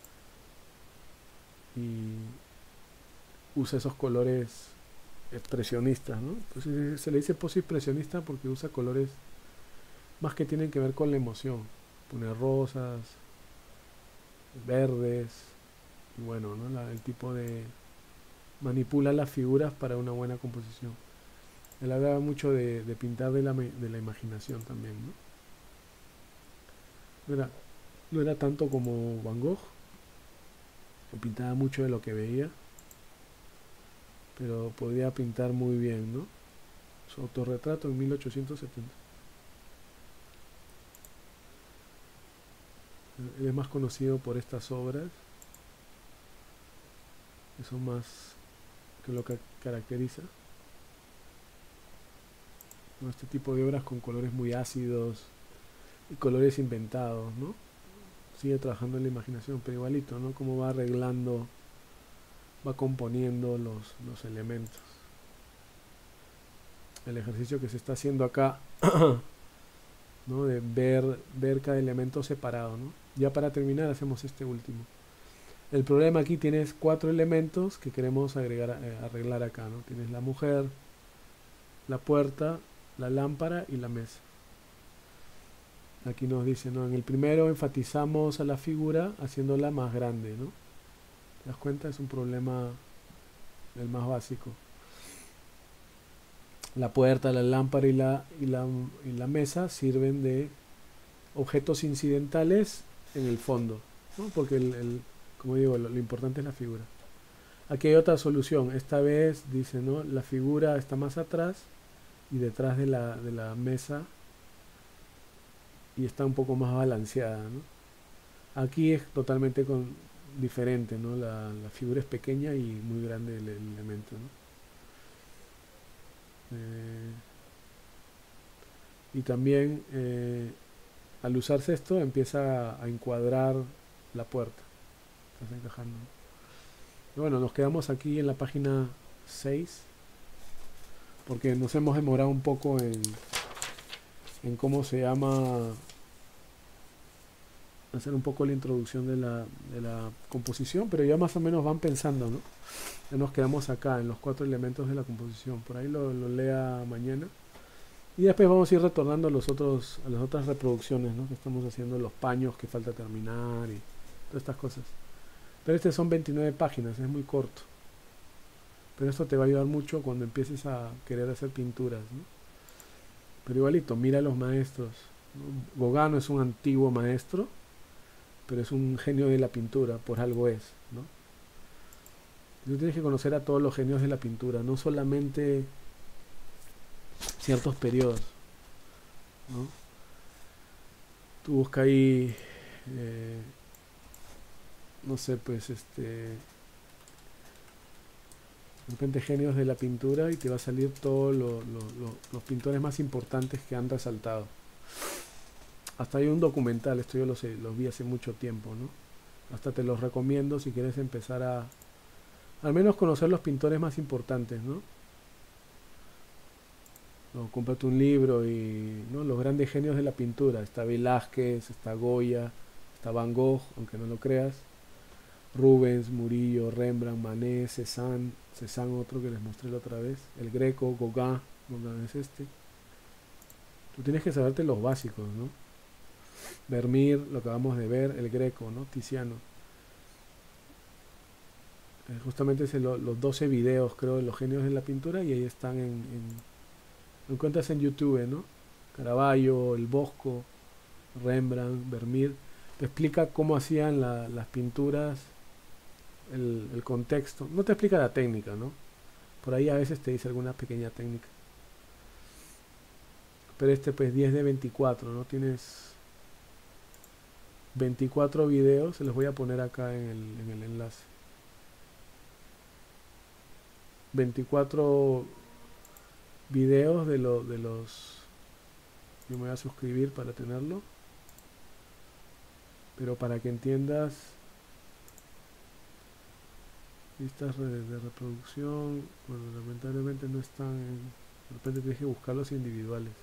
y usa esos colores expresionistas, ¿no? Entonces se le dice post-impresionista porque usa colores más que tienen que ver con la emoción. Pone rosas, verdes, y bueno, ¿no? El tipo de manipula las figuras para una buena composición. Él hablaba mucho de pintar de la imaginación también, ¿no? No era tanto como Van Gogh, que pintaba mucho de lo que veía, pero podía pintar muy bien, ¿no? Su autorretrato en 1870. Él es más conocido por estas obras, que son más que lo que caracteriza, ¿no? Este tipo de obras con colores muy ácidos y colores inventados, ¿no? Sigue trabajando en la imaginación, pero igualito, ¿no? Cómo va arreglando, va componiendo los elementos. El ejercicio que se está haciendo acá, ¿no? De ver cada elemento separado, ¿no? Ya para terminar hacemos este último. El problema aquí tienes 4 elementos que queremos arreglar acá, ¿no? Tienes la mujer, la puerta, la lámpara y la mesa. Aquí nos dice, ¿no? En el primero enfatizamos a la figura haciéndola más grande, ¿no? ¿Te das cuenta? Es un problema el más básico. La puerta, la lámpara y la mesa sirven de objetos incidentales en el fondo, ¿no? Porque como digo, lo importante es la figura. Aquí hay otra solución. Esta vez dice, ¿no? La figura está más atrás y detrás de la mesa y está un poco más balanceada, ¿no? Aquí es totalmente diferente, ¿no? La figura es pequeña y muy grande el elemento, ¿no? Y también al usarse esto empieza a encuadrar la puerta. Estás encajando. Y bueno, nos quedamos aquí en la página 6 porque nos hemos demorado un poco en cómo se llama, hacer un poco la introducción de la composición, pero ya más o menos van pensando, ¿no? Ya nos quedamos acá en los 4 elementos de la composición. Por ahí lo lea mañana. Y después vamos a ir retornando a los otros, a las otras reproducciones, ¿no? Que estamos haciendo, los paños que falta terminar y todas estas cosas. Pero este son 29 páginas, es muy corto. Pero esto te va a ayudar mucho cuando empieces a querer hacer pinturas, ¿no? Pero igualito, mira a los maestros, ¿no? Gauguin no es un antiguo maestro, pero es un genio de la pintura, por algo es, ¿no? Tú tienes que conocer a todos los genios de la pintura, no solamente ciertos periodos, ¿no? Tú busca ahí, no sé, pues de repente genios de la pintura y te va a salir todos los pintores más importantes que han resaltado. Hasta hay un documental, esto yo lo vi hace mucho tiempo, ¿no? Hasta te los recomiendo si quieres empezar a al menos conocer los pintores más importantes, ¿no? No, cómprate un libro y, ¿no? Los grandes genios de la pintura. Está Velázquez, está Goya, está Van Gogh, aunque no lo creas. Rubens, Murillo, Rembrandt, Manet, Cézanne, otro que les mostré la otra vez. El Greco, Gauguin es este. Tú tienes que saberte los básicos, ¿no? Vermeer, lo que acabamos de ver, el Greco, ¿no? Tiziano. Justamente es los 12 videos, creo, de los genios de la pintura y ahí están lo encuentras en YouTube, ¿no? Caravaggio, el Bosco, Rembrandt, Vermeer. Te explica cómo hacían las pinturas, el contexto. No te explica la técnica, ¿no? Por ahí a veces te dice alguna pequeña técnica. Pero pues 10 de 24, ¿no? Tienes 24 videos, se los voy a poner acá en el enlace. 24 videos de los... Yo me voy a suscribir para tenerlo. Pero para que entiendas, listas de reproducción, bueno, lamentablemente no están de repente tienes que buscarlos individuales.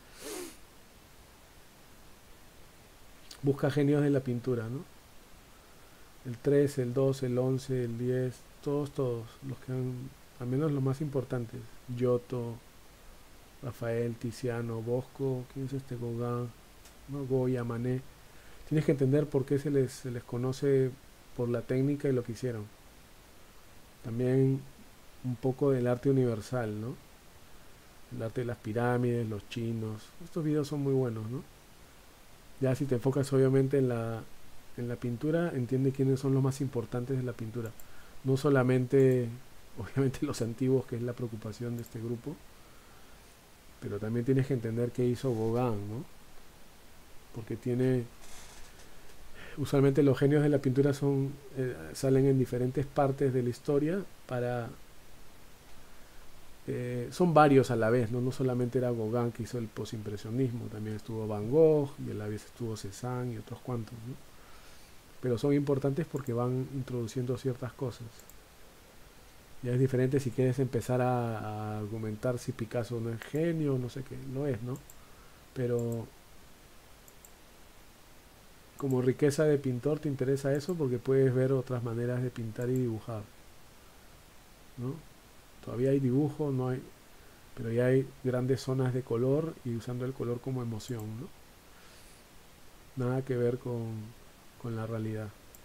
Busca genios de la pintura, ¿no? El 3, el 2, el 11, el 10, todos, los que han, al menos los más importantes. Giotto, Rafael, Tiziano, Bosco, ¿quién es este? Gauguin, ¿no? Goya, Manet. Tienes que entender por qué se les conoce por la técnica y lo que hicieron. También un poco del arte universal, ¿no? El arte de las pirámides, los chinos. Estos videos son muy buenos, ¿no? Ya si te enfocas obviamente en la pintura, entiende quiénes son los más importantes de la pintura. No solamente, obviamente, los antiguos, que es la preocupación de este grupo, pero también tienes que entender qué hizo Gauguin, ¿no? Porque usualmente los genios de la pintura salen en diferentes partes de la historia son varios a la vez, ¿no? No solamente era Gauguin que hizo el postimpresionismo, también estuvo Van Gogh, y a la vez estuvo Cézanne y otros cuantos, ¿no? Pero son importantes porque van introduciendo ciertas cosas. Ya es diferente si quieres empezar a argumentar si Picasso no es genio, no sé qué, no es, ¿no? Pero como riqueza de pintor te interesa eso porque puedes ver otras maneras de pintar y dibujar, ¿no? Todavía hay dibujo, no hay, pero ya hay grandes zonas de color y usando el color como emoción, ¿no? Nada que ver con la realidad.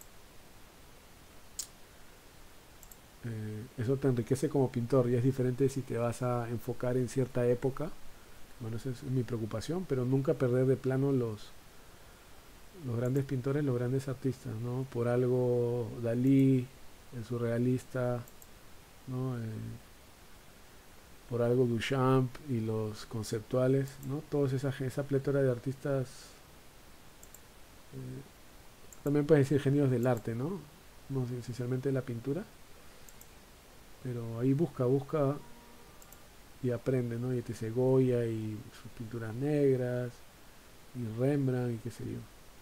Eso te enriquece como pintor y es diferente si te vas a enfocar en cierta época. Bueno, esa es mi preocupación, pero nunca perder de plano los grandes pintores, los grandes artistas, ¿no? Por algo Dalí, el surrealista, ¿no? Por algo Duchamp y los conceptuales, ¿no? Toda esa plétora de artistas, también puedes decir genios del arte, ¿no? no sé, esencialmente la pintura, pero ahí busca y aprende, ¿no? Y te Goya y sus pinturas negras, y Rembrandt y qué sé yo.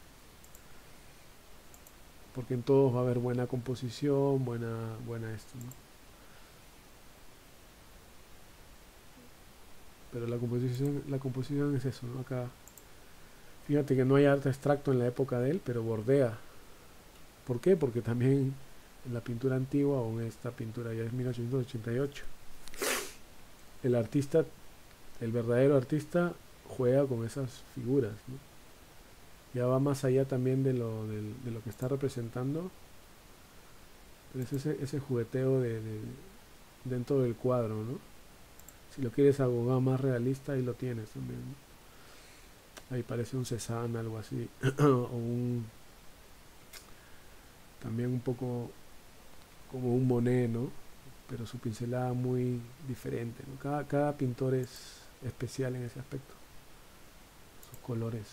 Porque en todos va a haber buena composición, buena esto, ¿no? Pero la composición es eso, ¿no? Acá, fíjate que no hay arte abstracto en la época de él, pero bordea. ¿Por qué? Porque también en la pintura antigua, o en esta pintura ya es 1888, el artista, el verdadero artista, juega con esas figuras, ¿no? Ya va más allá también de lo que está representando, pero es ese jugueteo dentro del cuadro, ¿no? Si lo quieres a Gauguin más realista, ahí lo tienes también, ¿no? Ahí parece un Cézanne, algo así, o también un poco como un Monet, ¿no? Pero su pincelada muy diferente, ¿no? Cada pintor es especial en ese aspecto, sus colores.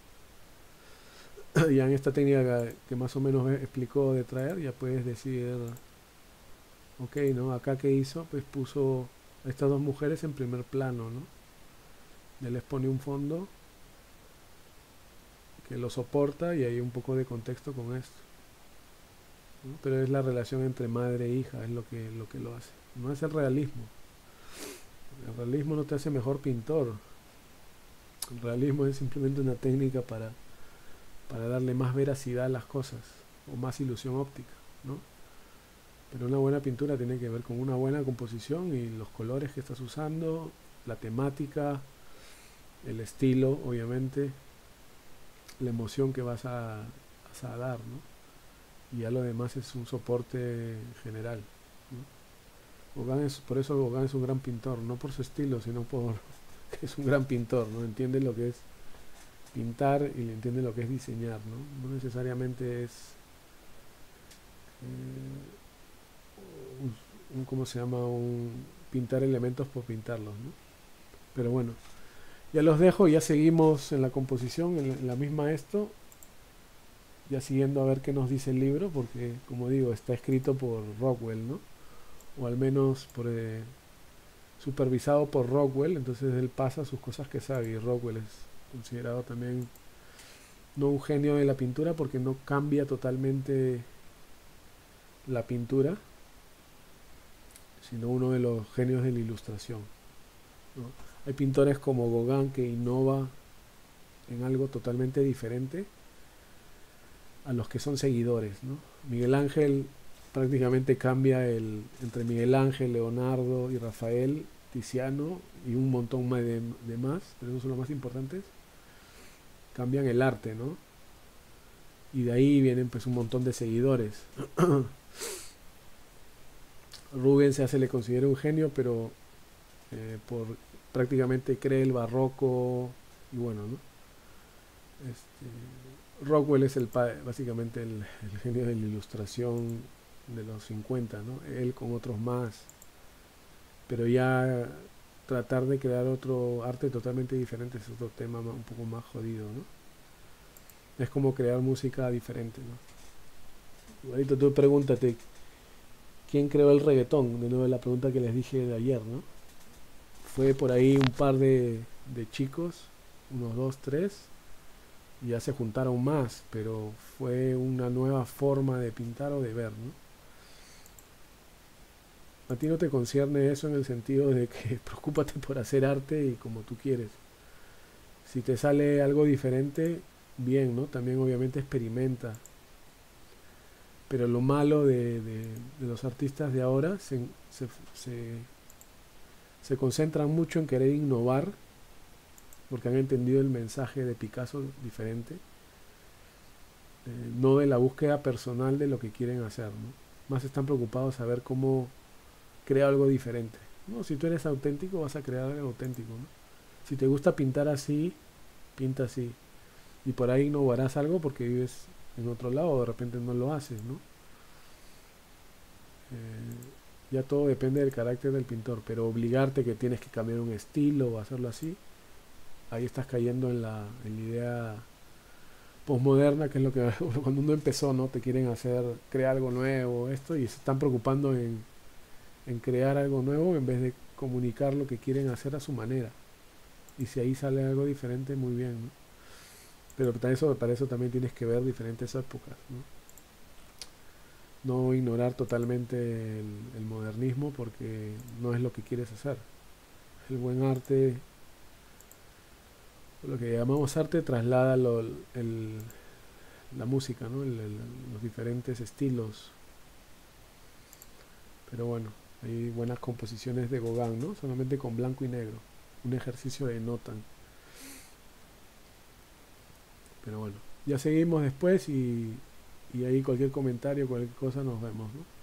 Ya en esta técnica que más o menos explicó de traer, ya puedes decir, ok, ¿no? Acá que hizo, pues puso a estas dos mujeres en primer plano, ¿no? Ya les pone un fondo que lo soporta y hay un poco de contexto con esto, ¿no? Pero es la relación entre madre e hija, es lo que lo hace. No es el realismo. El realismo no te hace mejor pintor. El realismo es simplemente una técnica para darle más veracidad a las cosas o más ilusión óptica, ¿no? Pero una buena pintura tiene que ver con una buena composición y los colores que estás usando, la temática, el estilo, obviamente, la emoción que vas a dar, ¿no? Y ya lo demás es un soporte general, ¿no? Por eso Gauguin es un gran pintor, no por su estilo, sino por que es un gran pintor, ¿no? Entiende lo que es pintar y le entiende lo que es diseñar, ¿no? No necesariamente es ¿cómo se llama? Un pintar elementos por pintarlos, ¿no? Pero bueno, ya los dejo, ya seguimos en la composición, en la misma esto, ya siguiendo a ver qué nos dice el libro, porque como digo, está escrito por Rockwell, ¿no? O al menos supervisado por Rockwell, entonces él pasa sus cosas que sabe, y Rockwell es considerado también no un genio de la pintura porque no cambia totalmente la pintura, sino uno de los genios de la ilustración, ¿no? Hay pintores como Gauguin que innova en algo totalmente diferente a los que son seguidores, ¿no? Miguel Ángel prácticamente cambia entre Miguel Ángel, Leonardo y Rafael, Tiziano y un montón más de más, pero esos son los más importantes. Cambian el arte, ¿no? Y de ahí vienen pues un montón de seguidores. Rubens se le considera un genio, pero por prácticamente cree el barroco y bueno, ¿no? Rockwell es básicamente el genio de la ilustración de los 50, ¿no? Él con otros más, pero ya tratar de crear otro arte totalmente diferente es otro tema un poco más jodido, ¿no? Es como crear música diferente, ¿no? Igualito tú pregúntate, ¿quién creó el reggaetón? De nuevo la pregunta que les dije de ayer, ¿no? Fue por ahí un par de chicos, unos dos, tres, y ya se juntaron más, pero fue una nueva forma de pintar o de ver, ¿no? A ti no te concierne eso en el sentido de que preocúpate por hacer arte y como tú quieres. Si te sale algo diferente, bien, ¿no? También obviamente experimenta. Pero lo malo de los artistas de ahora se concentran mucho en querer innovar porque han entendido el mensaje de Picasso diferente, no de la búsqueda personal de lo que quieren hacer, ¿no? Más están preocupados a ver cómo crear algo diferente, ¿no? Si tú eres auténtico, vas a crear algo auténtico, ¿no? Si te gusta pintar así, pinta así. Y por ahí innovarás algo porque vives en otro lado o de repente no lo haces, ¿no? Ya todo depende del carácter del pintor, pero obligarte que tienes que cambiar un estilo o hacerlo así, ahí estás cayendo en la idea posmoderna, que es lo que cuando uno empezó, ¿no? Te quieren hacer crear algo nuevo, esto, y se están preocupando en crear algo nuevo en vez de comunicar lo que quieren hacer a su manera. Y si ahí sale algo diferente, muy bien, ¿no? Pero para eso también tienes que ver diferentes épocas, ¿no? No ignorar totalmente el modernismo porque no es lo que quieres hacer. El buen arte, lo que llamamos arte, traslada la música, ¿no? Los diferentes estilos. Pero bueno, hay buenas composiciones de Gauguin, ¿no? Solamente con blanco y negro. Un ejercicio de nota. Pero bueno, ya seguimos después y ahí cualquier comentario, cualquier cosa nos vemos, ¿no?